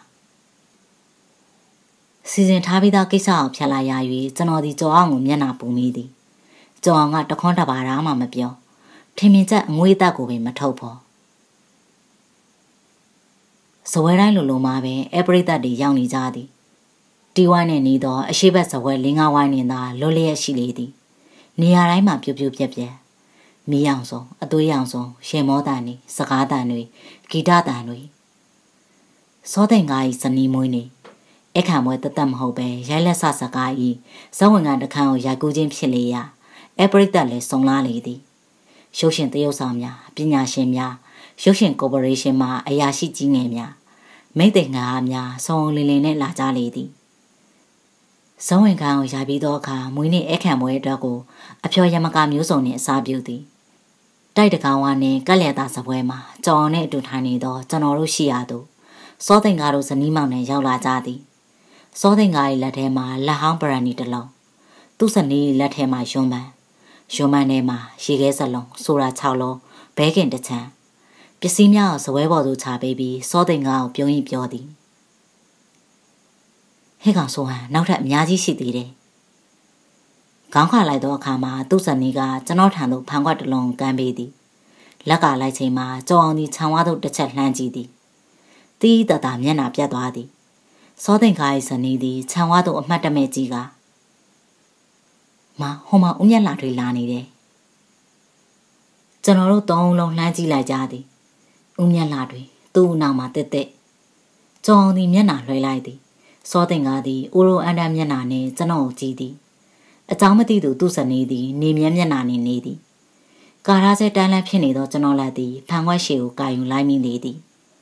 စီစဉ်ထားပြီးသားကိစ္စကိုဖျက်လိုက်ရ၍ကျွန်တော်ဒီကြော်အောင်ကိုမျက်နှာပူမိသည်ကြော်အောင်ကတခွန်းတပါးမှမပြောထင်မြင်ချက်အငွေးတက်ကိုပဲမထုတ်ဖို့ဇဝဲတိုင်းလိုလိုမှပဲအပရိသတ်တွေရောက်နေကြသည်တီဝိုင်းနဲ့နေတော့အရှိဘက်ဇဝဲလင်းကားဝိုင်းနေတာလွတ်လျက်ရှိလေသည်နေရာတိုင်းမှာပြူပြူပြက်ပြက်မီးရောင်စုံအသွေးရောင်စုံရှင်မောတန်တွေစကားတန်တွေဂီတတန်တွေစောတဲ့ငါးဤစနီးမွေးနေအခမ်းမွဲတသက်မဟုတ်ပဲရိုက်လက်ဆစကားဤဇဝင်ကတခန်းကိုရိုက်ကူးခြင်းဖြစ်လေရာအပရိသတ်လည်းစုံလာလေသည်ရုပ်ရှင်သရုပ်ဆောင်များပညာရှင်များရုပ်ရှင်ကော်ပိုရေးရှင်းမှအရာရှိကြီးငယ်များမိတ်တဲ့ငါးများစုံလင်းလင်းနဲ့လာကြလေသည်ဇဝင်ကန်းကိုရိုက်ပြီးသောအခါမွေးနေ့အခမ်းမွဲအတွက်ကိုအဖျော်ရမကမျိုးစုံနှင့်အစားပြုသည်တိုက်တကောင်ဝါနှင့်ကက်လက်သားစပွဲမှာကြောင်နဲ့အတူထိုင်နေသောကျွန်တော်တို့ရှိရသူစောသိန်ကားတို့ဇနီးမောင်နှင့်ရောက်လာကြသည်စောသိန်ကား၏လက်ထဲမှာလက်ဟောင်းပရန်နီတစ်လုံးသူ့ဇနီးလက်ထဲမှာရွှံပန်းရွှံပန်းထဲမှာရေခဲစလုံးဆိုတာ၆လုံးဘဲခင်တစ်ချမ်းပစ္စည်းများကိုဇပွဲပေါ်သို့ချပေးပြီးစောသိန်ကားကိုပြုံးရင်ပြောသည်ဟဲ့ကောင်ဆိုဟန်နောက်ထပ်အများကြီးရှိသေးတယ်ခေါင်းခါလိုက်သောအခါမှာသူ့ဇနီးကကျွန်တော်ထံသို့ဖန်ခွက်တစ်လုံးကမ်းပေးသည်လက်ကလိုက်ချိန်မှာကြောင်အောင်သည်ခြံဝါသို့တစ်ချက်လှမ်းကြည့်သည်တီးတတမျက်နှာပြတ်သွားသည်စောသိန်ခါ၏ဇနီးသည်ခြံဝါသို့အမှတ်တမဲ့ကြီးကမဟိုမှာဦးမျက်လာတွေလာနေတယ်ကျွန်တော်တို့သုံးလုံးလှမ်းကြည့်လိုက်ကြသည်ဦးမျက်လာတွေသူ့နောက်မှာတက်တက်ကြောင်အောင်သည်မျက်နှာလွှဲလိုက်သည်စောသိန်ကားသည်အိုရိုအန်ဒမျက်နှာနှင့်ကျွန်တော်ကိုကြည့်သည်အကြောင်းမသိသူသူ့ဇနီးသည်နေမြဲမျက်နှာနှင့်နေသည်ကာရာဆဲတန်းလန်းဖြစ်နေသောကျွန်တော်လက်သည်ဖန်ခွက်ရှည်ကိုကာယူလိုက်မိနေသည်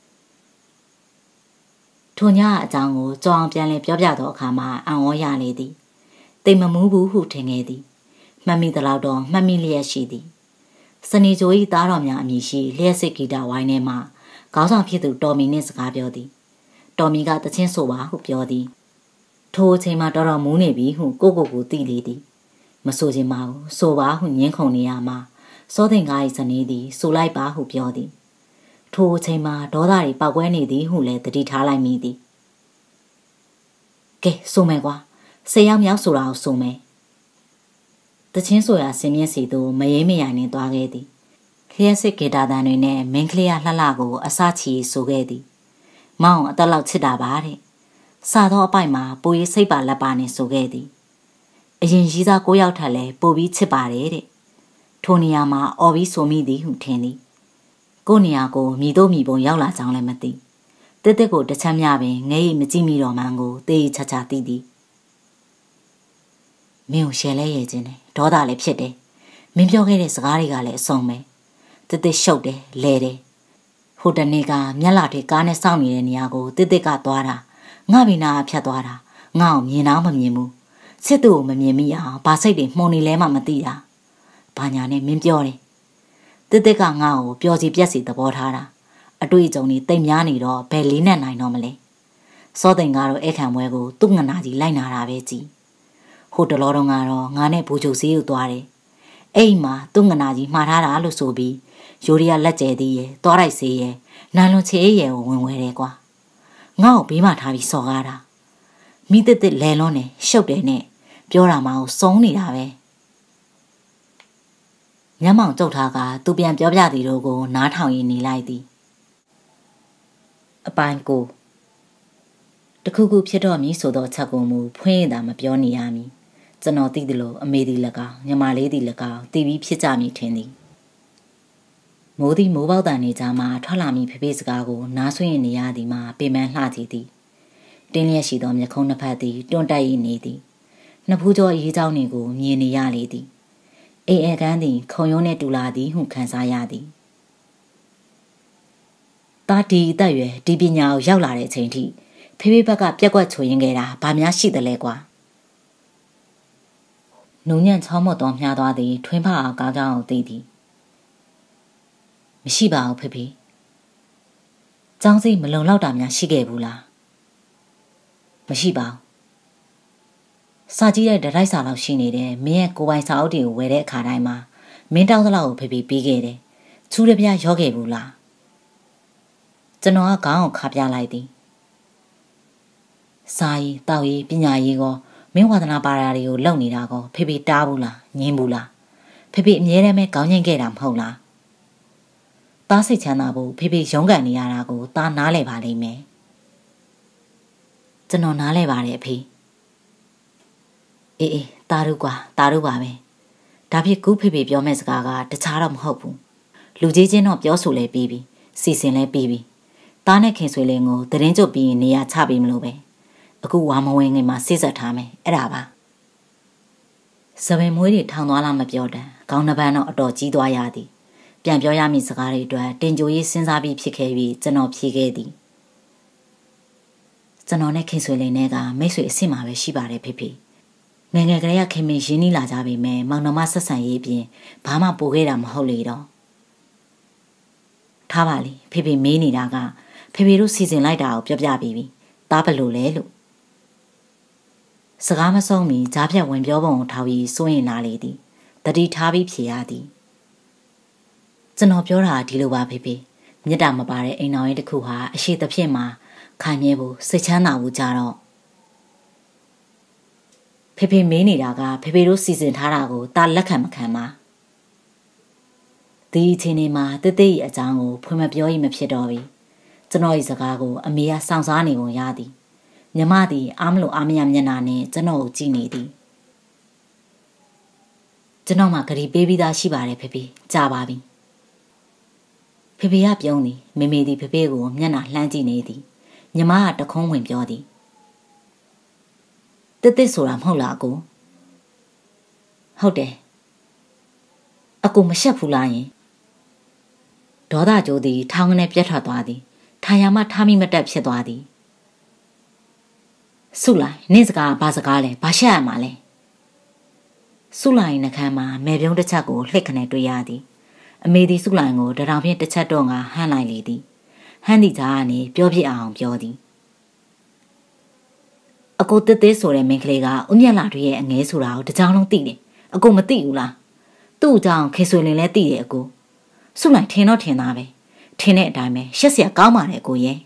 ထိုညအကြောင်းကိုကြောင်ပြန်လည်ပြောပြသောအခါမှာအံ့ဩရလေသည်တိမ်မမူးဘူးဟုထင်ခဲ့သည်မှတ်မိသလောက်တော့မှတ်မိလျက်ရှိသည်စနေကြို၏သားတော်များအမည်ရှိလျှက်စစ်ဂီတဝိုင်းထဲမှခေါင်းဆောင်ဖြစ်သူတော်မီနှင့်စကားပြောသည်တော်မီကတချင်းဆိုပါဟုပြောသည်ထိုအချိန်မှာတော်တော်မူးနေပြီဟုကိုကိုကိုသိလေသည်မဆိုချင်ပါဘူးဆိုပါဟုညင်းခုန်နေရမှာစောသိန်ကား၏ဇနီးသည်ဆိုလိုက်ပါဟုပြောသည်ထိုအချိန်မှာဒေါသတွေပေါက်ကွဲနေသည်ဟုလည်းတတိထားလိုက်မိသည်ကဲဆိုမယ်ကွာဆယ်ယောက်မြောက်ဆိုတာကိုဆိုမယ်တချင်းဆိုရာဆင်းမြင့်စီသို့မရေမရိုင်နှင့်သွားခဲ့သည်လျှက်စစ်ဂီတာတန်တွေနဲ့မင်းကလေးရလှလှကိုအစချီဆိုခဲ့သည်မောင်အသက်လောက်ချစ်တာပါတဲ့စားသောအပိုက်မှာပိုရေးစိတ်ပါလက်ပါနဲ့ဆိုခဲ့သည်အရင်ရီးသားကိုရောက်ထက်လဲပိုပြီးချစ်ပါတယ်တဲ့ထိုနေရာမှာအော်ပြီးဆိုမိသည်ဟုထင်သည်ကိုနေရာကိုမြည်တို့မြည်ပုံရောက်လာကြောင်းလည်းမသိတက်တက်ကိုတစ်ချက်မျှပင်ငဲ့ရမကြည့်မိတော့မှန်းကိုတေးချာချာသိသည်မင်းကိုရှယ်လဲရခြင်းနဲ့ဒေါသလည်းဖြစ်တယ်မင်းပြောခဲ့တဲ့စကားတွေကလည်းအဆုံးပဲတက်တက်ရှုပ်တယ်လဲတယ်ဟိုတနေ့ကမျက်လာတွေကားနဲ့စောင့်နေတဲ့နေရာကိုတက်တက်ကသွားတာငါ့ဘီနာဖြတ်သွားတာငါ့ကိုမြင်တော့မမြင်ဘူးစစ်သူကိုမမြင်မိအောင်ဘာစိတ်တွေမှုန်နေလဲမှမသိတာဘာညာနဲ့မင်းပြောတယ်တက်တက်ကငါ့ကိုပျော်စီပြက်စီသဘောထားတာအတွေ့အကြုံတွေတိတ်များနေတော့ဘယ်လေးနဲ့နိုင်တော့မလဲစောသိန်ကတော့အခန့်ပွဲကိုသူ့ငနာကြီးလိုက်နာတာပဲကြည်ဟိုတလောတော့ကတော့ငါနဲ့ဘူချိုစီးကိုသွားတယ်အဲ့မှာသူ့ငနာကြီးမှားထားတာလို့ဆိုပြီးယိုရီးယားလက်ကျဲသေးရဲ့သွားလိုက်စေရဲ့နိုင်လွန်ချေရဲ့ကိုဝင်ဝဲတယ်ကွာငါ့ကိုဘေးမှာထားပြီးစော်ကားတာမိတစ်တစ်လဲလွန်းတယ်ရှုပ်တယ်နဲ့ပြောတာမှကိုစုံနေတာပဲညမောင်ကြုတ်ထားကသူပြန်ပြောပြသည်တို့ကိုနားထောင်ရင်းနေလိုက်သည်အပိုင်းကိုတခုခုဖြစ်တော့မည်ဆိုတော့ချက်ကိုမူဖွင့်ရတာမပြောနေရမည်ကျွန်တော်သိတယ်လို့အမေသည်၎င်းညီမလေးသည်၎င်းတီးပြီးဖြစ်ကြမည်ထင်သည်မိုးသည်မိုးပေါက်တန်နေကြမှာထွက်လာမိဖေဖေစကားကိုနားဆွင့်နေရသည်မှာပေမန်းလှကြည့်သည်တင်းလျက်ရှိသောမျက်ခုံးနှစ်ဖက်သည်တွန်းတက်ရည်နေသည်နှစ်ဖူးကျော်ရေးเจ้าနေကိုမြင်နေရလေသည်အိမ်အခန်းသည်ခုံရုံးနှင့်တူလာသည်ဟုခံစားရသည်တာဒီအသက်ရွယ်ဒီပညာကိုရောက်လာတဲ့အချိန်ထိဖေဖေဘက်ကပြက်ကွက်ချိုရင်းခဲ့တာဘာများရှိသလဲကွာနုံညံ့ချောင်းမတော်မြားသွားသည်ထွင်းဖအောင်ကောင်းကောင်းကိုသိသည်မရှိပါဘူးဖေဖေကျောင်းစိမလုံလောက်တာများရှိခဲ့ဘူးလားမရှိပါဘူးစာကြည့်တဲ့ဒရိုက်စာလောက်ရှိနေတယ်မင်းရဲ့ကိုပိုင်စာအုပ်တွေကိုဝယ်တဲ့အခါတိုင်းမှာမင်းတောင်းသလောက်ကိုဖေဖေပြီးခဲ့တယ်ချူးရပြရောခဲ့ဘူးလားကျွန်တော်ကခေါင်းကိုခါပြလိုက်သည်စာရေးတောက်ရေးပညာရေးကောမင်းဝါသနာပါရာတွေကိုလုပ်နေတာကောဖေဖေတားဘူးလားငင်းဘူးလားဖေဖေအမြဲတမ်းပဲခေါင်းငိမ့်ခဲ့တာမဟုတ်လားသားစိတ်ချမ်းသာဖို့ဖေဖေရုန်းကန်နေရတာကိုသားနားလဲပါလိမ့်မယ်ကျွန်တော်နားလဲပါတယ်အဖေအေးအေးတားတို့ကွာတားတို့ပါပဲဒါဖြစ်ကူးဖေဖေပြောမဲ့စကားကတခြားတော့မဟုတ်ဘူးလူကြီးချင်းတော့ပြောဆိုလဲပြီးပြီစီစဉ်လဲပြီးပြီသားနဲ့ခင်ဆွေလင်းကိုတရင်ကျုပ်ပြီးနေရာချပြီးမလို့ပဲအခုဝါမဝင်ငင်မှာစိတ်ဆက်ထားမယ်အဲ့ဒါပါစပင်မွေးတွေထောင်သွားလားမပြောတမ်းခေါင်းနှပန်းတော့အတော်ကြီးသွားရသည်ပြန်ပြောရမည့်စကားတွေအတွက်တင်ကြိုရေးစဉ်းစားပြီးဖြစ်ခဲ့ပြီးကျွန်တော်ဖြေခဲ့သည်ကျွန်တော်နဲ့ခင်ဆွေလင်းနဲ့ကမိတ်ဆွေအစ်စ်မှာပဲရှိပါတယ်ဖေဖေငယ်ငယ်ကလေးကခင်မင်းရင်းနှီးလာကြပြီမယ်မောင်နှမဆက်ဆံရေးပြင်ဘာမှပိုခဲ့တာမဟုတ်လေတော့ထားပါလေဖေဖေမေးနေတာကဖေဖေတို့စီစဉ်လိုက်တာကိုပြောပြပြီးပြီတားဘလို့လဲလို့စကားမဆုံးမီကြားဖြတ်ဝင်ပြောပုံကိုထောက်ပြီးစိုးရင်လာလေသည်တတိထားပြီးဖြေရသည်ကျွန်တော်ပြောတာဒီလိုပါဖေဖေမြတ်တာမပါတဲ့အိမ်တော်ရဲ့တစ်ခုဟာအရှိသဖြင့်မှာခိုင်မြဲဖို့စိတ်ချမ်းသာဖို့ကြတော့ဖေဖေမေးနေတာကဖေဖေတို့စီစဉ်ထားတာကိုတာလက်ခံမခံပါဒီအချိန်မှာတသိရဲ့အကြောင်းကိုဖွင့်မပြောရင်မဖြစ်တော့ဘူးကျွန်တော်ရဲ့စကားကိုအမေကစောင့်စားနေပုံရသည်မြမသည်အားမလို့အားမရမျက်နှာနဲ့ကျွန်တော်ကိုကြည့်နေသည်ကျွန်တော်မှဂရီပေးပြီးသားရှိပါတယ်ဖေဖေကြာပါပြီဖေဖေကပြုံးသည်မေမေသည်ဖေဖေကိုမျက်နှာလှမ်းကြည့်နေသည်မြမကတခုံးဝင်ပြောသည်တစ်တစ်ဆိုတာမဟုတ်လားအကိုဟုတ်တယ်အကိုမရှက်ဘူးလားယင်ဒေါသကြိုးသည်ထောင်းကနေပြတ်ထွက်သွားသည်ထာယာမထားမိမတက်ဖြစ်သွားသည်ဆုလိုက်နေ့စကားဘာစကားလဲဘာရှက်ရမှာလဲဆုလိုက်နှခမ်းမှာမဲပြုံးတစ်ချက်ကိုလှစ်ခနဲ့တွေ့ရသည်အမေသည်ဆုလိုက်ကိုတထောင်ဖြင့်တစ်ချက်တော့ငါဟန့်လိုက်လေသည်ဟန့်သည့်ကြားကနေပြောပြအောင်ပြောသည်အကိုတစ်သေးဆိုတဲ့မိန်းကလေးကဦးမြတ်လာတွေရဲ့အငဲဆိုတာကိုတကြောင်လုံးသိတယ်အကိုမသိဘူးလားသူ့အကြောင်းခေဆွေလင်းလဲသိတယ်အကိုဆုလိုက်ထင်တော့ထင်သားပဲထင်တဲ့အတိုင်းပဲရှက်စရာကောင်းပါတယ်အကိုရဲ့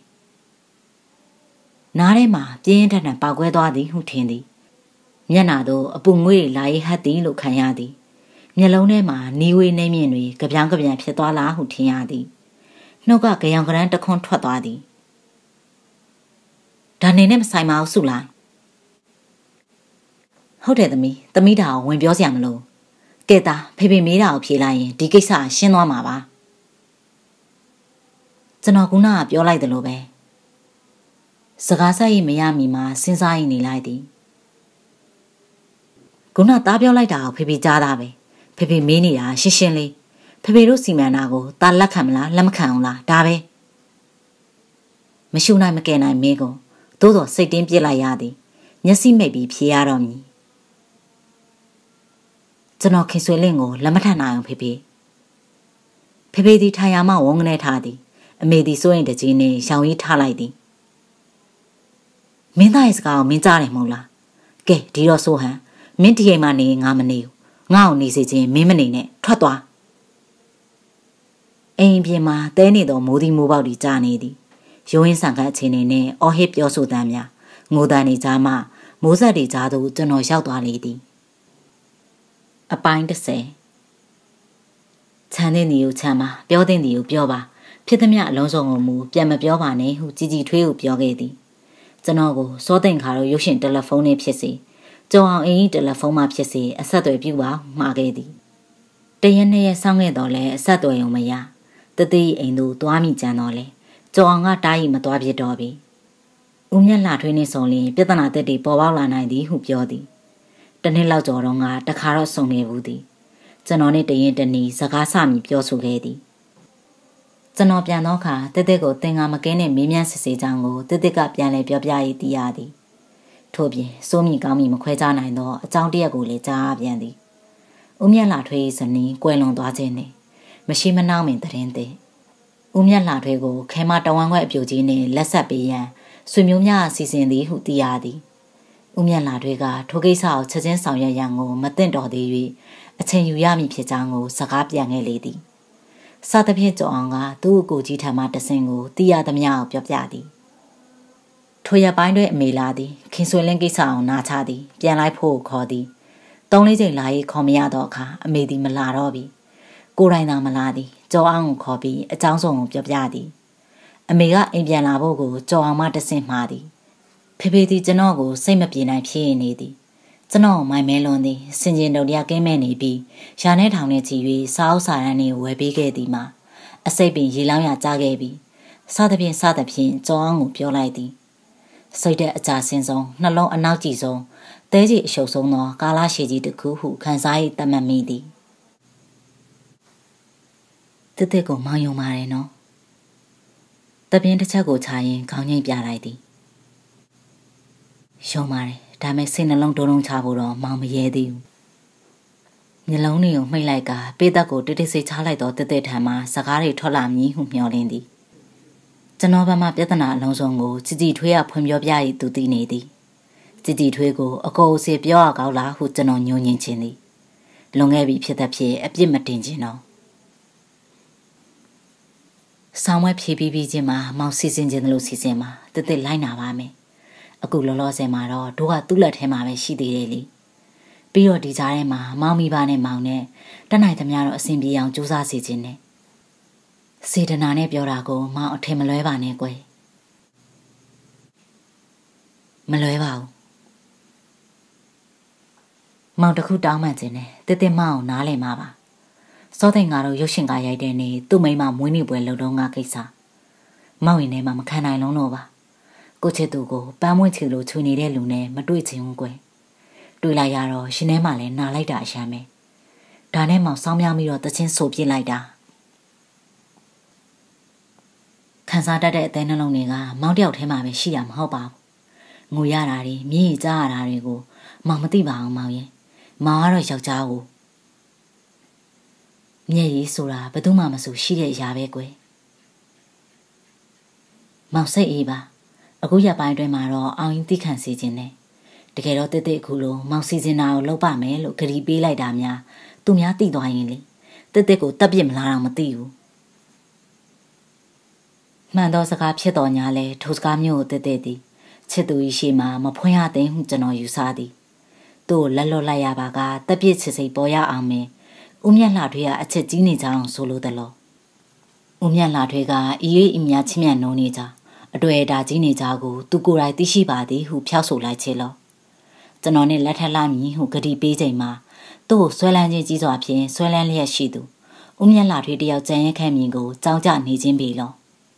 နားထဲမှာပြင်းထန်ထန်ပေါက်ကွဲသွားသည်ဟုထင်သည်မျက်နှာသို့အပူငွေ့လာရေးဟတ်သည်လို့ခံရသည်မျက်လုံးထဲမှာနီးဝေးနှိမ့်မြင့်တွေကြပြောင်းကြပြန်ဖြစ်သွားလားဟုထင်ရသည်နှုတ်ကကြောင်ကရန်းတခွန်းထွက်သွားသည်ဒါနေနဲ့မဆိုင်ပါဘူးစုလိုက်ဟုတ်တယ်သမီးသမီးဒါကိုဝင်ပြောစရာမလိုကဲတာဖေဖေမေးတာကိုဖြေလိုက်ရင်ဒီကိစ္စရှင်းသွားမှာပါကျွန်တော်ကကပြောလိုက်တယ်လို့ပဲစကားဆက်ရမရမီမှာစဉ်းစားရင်နေလိုက်သည်ခုနသားပြောလိုက်တာကိုဖေဖေကြားတာပဲဖေဖေမေးနေတာရှင်းရှင်းလေးဖေဖေတို့စီမံတာကိုတာလက်ခံမလားလက်မခံအောင်လားဒါပဲမရှုနိုင်မကယ်နိုင်မင်းကိုသို့တော်စိတ်တင်းပြစ်လိုက်ရသည်မျက်စိမိတ်ပြီးဖြေရတော့မည်ကျွန်တော်ခင်ဆွေလင့်ကိုလက်မထနိုင်အောင်ဖေဖေဖေဖေဒီထိုင်ရမှဝုန်းကနေထားသည်အမေဒီစိုးရင်တကြီးနဲ့ရောင်ရီးထားလိုက်သည်မင်းသားရဲ့စကားကိုမင်းကြားတယ်မဟုတ်လားကဲဒီတော့ဆိုဟန်မင်းဒီအိမ်မှာနေငါမနေဘူးငါ့ကိုနေစေခြင်းမင်းမနေနဲ့ထွက်သွားအိမ်ပြင်မှာတဲနေတော့မိုးဒီမိုးပေါက်ဒီကြာနေသည်ရိုးရင်းဆန်ကအခြေအနေနဲ့အော်ဟစ်ပြောဆိုတမ်းများငိုတန်နေကြမှမိုးဆက်တွေကြားသို့ကျွန်တော်ရောက်သွားလေသည်အပိုင်းတစ်ဆယ်ချမ်းတဲ့နေကိုချမ်းပါပြောတဲ့နေကိုပြောပါဖြစ်သမျှအလုံးစုံကိုမူပြန်မပြောပါနဲ့ဟုជីជីထွေးကိုပြောခဲ့သည်ကျွန်တော်ကိုစောသိမ့်ခါတော့ရုပ်ရှင်တယ်လီဖုန်းနဲ့ဖြစ်စီကြုံအောင်အင်းတယ်လီဖုန်းမှဖြစ်စီအဆက်အသွယ်ပြုပါမှာခဲ့သည်တရက်နှစ်ရက်ဆောင်းခဲ့တော့လဲအဆက်အသွယ်ုံမရတတိအိမ်သို့သွားမိကြတော့လဲကြုံအောင်ကတားရီမသွားဖြစ်တော့ပြီဦးမြတ်လှထွေးနေဆောင်လင်းပြဿနာတက်တွေပေါ်ပေါက်လာနိုင်သည်ဟုပြောသည်တနေ့လောက်ကျော်တော့ကတခါတော့ဆုံနေဘူးသည်ကျွန်တော်နဲ့တရင်တနီစကားဆမိပြောဆိုခဲ့သည်ကျွန်တော်ပြန်တော့ခါတက်တက်ကိုတင်ငါမကင်းနဲ့မေးမြန်းစစ်ဆေးကြောင်းကိုတက်တက်ကပြန်လဲပြောပြရေးသိရသည်ထို့ပြင်စိုးမိကောင်းမိမခွဲခြားနိုင်သောအကြောင်းတရက်ကိုလည်းကြားပြန်သည်ဦးမြတ်လှထွေးစနီးကွယ်လွန်သွားခြင်းနဲ့မရှိမနှောင်းမင်တရင်သည်ဦးမြတ်လှထွေးကိုခဲမတဝမ်းခွဲအပြိုကြီးနဲ့လက်ဆက်ပေးရန်ဆွေမျိုးများအစီအစဉ်သည်ဟုသိရသည်ဦးမြတ်လှထွေးကထိုကိစ္စကိုချက်ချင်းဆောင်ရွက်ရန်ကိုမသင့်တော်သေး၍အချိန်ယူရမည်ဖြစ်ကြောင်းကိုစကားပြန်ခဲ့လေသည်စသဖြင့်ကြောအောင်ကသူ့အကိုကြီးထံမှတဆင်ကိုသိရသမျှကိုပြောပြသည်ထိုရပိုင်းတွင်အမေလာသည်ခင်ဆွေလင်းကိစ္စအောင်နာချသည်ပြန်လိုက်ဖို့ခေါ်သည်သုံးလေးချိန်လာရေးခေါ်မရတော့အခါအမေသည်မလာတော့ပြီကိုယ်တိုင်သာမလာသည်ကြောအောင်ကိုခေါ်ပြီးအကြောင်းစုံကိုပြောပြသည်အမေကအိမ်ပြန်လာဖို့ကိုကြောအောင်မှတဆင်မှားသည်ဖေဖေသည်ကျွန်တော်ကိုစိတ်မပြေနိုင်ဖြစ်နေသည်ကျွန်တော်မိုင်မဲလွန်သည်စင်ကျင်တုံတရားကင်းမဲ့နေပြီးရာနဲ့ထောင်နဲ့ချီ၍စားအုပ်စာရန်တွေဝယ်ပေးခဲ့သည်မှာအစိတ်ပင်ရေလောင်းရကြားခဲ့ပြီးစသဖြင့်စသဖြင့်ကြောအောင်ကိုပြောလိုက်သည်စိတ်တဲ့အကြဆင်းဆုံးနှလုံးအနောက်ကြည့်ဆုံးတဲကြီးအရှုပ်ဆုံးသောကာလရှည်ကြီးတစ်ခုဟုခံစားရတတ်မှတ်မိသည်တစ်တစ်ကိုမောင်းယုံပါတယ်နော်တပြင်းတစ်ချက်ကိုခြာရင်ခေါင်းငိမ့်ပြလိုက်သည်ယုံပါတယ်ဒါမဲ့စိတ်နှလုံးဒုံဒုံချဖို့တော့မောင်မရဲသေးဘူးမျက်လုံးတွေကိုမှိတ်လိုက်ကပေးသက်ကိုတိတိစိတ်ချလိုက်တော့တစ်တစ်ထံမှစကားတွေထွက်လာမည်ဟုမျှော်လင့်သည်ကျွန်တော်ဘာမှပြဿနာအလုံးစုံကိုជីជីထွေးကဖွင့်ပြောပြရည်သူသိနေသည်ជីជីထွေးကိုအကိုအစီပြောရကောင်းလားဟုကျွန်တော်ညှို့ညင်ခြင်းသည်လွန်ခဲ့ပြီဖြစ်တဲ့ဖြစ်အပြစ်မတင်ခြင်းတော့ဆောင်းဝဲဖြည်းဖြည်းပြီးချင်းမှာမောင်စီစဉ်ခြင်းလို့စီစဉ်မှာတစ်တစ်လိုက်နာပါမယ်အခုလောလောဆယ်မှာတော့တို့ကသူ့လက်ထဲမှာပဲရှိသေးတယ်လေပြီးတော့ဒီကြားထဲမှာမောင်မိပါနဲ့မောင်နဲ့တနိုင်သမျှတော့အဆင်ပြေအောင်ကြိုးစားစေခြင်းနဲ့စေတနာနဲ့ပြောတာကိုမောင်အထင်မလွဲပါနဲ့ကွယ်မလွဲပါဘူးမောင်တခုတောင်းမှန်ခြင်းနဲ့တစ်တစ်မအောင်နားလည်မှာပါစောသိန်ကတော့ရုပ်ရှင်ကရိုက်တဲ့နေ့သူ့မိမမွေးနေ့ပွဲလုံတော့ငါကိစ္စမောင်ရင်ထဲမှာမခံနိုင်လုံးတော့ပါကိုချစ်သူကိုပန်းမွင့်ချီလိုချွေနေတဲ့လူနဲ့မတွေ့ချင်ဘူးကွယ်တွေ့လိုက်ရတော့ရှင်ထဲမှာလည်းနာလိုက်တာအရှမ်းပဲဒါနဲ့မောင်စောင်းမြောင်းပြီးတော့တချင်းဆိုပြစ်လိုက်တာခံစားတတ်တဲ့အသေးနှလုံးတွေကမောင်တယောက်ထဲမှာပဲရှိတာမဟုတ်ပါဘူးငိုရတာတွေမြည်ကြရတာတွေကိုမောင်မသိပါအောင်မောင်ရဲ့မောင်ကတော့ယောက်ျားကိုမျက်ရည်ဆိုတာဘယ်သူမှမဆိုရှိတဲ့အရာပဲကွယ်မောင်စိတ်အေးပါအခုရပိုင်းတွင်မှာတော့အောင်ရင်သိခံစီခြင်းနဲ့တကယ်တော့တစ်တစ်အခုလိုမောင်စီစဉ်တာကိုလုပ်ပါမယ်လို့ဂရီပေးလိုက်တာများသူများသိသွားရင်လေတစ်တစ်ကိုတက်ပြစ်မလားတော့မသိဘူးမှန်တော့စကားဖြစ်တော်ညာလဲထိုစကားမျိုးကိုတစ်တစ်သည်ချစ်သူကြီးရှိမှမဖွင့်ရတဲ့ဟုကျွန်တော်ယူဆသည်သူ့ကိုလက်လွတ်လိုက်ရပါကတက်ပြစ်ချစ်စိတ်ပေါ်ရအောင်မင်းဦးမြတ်လှထွေးကအချက်ကြီးနေကြအောင်ဆိုလို့တလို့ဦးမြတ်လှထွေးကအေးအေးအမြချစ်မြတ်နှုံးနေကြအတွေ့အတာကြီးနေကြကိုသူကိုယ်တိုင်သိရှိပါသည်ဟုဖြောက်ဆိုလိုက်ချေလောကျွန်တော်နဲ့လက်ထက်လာမည်ဟုဂတိပေးချိန်မှာသူ့ကိုဆွဲလန်းခြင်းကြီးစွာဖြင့်ဆွဲလန်းလျက်ရှိသူဦးမြတ်လာထွေးတယောက်ကြံရင်ခံမြင်ကိုကြောင်းကြနေခြင်းပေလော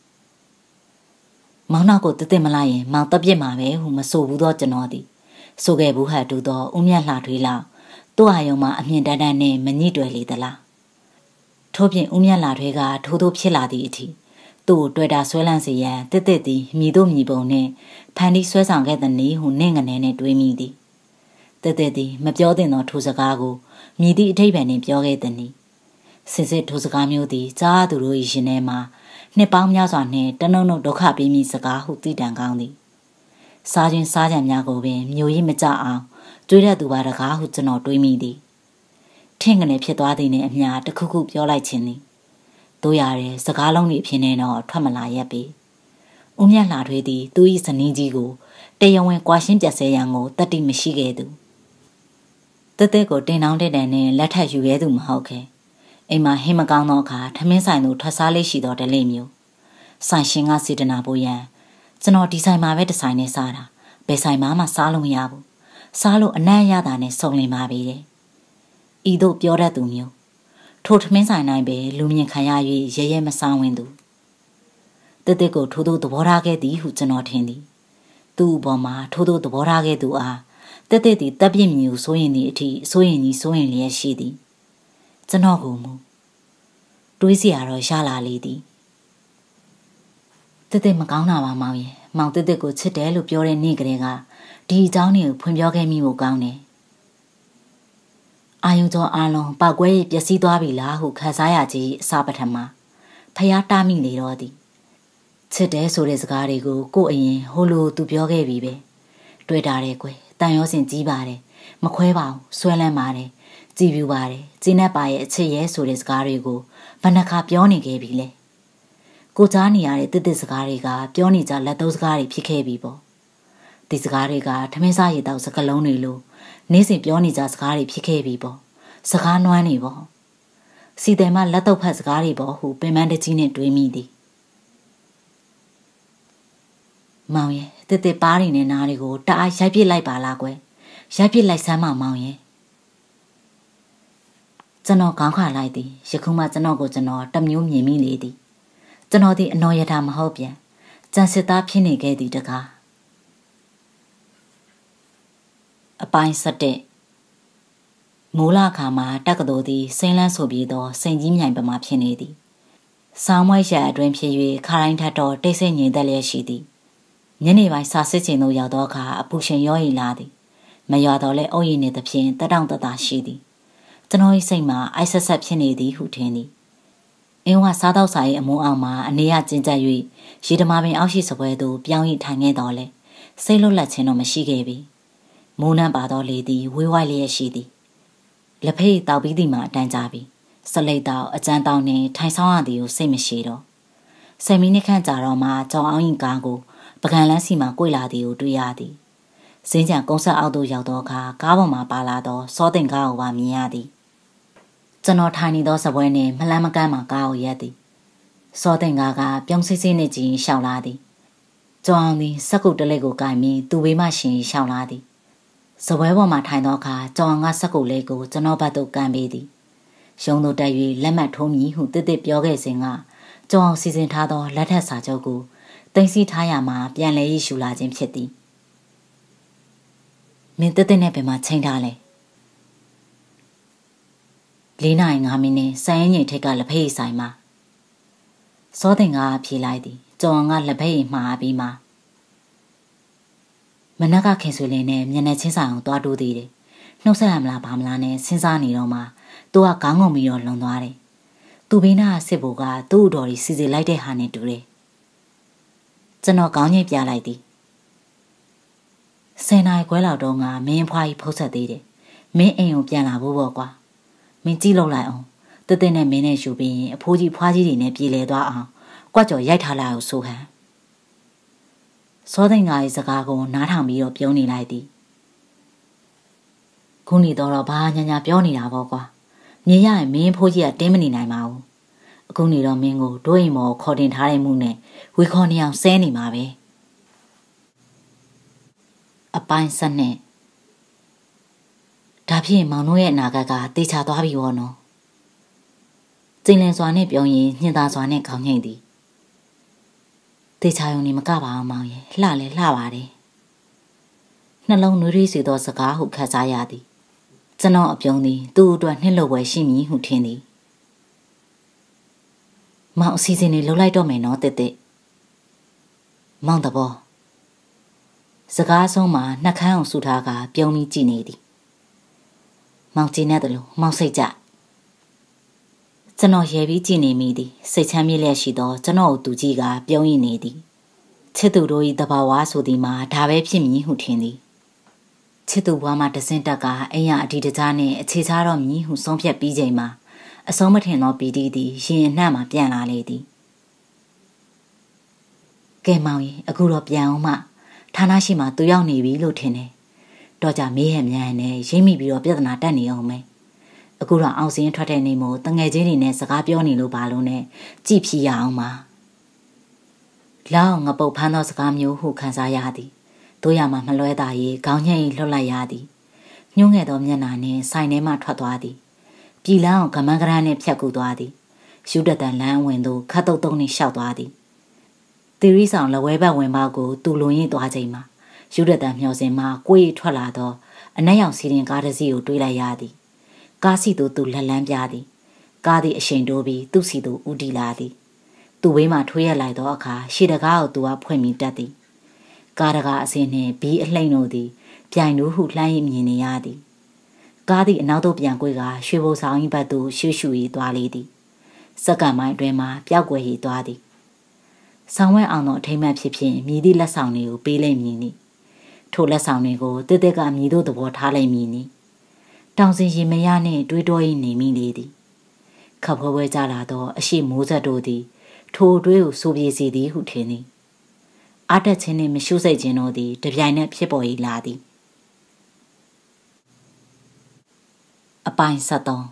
မောင်နောက်ကိုတသက်မလိုက်ရင်မောင်တက်ပြစ်မှာပဲဟုမဆိုဘူးတော့ကျွန်တော်သည်ဆိုခဲ့ဘူးဟတ်တူတော့ဦးမြတ်လာထွေးလောက်သူ့အာယုံမှာအမြင့်တန်းတန်းနဲ့မညှိတွယ်လေသလားထို့ပြင်ဦးမြတ်လာထွေးကထိုးထိုးဖြစ်လာသည့်အထိသူ့ကိုတွေ့တာဆွဲလန်းစေရန်တစ်တစ်သည်မြည်တို့မြည်ပုံနဲ့ဖန်တီးဆွဲဆောင်ခဲ့တဲ့နည်းဟုနင့်ငနေနဲ့တွေးမိသည်တစ်တစ်သည်မပြောသင့်သောထိုစကားကိုမြည်သည့်အထိပ္ပယ်နှင့်ပြောခဲ့သည်နည်းစစ်စစ်ထိုစကားမျိုးသည်ကြားသူတို့၏ရှင်ထဲမှာနှစ်ပေါင်းများစွာနှင့်တနှုံနှုံဒုက္ခပေးမိစကားဟုသိတံကောင်းသည်စားခြင်းစားကြံများကိုပင်မျိုးရည်မကြအောင်တွေးရသူပါတကားဟုကျွန်တော်တွေးမိသည်ထင့်ကနေဖြစ်သွားသည်နှင့်အမျှတခုခုပြောလိုက်ခြင်းသည်တို့ရတဲ့စကားလုံးတွေဖြစ်နေတော့ထွက်မလာရက်ပေဦးမြတ်လှထွေးသည်သူ၏ဇနီးကြီးကိုတရားဝင်ကွာရှင်းပြတ်ဆဲရန်ကိုတတိမရှိခဲ့သူတက်တက်ကိုတင်တောင်းတဲ့တန်နဲ့လက်ထပ်ယူရဲသူမဟုတ်ခဲ့အိမ်မှာဟင်းမကောင်းသောအခါထမင်းဆိုင်သို့ထွက်စားလေးရှိသောတလေးမျိုးဆိုင်ရှင်ကစေတနာပို့ရန်ကျွန်တော်ဒီဆိုင်မှာပဲဒီဆိုင်နဲ့စားတာဘယ်ဆိုင်မှာမှစားလို့မရဘူးစားလို့အနံ့ရတာနဲ့စုံလင်ပါပြီတဲ့ဤသို့ပြောတတ်သူမျိုးထိုထမင်းဆိုင်တိုင်းပဲလူမြင်ခံရ၍ရဲရဲမဆောင်ဝင်သူတက်တက်ကိုထိုးထိုးသဘောထားခဲ့သည်ဟုကျွန်တော်ထင်သည်သူ့အပေါ်မှာထိုးထိုးသဘောထားခဲ့သူအားတက်တက်သည်တပ်ပြစ်မြည်ကိုစိုးရင်သည့်အထိစိုးရင်ကြီးစိုးရင်လျက်ရှိသည်ကျွန်တော်ကိုမူတွေးစရာတော့ရှားလာလေသည်တက်တက်မကောင်းတာပါမောင်ရဲ့မောင်တက်တက်ကိုချစ်တယ်လို့ပြောတဲ့နေ့ကလေးကဒီအကြောင်းတွေကိုဖွင့်ပြောခဲ့မိဖို့ကောင်းတယ်အာယုံကျော်အားလုံးပောက်ကွဲပျက်စီးသွားပြီလားဟုခန်းစားရကြီးအစာပထမဖျားတားမိလေတော့သည်ချစ်တယ်ဆိုတဲ့စကားတွေကိုကို့အရင်ဟိုလိုသူပြောခဲ့ပြီပဲတွေ့တာတယ်ကွယ်တန်ရောစင်ကြီးပါတယ်မခွဲပါဘူးဆွဲလန်းပါတယ်ကြည်ပြူပါတယ်ကျင်းနဲ့ပါရဲ့အချစ်ရဲဆိုတဲ့စကားတွေကိုဘယ်နှခါပြောနေခဲ့ပြီလဲကိုကြားနေရတဲ့တစ်တစ်စကားတွေကပြောနေကြလက်သုံးစကားတွေဖြစ်ခဲ့ပြီပေါ့ဒီစကားတွေကထမင်းစားရည်တောက်စကလုံးတွေလို့နေ့စဉ်ပြောနေကြစကားတွေဖြစ်ခဲ့ပြီပေါ့စကားနွမ်းနေပေါ့စီတယ်မလက်တော့ဖတ်စကားတွေပေါ့ဟုပင်မတကြီးနဲ့တွေးမိသည်မောင်ရဲ့တစ်တစ်ပါးတွေနဲ့နားတွေကိုတအားရိုက်ပစ်လိုက်ပါလားကွယ်ရိုက်ပစ်လိုက်စမ်းမမောင်ရဲ့ကျွန်တော်ကောင်းခါလိုက်သည်ယခုမှကျွန်တော်ကိုကျွန်တော်တမျိုးမြင်မိလေသည်ကျွန်တော်ဒီအနော်ရတာမဟုတ်ပြန်ကြံစစ်သားဖြစ်နေခဲ့သည်တကားအပိုင်းဆက်တဲ့မိုးလာခါမှာတက္ကသိုလ်သည်စိမ့်လန်းဆိုပြီးသောစိန်ကြီးမြိုင်ပမာဖြစ်နေသည်ဆောင်းမွဲ့ရအတွင်းဖြစ်၍ခါတိုင်းထက်တော့တိတ်ဆိတ်ငြိမ်သက်လျက်ရှိသည်ညနေပိုင်းစာစစ်ချိန်သို့ရောက်သောအခါအပူရှင်ရောရီလာသည်မရွာတော့လဲအုပ်ရည်နေသဖြင့်တက်တောင့်တတရှိသည်ကျွန်တော်၏စိတ်မှာအိုက်ဆက်ဆက်ဖြစ်နေသည်ဟုထင်သည်အင်းဝစားတော့စာ၏အမိုးအောင်မှာအနေရကျဉ်ကျပ်၍ရေဓမာပင်အောက်ရှိစပွဲသို့ပြောင်း၍ထိုင်ခဲ့တော်လဲစိတ်လွတ်လပ်ခြင်းတော့မရှိခဲ့ပြီမိုးနှံပါတော့လေသည်ဝေးဝိုက်လျက်ရှိသည်လက်ဖေးတောက်ပြီးသည်မှာအတန်းကြပြီစလိတ်တောက်အကျန်းတောက်နှင့်ထိုင်ဆောင်ရသည်ကိုစိတ်မရှိတော့ဆယ်မိနစ်ခန့်ကြာတော့မှကြောင်အောင်ရင်ကားကိုပကံလန်းစီမှာကိုလာသည်ကိုတွေ့ရသည်စင်းကြံကုန်းဆက်အောက်သို့ရောက်သောအခါကားပေါ်မှာပါလာသောစောတင်ကားကိုပါမြင်ရသည်ကျွန်တော်ထိုင်နေသောစပွဲနှင့်မလန်းမကန်းမှာကားကိုရက်သည်စောတင်ကားကပြုံးစစ်စစ်နှင့်ကြီးရှောက်လာသည်ကြောင်အောင်သည်စက်ကုတ်တလက်ကိုကင်ပြီးသူ့ဘေးမှရှင်ရှောက်လာသည်စပွဲပေါ်မှာထိုင်သောအခါကြောင်အောင်ကစက်ကုတ်လေးကိုကျွန်တော်ဘက်သို့ကန်ပေးသည်ရုံသို့တက်၍လက်မှတ်ထိုးမည်ဟုတစ်တစ်ပြောခဲ့စဉ်ကကြောင်အောင်စီစဉ်ထားသောလက်ထက်စာချုပ်ကိုတင်စီထားရမှာပြန်လဲရရှူလာခြင်းဖြစ်သည်မင်းတစ်တစ်နဲ့ဘယ်မှာချိန်ထားလဲလေးနာရီငါးမိနစ်စံရင်ညိတ်ထိတ်ကလက်ဖေးဆိုင်မှာစောတင်ကဖြေလိုက်သည်ကြောင်အောင်ကလက်ဖေးမှားပြီးမှမနက်ကခင်ဆွေလင်းနဲ့မျက်နှာချင်းဆိုင်အောင်တွားတိုးသေးတယ်နှုတ်ဆက်ရမလားဘာမလားနဲ့စဉ်းစားနေတော့မှသူကခေါင်းငုံပြီးတော့လွန်သွားတယ်သူဘေးနာစစ်ဘိုကသူ့အတော်ကြီးစီစီလိုက်တဲ့ဟာနဲ့တူတယ်ကျွန်တော်ခေါင်းညိတ်ပြလိုက်သည်ဆယ်နာရီခွဲလောက်တော့ငါမင်းဖွားကြီးဖုတ်ဆက်သေးတယ်မင်းအိမ်ကိုပြန်လာဖို့ပေါ့ကွာမင်းကြည့်လို့လိုက်အောင်တက်တက်နဲ့မင်းနဲ့ယူပြီးရင်အဖိုးကြီးဖွားကြီးတွေနဲ့ပြေလဲသွားအောင်ကွက်ကြော်ရိုက်ထားလိုက်အောင်ဆိုဟန်စောသိန်းက၏စကားကိုနားထောင်ပြီးတော့ပြုံးနေလိုက်သည်ခုနေတော့ဘာညာညာပြောနေတာပေါ့ကွာမြင်ရရင်မင်းဖိုးကြီးကတင်းမနေနိုင်ပါဘူးအခုနေတော့မင်းကိုတို့အိမ်မော်ခေါ်တင်ထားတဲ့မှုနဲ့ဝီခေါ်နေအောင်ဆဲနေမှာပဲအပိုင်းဆက်နဲ့ဒါဖြင့်မောင်တို့ရဲ့အနာဂတ်ကတေချာသွားပြီဘောနော်ကျင်းလင်စွာနဲ့ပြောရင်ညှင်သာစွာနဲ့ခေါင်းငိမ့်သည်တေချာယုံနေမကပါအောင်မောင်ရဲ့လှလဲလှပါတယ်နှလုံးနွေးရီးစေသောစကားဟုခတ်စားရသည်ကျွန်တော်အပြုံးသည်သူ့အတွက်နှိမ့်လို့ပဲရှိမည်ဟုထင်သည်မောင်အစီအစဉ်လေးလှုပ်လိုက်တော့မယ်နော်တစ်တစ်မောင်တဘောစကားဆုံးမှာနှက်ခမ်းအောင်ဆူထားကပြုံးပြီးကြည့်နေသည်မောင်ကြည့်နေတယ်လို့မောင်စိတ်ကြကျွန်တော်ရဲပြီးကြည့်နေမိသည်စိတ်ချမ်းမြေ့လျက်ရှိသောကျွန်တော်ကိုသူကြီးကပြုံးရည်နေသည်ချစ်သူတို့၏တဘာဝဆိုသည်မှာဒါပဲဖြစ်မည်ဟုထင်သည်ချစ်သူဘွားမှတစင်းတက်ကအိမ်ရအဒီတကြားနှင့်အခြေချတော့မည်ဟုဆုံးဖြတ်ပြီးချိန်မှာအဆုံးမထင်သောပီတိသည်ရင်အနှံ့မှပြန်လာလေသည်ကဲမောင်ကြီးအခုတော့ပြန်အောင်မှဌာနရှိမှသူရောက်နေပြီလို့ထင်တယ်တော့ကြမေးဟန်မြန်နဲ့ရိမ့်မိပြီးတော့ပြဿနာတက်နေအောင်မယ်အခုတော့အောင်စင်းထွက်တဲ့နေမို့တငယ်ချင်းတွေနဲ့စကားပြောနေလို့ပါလို့နဲ့ကြည်ဖြီရအောင်ပါလောင်းငပုတ်ဖမ်းသောစကားမျိုးဟုခံစားရသည်တို့ရမှမလွဲတာရေးခေါင်းညှိလှုပ်လိုက်ရသည်ညှိုးငယ်သောမျက်နှာနှင့်ဆိုင်ထဲမှထွက်သွားသည်ပြည်လန်းအောင်ကမန်းကရန်နှင့်ဖြတ်ကူသွားသည်ယူတတန်လမ်းဝင်သို့ခတ်တုတ်တုံနှင့်ရှောက်သွားသည်တီရီဆောင်လဝဲဘက်ဝင်ပေါက်ကိုသူ့လွန်ရင်သွားချိန်မှာယူတတန်မျောစင်မှကိုယ်ထွက်လာသောအနက်ရောင်စီရင်ကားတစ်စီးကိုတွေးလိုက်ရသည်ကားစီသို့သူလက်လန်းပြသည်ကားသည်အရှိန်တိုးပြီးသူ့စီသို့ဦးတည်လာသည်သူ့ဝေးမှထွေးရလိုက်သောအခါရှေ့တကားကိုသူကဖွင့်ပြီးတက်သည်ကားတကားအစင်းနှင့်ဘီးအလှိမ့်တို့သည်ပြိုင်တို့ဟုလှမ်းရမြင်နေရသည်ကားသည်အနောက်သို့ပြန်ကွေ့ကရွှေဘိုဆောင်၏ဘက်သို့ရှူးရှူ၍သွားလေသည်စက္ကန့်ပိုင်းအတွင်းမှာပျောက်ကွယ်၍သွားသည်ဆောင်ဝဲအောင်သောအထိမ်းအမှတ်ဖြစ်ဖြင့်မြည်သည့်လက်ဆောင်တွေကိုပေးလိုက်မည်နီထိုလက်ဆောင်တွေကိုတစ်တက်ကမြည်တို့သဘောထားလိုက်မည်နီတောင်စင်ရင်မရနှင့်တွေးတော၏နေမိလေသည်ခပ်ဖွဲဖွဲကြလာသောအရှိမိုးဆက်တို့သည်ထိုတွေးကိုစိုးပြေစေသည်ဟုထင်သည်အာတက်ချင်းနှင့်မရှုစိတ်ခြင်းတို့သည်တပြိုင်နက်ဖြစ်ပေါ်၏လာသည်အပိုင်းဆက်သုံး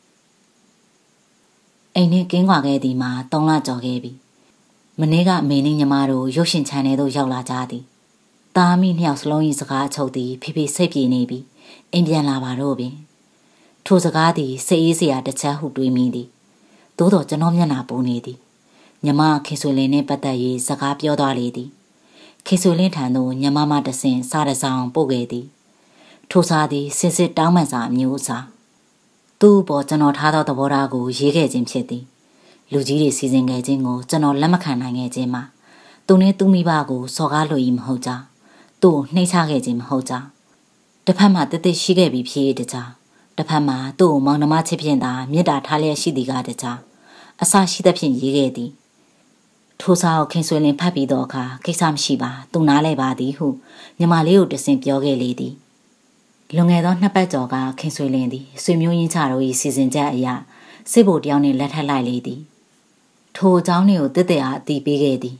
အိမ်နှင့်ကင်းကွာခဲ့သည်မှာသုံးလကျော်ခဲ့ပြီမနေ့ကအမေနှင့်ညီမတို့ရုပ်ရှင်ချန်နယ်သို့ရောက်လာကြသည်တားမိနှစ်ယောက်စလုံး၏စကားအချုပ်သည်ဖေဖေစိတ်ပြေနေပြီအိမ်ပြန်လာပါတော့ပင်ထိုစကားသည်စိတ်အေးစရာတစ်ချက်ဟုတွေးမိသည်သို့တော်ကျွန်တော်မျက်နှာပူနေသည်ညီမခင်ဆွေလင်းနှင့်ပတ်သက်၍စကားပြောသွားလေသည်ခင်ဆွေလင်းထံသို့ညီမမတဆင်စားတစောင်းပို့ခဲ့သည်ထိုစားသည်စစ်စစ်တောင်းပန်စာအမျိုးအစားသူ့ပေါ်ကျွန်တော်ထားသောသဘောထားကိုရေးခဲ့ခြင်းဖြစ်သည်လူကြီးတွေစီစဉ်ခဲ့ခြင်းကိုကျွန်တော်လက်မခံနိုင်ခဲ့ခြင်းမှာသူနဲ့သူမိဘကိုစော်ကားလို့ဤမဟုတ်ကြသူ့ကိုနှိမ့်ချခဲ့ခြင်းမဟုတ်ကြတစ်ဖက်မှာတသက်ရှိခဲ့ပြီးဖြစ်တကြားတစ်ဖက်မှာသူ့ကိုမောင်နှမချစ်ဖြင့်သာမေတ္တာထားလျက်ရှိသည်ကတကြားအစရှိသဖြင့်ရေးခဲ့သည်ထိုစာကိုခင်ဆွေလင်းဖတ်ပြီးတော့အခါကိစ္စမရှိပါသူနားလဲပါသည်ဟုညီမလေးကိုတဆင်ပြောခဲ့လေသည်လွန်ခဲ့သောနှစ်ပတ်ကျော်ကခင်ဆွေလင်းသည်ဆွေမျိုးရင်းချတို့၏စီစဉ်ချက်အရာစစ်ဘိုလ်တယောက်နှင့်လက်ထပ်လိုက်လေသည်ထိုအကြောင်းတွေကိုတစ်သက်အားအတီးပေးခဲ့သည်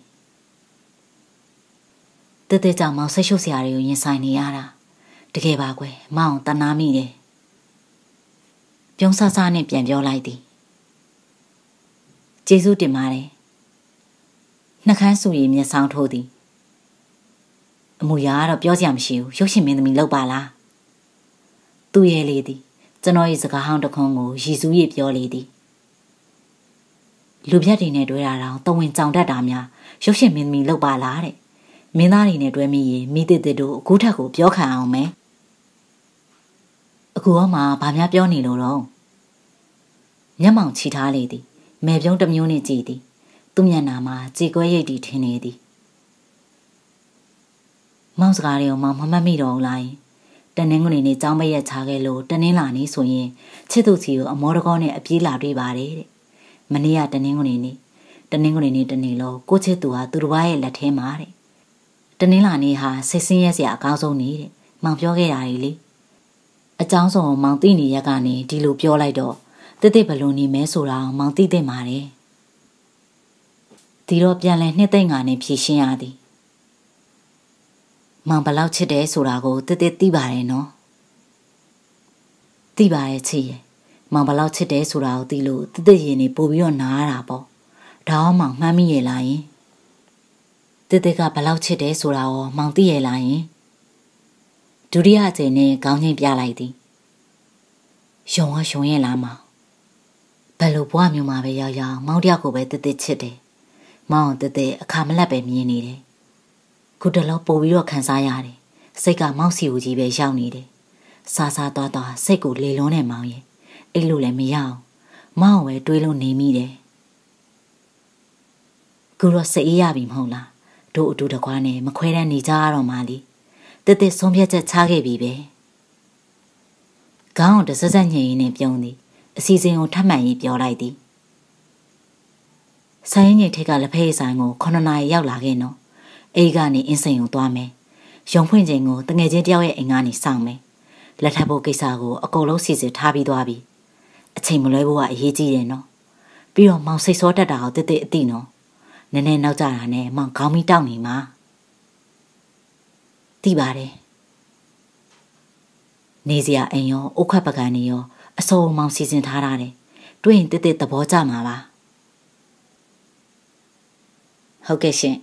တစ်သက်ကြောင့်မောင်ဆိတ်ရှုပ်စရာတွေကိုရင်ဆိုင်နေရတာတကယ်ပါကွယ်မောင်တနာမိတယ်ပြုံးဆဆနဲ့ပြန်ပြောလိုက်သည်ကျေးဇူးတင်ပါတယ်နှခမ်းဆူရီမျက်စောင်းထိုးသည်အမူအရာကတော့ပြောစရာမရှိဘူးရုပ်ရှင်မင်းသမီးလောက်ပါလားသူ့ရဲ့လေသည်ကျွန်တော်ရဲ့စကားဟောင်းတစ်ခွန်းကိုရည်စူးရပြောလေသည်လူပြတ်တွေနဲ့တွဲတာတော့တဝင်ကြောင်တတ်တာများရုပ်ရှင်မင်းသမီးလောက်ပါလားတဲ့မင်းသားတွေနဲ့တွဲမိရင်မိသစ်တစ်တို့အခုထက်ကိုပြောခံအောင်မယ်အခုတော့မှဘာများပြောနေလို့တော့မျက်မှောင်ချီထားလေသည်မဲပြုံးတစ်မျိုးနဲ့ကြည်သည်သူ့မျက်နှာမှာကြေကွဲရိတ်တီထင်နေသည်မောင်စကားတွေကိုမောင်မမှတ်မိတော့ဘူးလားတနင်္ဂနွေနေ့ကျောင်းမရက်ချခဲ့လို့တနင်္လာနေ့ဆိုရင်ချစ်သူစီကိုအမောတကောနဲ့အပြေးလာတွေ့ပါတယ်တဲ့မနေ့ကတနင်္ဂနွေနေ့တနင်္ဂနွေနေ့တနေ့လုံးကိုချစ်သူဟာသူတစ်ပါးရဲ့လက်ထဲမှာတဲ့တနင်္လာနေ့ဟာစိတ်ဆင်းရဲစရာအကောင်းဆုံးနေ့တဲ့မောင်ပြောခဲ့တာလေအကြောင်းစုံမောင်သိနေရက်ကနေဒီလိုပြောလိုက်တော့တစ်တစ်ဘလို့နေမဲဆိုတာမောင်သိသိမှာတယ်ဒီတော့ပြန်လဲနှစ်သိမ့်ငါနဲ့ဖြည့်ရှင်းရသည်မောင်ဘလောက်ချစ်တယ်ဆိုတာကိုတစ်တစ်သိပါတယ်နော်သိပါရဲ့ချစ်ရဲ့မောင်ဘလောက်ချစ်တယ်ဆိုတာကိုသိလို့တသက်ရင်နေပို့ပြီးတော့နားရတာပေါ့ဒါအောင်မောင်မှန်းမိရဲ့လားယင်တသက်ကဘလောက်ချစ်တယ်ဆိုတာရောမောင်သိရဲ့လားယင်ဒုတိယအကြိမ်နဲ့ခေါင်းချင်းပြလိုက်သည်ယုံရယုံရဲ့လားမောင်ဘယ်လိုဘွားမျိုးမှာပဲရောက်ရောက်မောင်တယောက်ကိုပဲတသက်ချစ်တယ်မောင်တသက်အခါမလတ်ပဲမြင်နေတယ်ခုတလောပို့ပြီးတော့ခံစားရတယ်စိတ်ကမောက်စီဦးကြီးပဲရောက်နေတယ်စားစားသွားသွားစိတ်ကိုလေလွန်းနေမောင်ရဲ့အဲ့လိုလည်းမရအောင်မောင်ပဲတွေးလို့နေမိတယ်ခုတော့စိတ်အေးရပြီမဟုတ်လားတို့အတူတကွာနဲ့မခွဲတမ်းနေကြရတော့မှလीတက်တက်ဆုံးဖြတ်ချက်ချခဲ့ပြီပဲခေါင်းတစစညင်ရင်းနဲ့ပြုံးသည်အစီအစဉ်ကိုထပ်မှန်ရေးပြောလိုက်သည်ဆိုင်ရင်ကြီးထက်ကလက်ဖက်ဆိုင်ကိုခုနှစ်နာရီရောက်လာခဲ့နော်အိမ်ကနေအင်းစိန်ကိုသွားမယ်ရုံဖွင့်ချိန်ကိုတငယ်ချင်းတယောက်ရဲ့အိမ်ကနေစောင့်မယ်လက်ထပ်ဖို့ကိစ္စကိုအကုန်လုံးစီစဉ်ထားပြီးသွားပြီအချိန်မလွဲဖို့ကအရေးကြီးတယ်နော်ပြီးတော့မောင်စိတ်စောတက်တာကိုတိတိအသိနော်နည်းနည်းနောက်ကြတာနဲ့မောင်ခေါင်းမီတောက်နေမှာသိပါတယ်နေစရာအိမ်ရောအုတ်ခွက်ပကံနေရောအစိုးမောင်စီစဉ်ထားတာတယ်တွေ့ရင်တိတိသဘောကျမှာပါဟုတ်ကဲ့ရှင်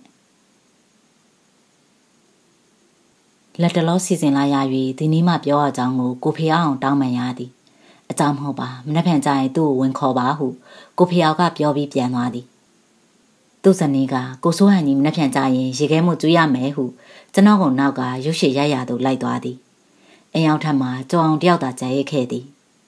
လက်တလောစီစဉ်လာရ၍ဒီနေ့မှပြောအကြောင်းကိုကိုဖေအောင်တောင်းပန်ရသည်အကြောင်းမဟုတ်ပါမနှက်ဖြန်ကြရင်သူ့ကိုဝင်ခေါ်ပါဟုကိုဖေအောင်ကပြောပြီးပြန်သွားသည်သူ့ဇနီးကကိုစိုးဟန်ကြီးမနှက်ဖြန်ကြရင်ရေခဲမှုကျွေးရမယ်ဟုကျွန်တော်ကနောက်ကရုပ်ရှည်ရရသို့လိုက်သွားသည်အိမ်အောင်ထက်မှကြောင်တယောက်သာကြံရစ်ခဲ့သည်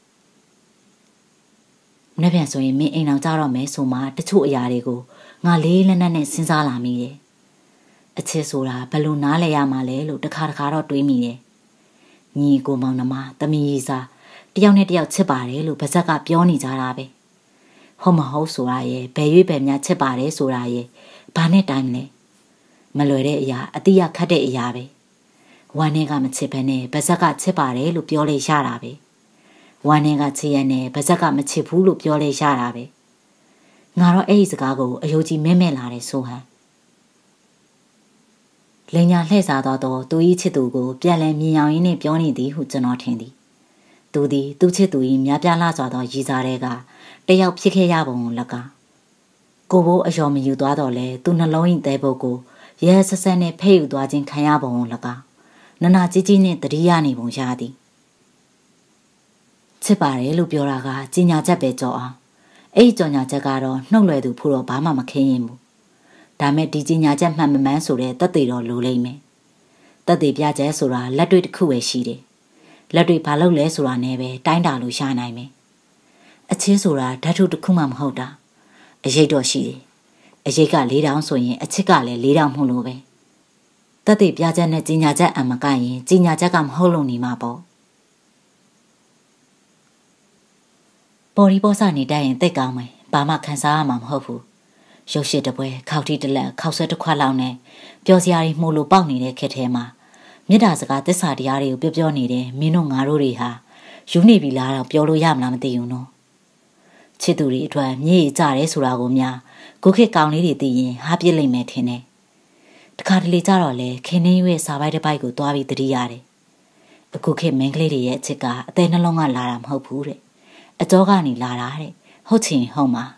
မနှက်ဖြန်ဆိုရင်မင်းအိမ်အောင်ကြတော့မယ်ဆိုမှတချို့အရာတွေကိုငါလေးလက်နက်နဲ့စဉ်းစားလာမိတယ်အချစ်ဆိုတာဘယ်လိုနားလဲရမှာလဲလို့တခါတခါတော့တွေးမိတယ်ညီကိုမောင်နှမတမီးကြီးစားတယောက်နဲ့တယောက်ချစ်ပါတယ်လို့ဗဇက်ကပြောနေကြတာပဲဟုတ်မဟုတ်ဆိုတာရဲ့ဘယ်ရွေးဘယ်များချစ်ပါတယ်ဆိုတာရဲ့ဘာနဲ့တိုင်းလဲမလွယ်တဲ့အရာအတိအခတ်တဲ့အရာပဲဝမ်းနဲ့ကမချစ်ဘဲနဲ့ဗဇက်ကချစ်ပါတယ်လို့ပြောလေရတာပဲဝမ်းနဲ့ကချစ်ရနဲ့ဗဇက်ကမချစ်ဘူးလို့ပြောလေရတာပဲငါတော့အဲ့ဒီစကားကိုအယုံကြည်မဲမဲလာတယ်ဆိုဟန်လင်ညာလှည့်စားသွားတော့သူ၏ချစ်သူကိုပြန်လည်မြင်အောင်ရင်းနဲ့ပြောနေသည်ဟုကျွန်တော်ထင်သည်သူသည်သူ့ချစ်သူ၏များပြားလာစွာသောရည်စားတဲ့ကတယောက်ဖြစ်ခဲ့ရပုံကိုလက်ကကိုဘိုးအယော်မယူသွားတော့လဲသူနှလုံး၏သဲပုတ်ကိုရဲဆက်ဆက်နဲ့ဖဲ့ယူသွားခြင်းခံရပုံကိုလက်ကနနာကြီးကြီးနဲ့တတိယနေပုံရသည်ချစ်ပါတယ်လို့ပြောတာကကြီးညာချက်ပဲကြော်အောင်အဲ့ဒီကြော်ညာချက်ကတော့နှုတ်လွယ်သူဖို့တော့ဘာမှမခင်းရင်ဘူးဒါမဲ့ဒီကြီးညာချက်မှန်မှန်ဆိုတဲ့တက်သေးတော့လိုလိမ့်မယ်တက်သေးပြချက်ဆိုတာလက်တွေ့တစ်ခုပဲရှိတယ်လက်တွေ့ဘာလုပ်လဲဆိုတာနဲ့ပဲတိုင်းတာလို့ရှာနိုင်မယ်အချင်းဆိုတာဓာတ်ထုတစ်ခုမှမဟုတ်တာအရေးတော့ရှိတယ်အရေးကလေးတောင်ဆိုရင်အချစ်ကလည်းလေးတောင်မဟုတ်လို့ပဲတက်သေးပြချက်နဲ့ကြီးညာချက်အမှကရင်ကြီးညာချက်ကမဟုတ်လို့နေမှာပေါ့ပေါ်ဒီပေါ်စနေတတ်ရင်သိကောင်းမယ်ဘာမှခံစားရမှာမဟုတ်ဘူးရုပ်ရှိတပွဲခောက်တီးတလက်ခောက်ဆွဲတစ်ခွက်လောက်နဲ့ပျော်စရာတွေမှုလို့ပေါက်နေတဲ့ခက်ထဲမှာမြတ်တာစကားသစ္စာတရားတွေကိုပြောပြောနေတယ်မင်းတို့ငါတို့တွေဟာယူနေပြီလားတော့ပြောလို့ရမလားမသိဘူးနော်ချစ်သူတွေအတွက်မြေ့ကြတယ်ဆိုတာကိုများကိုခေတ်ကောင်လေးတွေသိရင်ဟာပြစ်လိမ့်မယ်ထင်တယ်တခါတလေကြတော့လေခင်းနှင်းရွေးစာပိုက်တစ်ပိုက်ကိုသွားပြီးတတိရတယ်အခုခေတ်မင်းကလေးတွေရဲ့အချစ်ကအသေးနှလုံးကလာတာမဟုတ်ဘူးတဲ့အကြောကနေလာတာတဲ့ဟုတ်ချင်ဟုတ်မှာ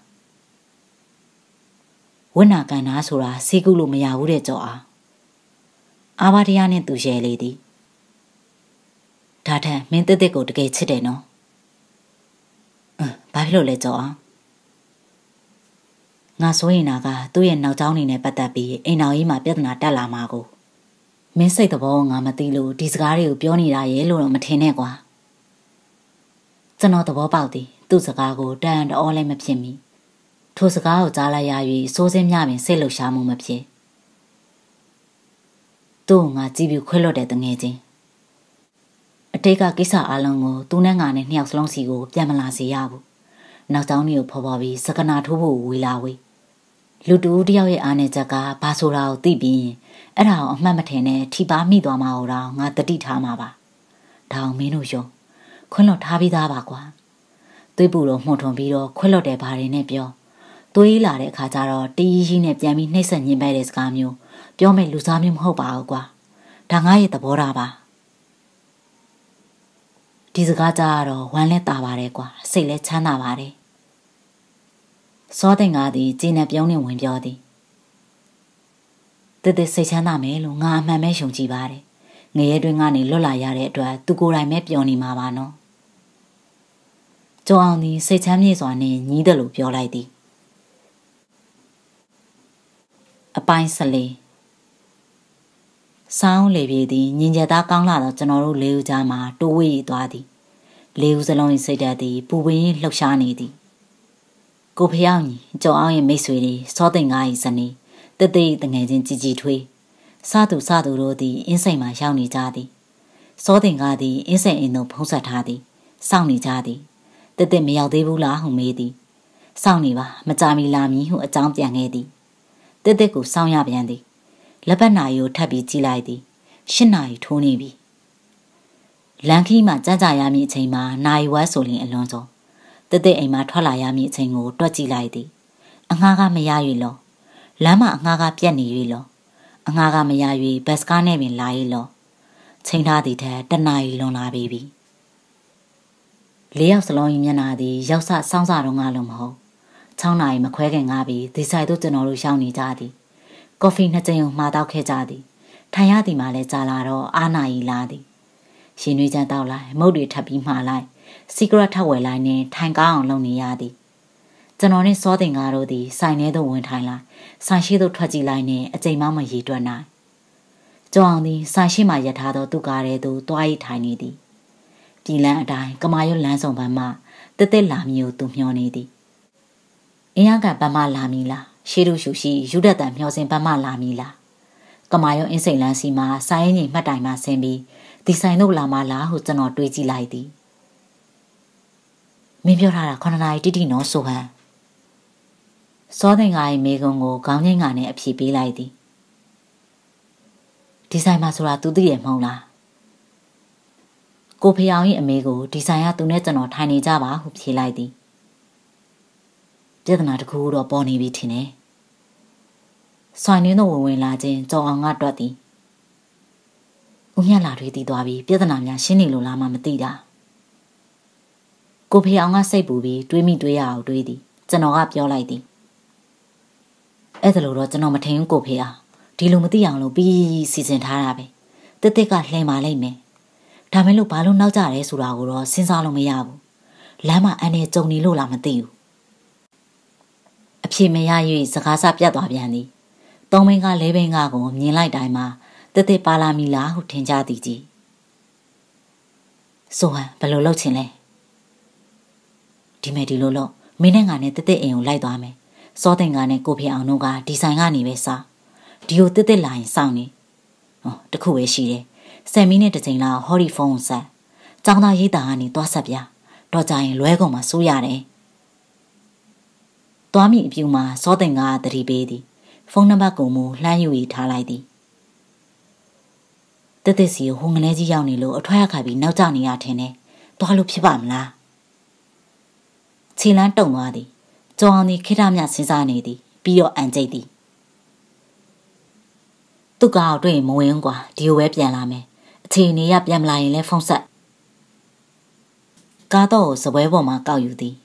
ဝိနာကန်နာဆိုတာစီးကုလို့မရဘူးတဲ့ကြော်အားအာဘာတရားနဲ့သူရဲလေးသည်ဒါထက်မင်းတက်တက်ကိုတကယ်ချစ်တယ်နော်အင်းဘာဖြစ်လို့လဲကြော်အားငါဆိုရင်နာကသူ့ရဲ့နောက်ကျောင်းနေနဲ့ပတ်သက်ပြီးအိမ်တော်ကြီးမှာပြဿနာတက်လာမှာကိုမင်းစိတ်သဘောငါမသိလို့ဒီစကားတွေကိုပြောနေတာရဲ့လို့တော့မထင်နဲ့ကွာကျွန်တော်သဘောပေါက်သည်သူ့စကားကိုတန်တော်လည်းမဖြစ်မီထိုစကားကိုကြားလိုက်ရ၍စိုးစင်းမြပင်စိတ်လှုပ်ရှားမှုမဖြစ်သူ့ငါကြည့်ပြီးခွဲလွတ်တဲ့တငယ်ချင်းအတိတ်ကကိစ္စအလုံးကိုသူနဲ့ငါနဲ့နှစ်ယောက်စလုံးစီကိုပြန်မလာစေရဘူးနောက်ကျောင်းကြီးကိုဖော်ဖော်ပြီးစကနာထိုးဖို့ဝေလာဝေးလူတူတယောက်ရဲ့အားနဲ့ချက်ကဘာဆိုတာကိုသိပြီးအဲ့ဒါကိုအမှတ်မထင်နဲ့ထိပါမိသွားမှာတော့ငါတတိထားမှာပါဒါအောင်မင်းတို့ယုံခွန်းလွတ်ထားပြီးသားပါကွာသွေးပူတော့မှုန်ထွန်ပြီးတော့ခွန်းလွတ်တယ်ဘာတွေနဲ့ပြောသွေးလာတဲ့အခါကျတော့တီးကြီးနဲ့ပြန်ပြီးနှိမ့်ဆက်ညင်ပဲတဲ့စကားမျိုးပြောမဲ့လူစားမျိုးမဟုတ်ပါဘူးကွာဒါငါရဲ့သဘောထားပါဒီစကားကြားတော့ဝမ်းလဲတာပါတယ်ကွာစိတ်လဲချမ်းသာပါတယ်စောတင်ကားသည်ကြည်နဲ့ပြုံးနေဝင်ပြောသည်တစ်တစ်စိတ်ချမ်းသာမယ်လို့ငါအမှန်ပဲယုံကြည်ပါတယ်ငရဲတွင်ကနေလွတ်လာရတဲ့အတွက်သူကိုယ်တိုင်ပဲပျော်နေမှာပါနော်ကျော်အောင်သည်စိတ်ချမ်းမြေ့စွာနဲ့ညီးတယ်လို့ပြောလိုက်သည်အပိုင်းဆလေးဆောင်းလေပြေသည်ညင်ကြသားကောင်းလာတော့ကျွန်တော်တို့လေးဦးကြားမှာတိုးဝေးရသွားသည်လေးဦးစလုံး၏စိတ်ဓာတ်သည်ပူပင်လှုပ်ရှားနေသည်ကိုဖျောင်းကြီးကျော်အောင်ရဲ့မိတ်ဆွေတွေစောသိမ့်ကား၏ဇနီးတသိတငယ်ချင်းကြည်ကြည်ထွေးစသူစသူတို့သည်အင်းစိန်မှရောက်နေကြသည်စောသိမ့်ကားသည်အင်းစိန်အိမ်သို့ဖုံးဆက်ထားသည်စောင့်နေကြသည်တသိမရောက်သေးဘူးလားဟုမေးသည်စောင့်နေပါမကြမီလာမည်ဟုအကြောင်းပြန်ခဲ့သည်တသိကိုစောင့်ရပြန်သည်လက်ပတ်နာရီကိုထပ်ပြီးကြည့်လိုက်သည်ရှစ်နာရီထိုးနေပြီလန်ခီမှကြကြရမည့်အချိန်မှာနာရီဝက်ဆိုရင်အလွန်ဆုံးတသိအိမ်မှထွက်လာရမည့်အချိန်ကိုတွက်ကြည့်လိုက်သည်အငှားကမရ၍လောလမ်းမှာအငှားကပြက်နေ၍လောအငှားကမရ၍ဘတ်စကားနဲ့ပင်လာ၏လောချိန်ထားသည်ထက်တနာရီလွန်လာပြီပြီလေးယောက်စလုံး၏မျက်နှာသည်ရောက်ဆဆောင်းစာတော့ငါလုံးမဟုတ်၆နာရီမခွဲခင်ငါပြီးဒီဆိုင်တို့ကျွန်တော်တို့ရှောင်းနေကြသည်ကော်ဖီနှစ်ကြိမ်မှာတောက်ခဲ့ကြသည်ထိုင်ရသည်မှလည်းကြာလာတော့အားနာရီလာသည်ရှင်နွေးချမ်းတောက်လိုက်မုတ်တွေထပ်ပြီးမှားလိုက်စီကရက်ထပ်ဝယ်လိုက်နဲ့ထိုင်ကောင်းအောင်လုပ်နေရသည်ကျွန်တော်နဲ့စောတင်ကားတို့သည်ဆိုင်ထဲသို့ဝင်ထိုင်လိုက်ဆိုင်ရှိသို့ထွက်ကြည့်လိုက်နဲ့အကြိမ်မှမရေတွက်နိုင်ကျောင်းအောင်သည်ဆိုင်ရှိမှရထားသောသူကားထဲသို့တွားရီထိုင်နေသည်ပြည်လန်းအတိုင်းကမာရွတ်လမ်းဆောင်ဘက်မှတက်တက်လာမျိုးသူမျှော်နေသည်အင်းရကဘက်မှလာမည်လားရှေးတို့ရှူရှိယူဒတ်တန်မျှော်စင်ဘက်မှလာမည်လားကမာရွတ်အင်းစိန်လန်းစီမှာဆိုင်ရင်ကြီးမှတ်တိုင်မှဆင်းပြီးဒီဆိုင်တို့လာမလားဟုကျွန်တော်တွေးကြည့်လိုက်သည်မင်းပြောထားတာခုနှစ်နာရီတိတိနော်ဆိုဟန်စောတင်ကား၏မိကုံကိုခေါင်းငိမ့်ကနဲ့အဖြေပေးလိုက်သည်ဒီဆိုင်မှာဆိုတာသူသိရမဟုတ်လားကိုဖျောင်၏အမေကိုဒီဆိုင်ကသူနဲ့ကျွန်တော်ထိုင်နေကြပါဟုဖြေလိုက်သည်ပြဿနာတစ်ခုတော့ပေါ်နေပြီထင်တယ်ဆိုင်ရင်းတို့ဝင်ဝင်လာခြင်းကြော်အောင်ကတွက်သည်ဦးမြလာတွေတည်သွားပြီးပြဿနာများရှင်းနေလို့လားမှမသိတာကိုဖျောင်ကစိတ်ပူပြီးတွေးမိတွေးရအောင်တွေးသည်ကျွန်တော်ကပြောလိုက်သည်အဲ့ဒါလို့တော့ကျွန်တော်မထင်ဘူးကိုဖေအောင်ဒီလိုမသိအောင်လို့ပြီးစီစဉ်ထားတာပဲတစ်တစ်ကလှင်ပါလိမ့်မယ်ဒါမဲ့လို့ဘာလို့နောက်ကြရဲဆိုတာကိုတော့စဉ်းစားလို့မရဘူးလမ်းမှာအန်နေကြုံနေလို့လားမသိဘူးအဖြေမရ၍စကားစပြတ်သွားပြန်သည်သုံးဘင်းကလေးဘင်းကကိုမြင်လိုက်တိုင်းမှာတစ်တစ်ပါလာမီလားဟုထင်ကြသည်ကြီးဆိုဟန်ဘယ်လိုလုပ်ချင်လဲဒီမဲ့ဒီလိုလို့မင်းနဲ့ငါနဲ့တစ်တစ်အိမ်ကိုလိုက်သွားမယ်စောတင်ကားနဲ့ကိုဖေအောင်တို့ကဒီဆိုင်ကနေပဲစားဒီကိုတစ်တစ်လာရင်စောင့်နေဟောတခုပဲရှိတယ်ဆယ်မိနစ်တစ်ချိန်လောက်ဟော်ဒီဖုန်းဆက်ကျောင်းသားရိတ်တာကနေသွားဆက်ပြတော့ကြရင်လွဲကုန်မှာစိုးရတယ်သွားမိအပြူမှာစောတင်ကားတတိပေးသည်ဖုန်းနံပါတ်ကိုမူလှမ်းယူပြီးထားလိုက်သည်တစ်တစ်စီဟိုငလဲကြီးရောက်နေလို့အထွတ်ရခါပြီးနောက်ကျနေရထင်တယ်သွားလို့ဖြစ်ပါမလားခြေလန်းတုံသွားသည်ကျော်အောင်သည်ခိထမြစဉ်းစားနေသည်ပြီးတော့အန်ကျိတ်သည်သူ့ကောင်တွေ့မဝင်ကွာဒီလိုပဲပြန်လာမယ်အခြေအနေရပြန်မလာရင်လည်းဖုန်းဆက်ကားတော့စပွဲပေါ်မှာကောက်ယူသည်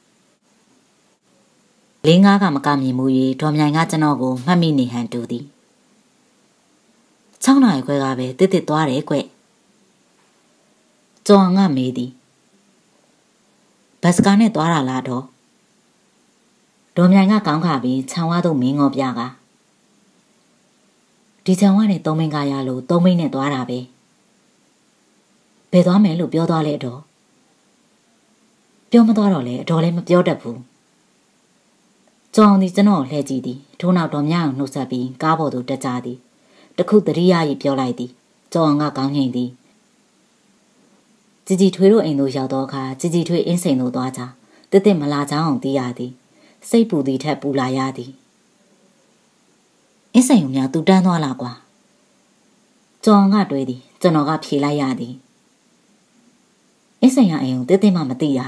လင်းကားကမကမြင်မှု၍ဒေါ်မြိုင်ကကျွန်တော်ကိုမှတ်မိနေဟန်တူသည်၆နာရီခွဲကပဲတစ်တစ်သွားတယ်ကွကျော်အောင်ကမေးသည်ဘတ်စကားနဲ့သွားတာလားတော့ဒေါ်မြိုင်ကကောင်းခါပြီးခြံဝါသို့မင်းငေါ်ပြကဒီခြံဝါနဲ့သုံးမင်းကရလို့သုံးမင်းနဲ့သွားတာပဲဘယ်သွားမယ်လို့ပြောသွားလဲတော့ပြောမသွားတော့လေအတော်လည်းမပြောတတ်ဘူးကျောင်းသည်ကျွန်တော်လှည့်ကြည့်သည်ထို့နောက်တော့မြအောင်နှုတ်ဆက်ပြီးကားပေါ်သို့တက်ကြသည်တခုတရိယာကြီးပြောလိုက်သည်ကျောင်းကကောင်းငိမ့်သည်ជីជីထွေးတို့အိမ်သို့ရောက်တော့အခါជីជីထွေးအင်းစိန်သို့သွားကြတစ်တစ်မလာချောင်းအောင်သိရသည်စိတ်ပူသည်ထက်ပူလာရသည်အင်းစိန်ကများသူတန်းသွားလာကွာကျောင်းကတွေးသည်ကျွန်တော်ကဖြေလိုက်ရသည်အင်းစိန်ကအိမ်ကိုတစ်တစ်မှမသိရ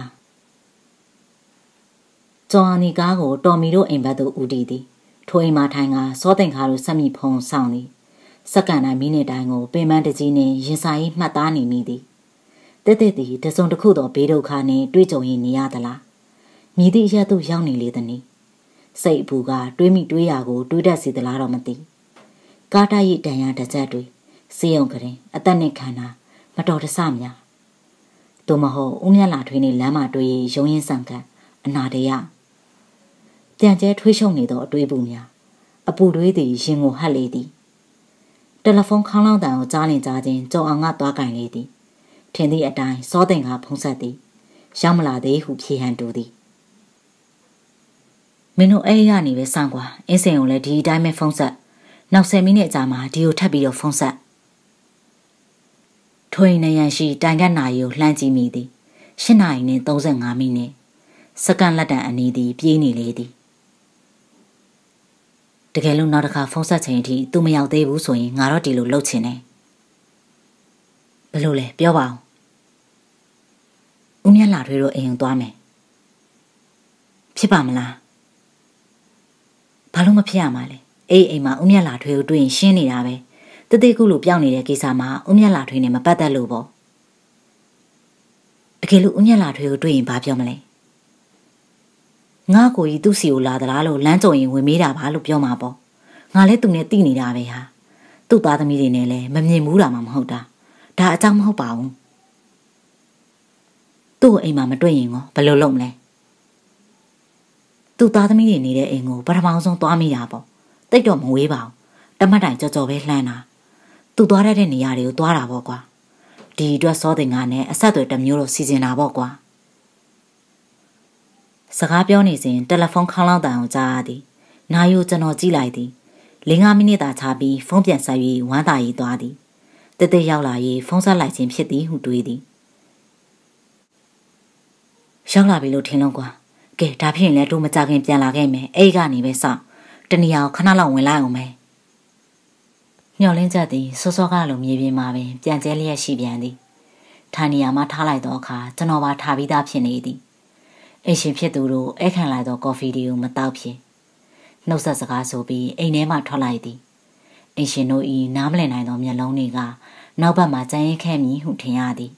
ကျော်အာနီကားကိုတော်မီတို့အိမ်ဘက်သို့ဦးတည်သည်ထိုအိမ်မှာထိုင်ကစောတင်ခါတို့ဆက်မိဖုံဆောင်သည်စက္ကန့်တိုင်းမိနစ်တိုင်းကိုပင်ပန်းတကြီးနှင့်ရင်ဆိုင်မှတ်သားနေမိသည်တက်တက်တီတစုံတစ်ခုသောဘေးဒုက္ခနှင့်တွေ့ကြုံရနေရသလားမြည်သည့်အရာသို့ရောက်နေလေသည်။စိတ်အပူကတွေးမိတွေးရာကိုတွေးတတ်စေသလားတော့မသိ။ကားတိုက်တန်ရတစ်ချက်တွေစေယုံကရင်အသက်နဲ့ခန္ဓာမတော်တဆများ။သို့မဟုတ်ဦးမြတ်လာထွေးနေလမ်းမှာတွေ့ရုံရင်းဆန်ကအနာတရပြန်ကျဲထွေးရှုံနေသောအတွေးပူများအပူတွေးသည်ရင်ကိုဟတ်လေသည်။တယ်လီဖုန်းခေါင်းလောင်းတန်ကိုကြားလင်ကြားခြင်းကြုံအောင်ငါသွားကင်လေသည်။ထင်သည့်အတိုင်းစောတင်ကဖုံးဆက်သည်။ရောက်မလာသေးဟုဖြေဟန်တူသည်။မင်းတို့အဲ့ရနေပဲစောင့်ကွာအင်းစင်ကိုလည်းဒီအတိုင်းပဲဖုံးဆက်နောက်ဆယ်မိနစ်အကြာမှာဒီကိုထပ်ပြီးတော့ဖုံးဆက်ထွေးနေရန်ရှိတိုင်ကတ်နာရီကိုလှမ်းကြည့်မိသည်ရှစ်နာရီနဲ့သုံးဆယ်ငါမိနစ်စက္ကန့်လက်တန်အနည်းသည်ပြေးနေလေသည်တကယ်လို့နောက်တစ်ခါဖုံးဆက်ချိန်အထိသူမရောက်သေးဘူးဆိုရင်ငါတော့ဒီလိုလှုပ်ချင်တယ်ဘယ်လိုလဲပြောပါဦးဦးမြတ်လာထွေးတို့အိမ်အောင်သွားမယ်ဖြစ်ပါမလားဘာလို့မဖြစ်ရမှာလဲအေးအိမ်မှာဦးမြတ်လာထွေးကိုတွေ့ရင်ရှင်းနေတာပဲတတိကုလို့ပြောင်းနေတဲ့ကိစ္စမှာဦးမြတ်လာထွေးနဲ့မပတ်သက်လို့ပေါ့တကယ်လို့ဦးမြတ်လာထွေးကိုတွေ့ရင်ဘာပြောမလဲငါကိုကြီးသူ့စီကိုလာသလားလို့လမ်းကြုံရင်ဝင်မေးတာပါလို့ပြောမှာပေါ့ငါလည်းသူနဲ့တိနေတာပဲဟာသူ့သားသမီးတွေနဲ့လည်းမမြင်ဘူးတာမှမဟုတ်တာဒါအကြောင်းမဟုတ်ပါဘူးသူ့အိမ်မှာမတွေ့ရင်ရောဘယ်လိုလုပ်မလဲသူ့သားသမီးတွေနေတဲ့အိမ်ကိုပထမဆုံးသွားမိတာပေါ့တိတ်တော့မဝေးပါဘူးတမတ်တိုင်ကြော်ကြော်ပဲလှမ်းတာသူသွားရတဲ့နေရာတွေကိုသွားတာပေါ့ကွာဒီအတွက်စောတင်ကနဲ့အဆက်အသွယ်တစ်မျိုးလို့စီစဉ်တာပေါ့ကွာစကားပြောနေစဉ်တယ်လီဖုန်းခေါင်းလောက်တန်ကိုကြားရသည်နာယိုကျွန်တော်ကြည့်လိုက်သည်လေးငါးမိနစ်သာခြားပြီးဖုန်းပြန်ဆက်၍ဝမ်းသာရေးသွားသည်တသက်ရောက်လာ၍ဖုန်းဆက်လိုက်ခြင်းဖြစ်သည်ဟုတွေးသည်ရောက်လာပြီလို့ထင်လို့ကွာကဲဒါဖြစ်ရင်လည်းတို့မကြခင်ပြန်လာခဲ့မယ်အဲ့ကနေပဲစောင့်တနေရာကိုခဏလောက်ဝင်လိုက်အောင်မယ်ညှော်လင်းချက်သည်စောစောကလိုမြေပြင်မှာပင်ပြန်ကျဲလျက်ရှိပြန်သည်ထိုင်နေရာမှာထားလိုက်သောအခါကျွန်တော်ပါထားပြီးသားဖြစ်နေသည်အိမ်ရှင်ဖြစ်သူတို့အဲ့ခံလိုက်သောကော်ဖီတွေကိုမတောက်ဖြစ်နှုတ်ဆက်စကားဆိုပြီးအိမ်ထဲမှထွက်လိုက်သည်အိမ်ရှင်တို့ဤနားမလည်နိုင်သောမျက်လုံးတွေကနောက်ဘက်မှကြမ်းရင်ခဲမြည်ဟုထင်ရသည်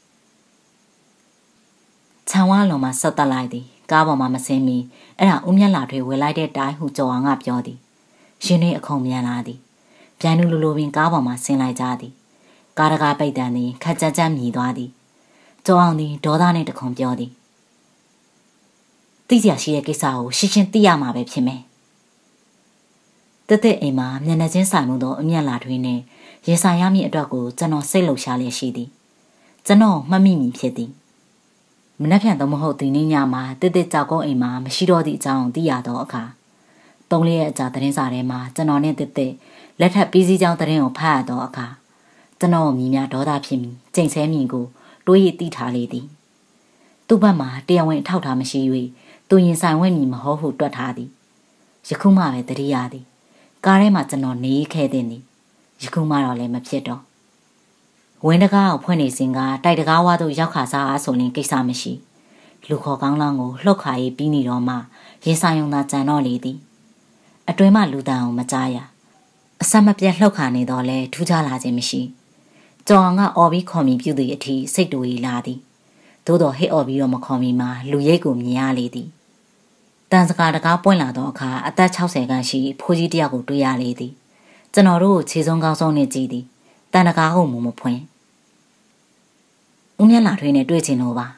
ခြံဝါလုံးမှာဆက်တက်လိုက်သည်ကားပေါ်မှာမစင်းမီအဲ့ဒါဦးမြတ်လာထွေဝယ်လိုက်တဲ့တိုင်ဟုကြော်အောင်ကပြောသည်ရှင်တွေအခုံမြန်လာသည်ပြန်လူလိုလိုပင်ကားပေါ်မှာဆင်းလိုက်ကြသည်ကားတကားပိတ်တန်သည်ခက်ကြက်ကြက်မြည်သွားသည်ကြော်အောင်သည်ဒေါသနှင့်တခုံပြောသည်သိစရာရှိတဲ့ကိစ္စကိုရှင်းရှင်းသိရမှာပဲဖြစ်မယ်တသက်အိမ်မှာမျက်နှာချင်းဆိုင်မှုသောအမျက်လာထွေးနှင့်ရင်ဆိုင်ရမည့်အတွက်ကိုကျွန်တော်စိတ်လှုပ်ရှားလျက်ရှိသည်ကျွန်တော်မှတ်မိမိဖြစ်သည်မနှက်ဖြန်တော့မဟုတ်ဒီနေ့ညမှာတစ်တစ်ကြောက်ကုန်းအိမ်မှာမရှိတော့သည့်အကြောင်းသိရသောအခါသုံးလေးရက်အကြာသတင်းစာထဲမှာကျွန်တော်နဲ့တစ်တစ်လက်ထပ်ပြီးစီးကြောင်းသတင်းကိုဖတ်ရသောအခါကျွန်တော်မြည်များဒေါသဖြစ်မိကြိမ်ဆဲမိကိုတွေးရတိထားလေသည်သူ့ဘက်မှာတရားဝင်အထောက်ထားမရှိ၍သူရင်ဆိုင်ဝဲ့မည်မဟုတ်ဟုတွက်ထားသည်ယခုမှပဲတတိယသည်ကားထဲမှာကျွန်တော်နေခဲ့တဲ့သည်ယခုမှတော့လည်းမဖြစ်တော့ဝင်းတကားကိုဖွင့်နေစဉ်ကတိုက်တကားဝါတို့ရောက်ခါစားအားဆိုရင်ကိစ္စမရှိလူခေါ်ကောင်းလောင်းကိုလှုပ်ခါရေးပြီးနေတော့မှရင်ဆိုင်ုံသာကြံတော့လေသည်အတွင်းမှလူတန်အောင်မကြားရအဆက်မပြတ်လှုပ်ခါနေတော့လဲထူးခြားလာခြင်းမရှိကြော်အောင်ကအော်ပြီးခေါ်မိပြုသည့်အထိစိတ်တူရီလာသည်သို့တော်ဟစ်အော်ပြီးတော့မခေါ်မိမှာလူရိတ်ကိုမြင်ရလေသည်တန်စကားတကားပွင့်လာတော့အခါအသက်၆၀ခန့်ရှိဖိုးကြီးတယောက်ကိုတွေ့ရလေသည်ကျွန်တော်တို့ခြေစုံကောင်းဆုံးနဲ့ကြည့်သည်တန်တကားကိုမမဖွင့်ဦးမြတ်လာထွေးနဲ့တွေ့ချင်လို့ပါ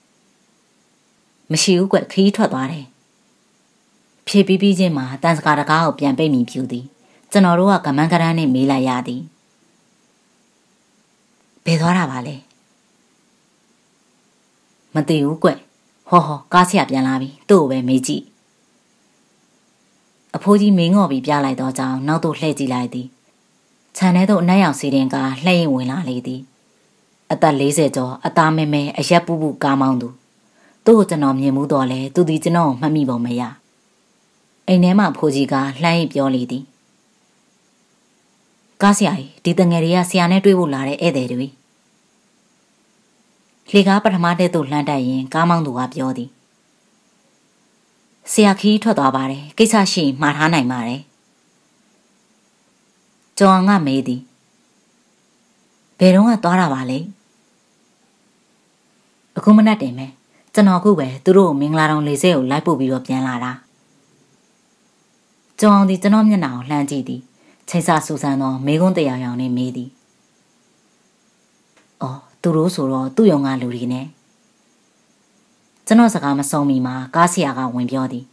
မရှိဘူးကွခီးထွက်သွားတယ်ဖြေပြီးပြီးချင်းမှာတန်စကားတကားကိုပြန်ပိတ်မိပြူသည်ကျွန်တော်တို့ကကမန်းကရန်းနဲ့မေးလိုက်ရသည်ဘယ်သွားတာပါလဲမသိဘူးကွဟောဟောကားဆရာပြန်လာပြီသူ့ကိုပဲမေးကြည့်အဖိုးကြီးမင်းငော်ပြီးပြလိုက်တော့ကြောင်းနောက်သို့လှည့်ကြည့်လိုက်သည်ခြံထဲသို့အနက်ရောင်စီတင်ကားလှည့်ရင်ဝင်လာလေသည်အသက်၄၀ကျော်အသားမဲမဲအရက်ပူပူကားမောင်းသူသူ့ကိုကျွန်တော်မြင်မှုတော့လဲသူဒီကျွန်တော်မှတ်မိပုံမရအိမ်ထဲမှာဖိုးကြီးကလှမ်းရင်ပြောလေသည်ကားဆရာကြီးဒီတငယ်တွေကဆရာနဲ့တွေ့ဖို့လာတဲ့ဧည့်သည်တွေလေကားပထမတဲ့သို့လှမ်းတိုက်ရင်ကားမောင်းသူကပြောသည်ဆရာခီးထွက်သွားပါတယ်ကိစ္စရှိမှားထားနိုင်ပါတယ်ကျော်အောင်ကမေးသည်ဘယ်တော့ကသွားတာပါလဲအခုမနဲ့တင်မယ်ကျွန်တော်ခုပဲသူတို့မင်္ဂလာတောင်လေဆိပ်ကိုလိုက်ပို့ပြီးတော့ပြန်လာတာကျောင်းအောင်ဒီကျွန်တော်မျက်နှာကိုလှမ်းကြည့်သည်ချိန်ဆဆူဆန်းသောမေကွန်းတရားရောင်နဲ့မေးသည်အော်သူတို့ဆိုတော့သူ့ယုံကလူတွေနဲ့ကျွန်တော်စကားမဆုံးမီမှာကားဆရာကဝင်ပြောသည်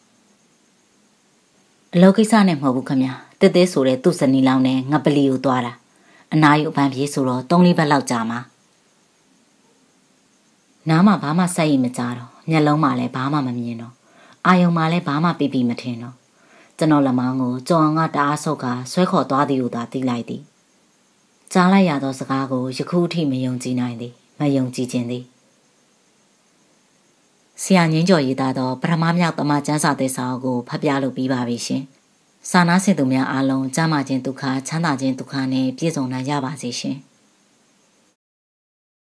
အလုပ်ကိစ္စနဲ့မဟုတ်ဘူးခမတစ်သေးဆိုတဲ့သူ့စနီလောင်နဲ့ငပလီကိုသွားတာအနာယူအပန်းပြေးဆိုတော့သုံးလေးဘက်လောက်ကြာမှာနားမှာဘာမှစိုက်ရမကြတော့မျက်လုံးမှာလည်းဘာမှမမြင်တော့အာယုံမှာလည်းဘာမှပြပြမထင်တော့ကျွန်တော်လက်မောင်းကိုကြော်အောင်ကတအားဆုပ်ကဆွဲခေါ်သွားသည်ဟုသာသိလိုက်သည်ကြားလိုက်ရသောစကားကိုယခုထိမယုံကြည်နိုင်သည်မယုံကြည်ခြင်းသည်ဆရာငင်းကျော်ရေးသားသောပထမမြောက်တမချန်းစာသစ်စာအုပ်ကိုဖတ်ပြလို့ပြီးပါပြီရှင်စာနာဆင်သူများအားလုံးကျမ်းမာခြင်းဒုက္ခချမ်းသာခြင်းဒုက္ခနဲ့ပြည့်စုံနိုင်ကြပါစေရှင်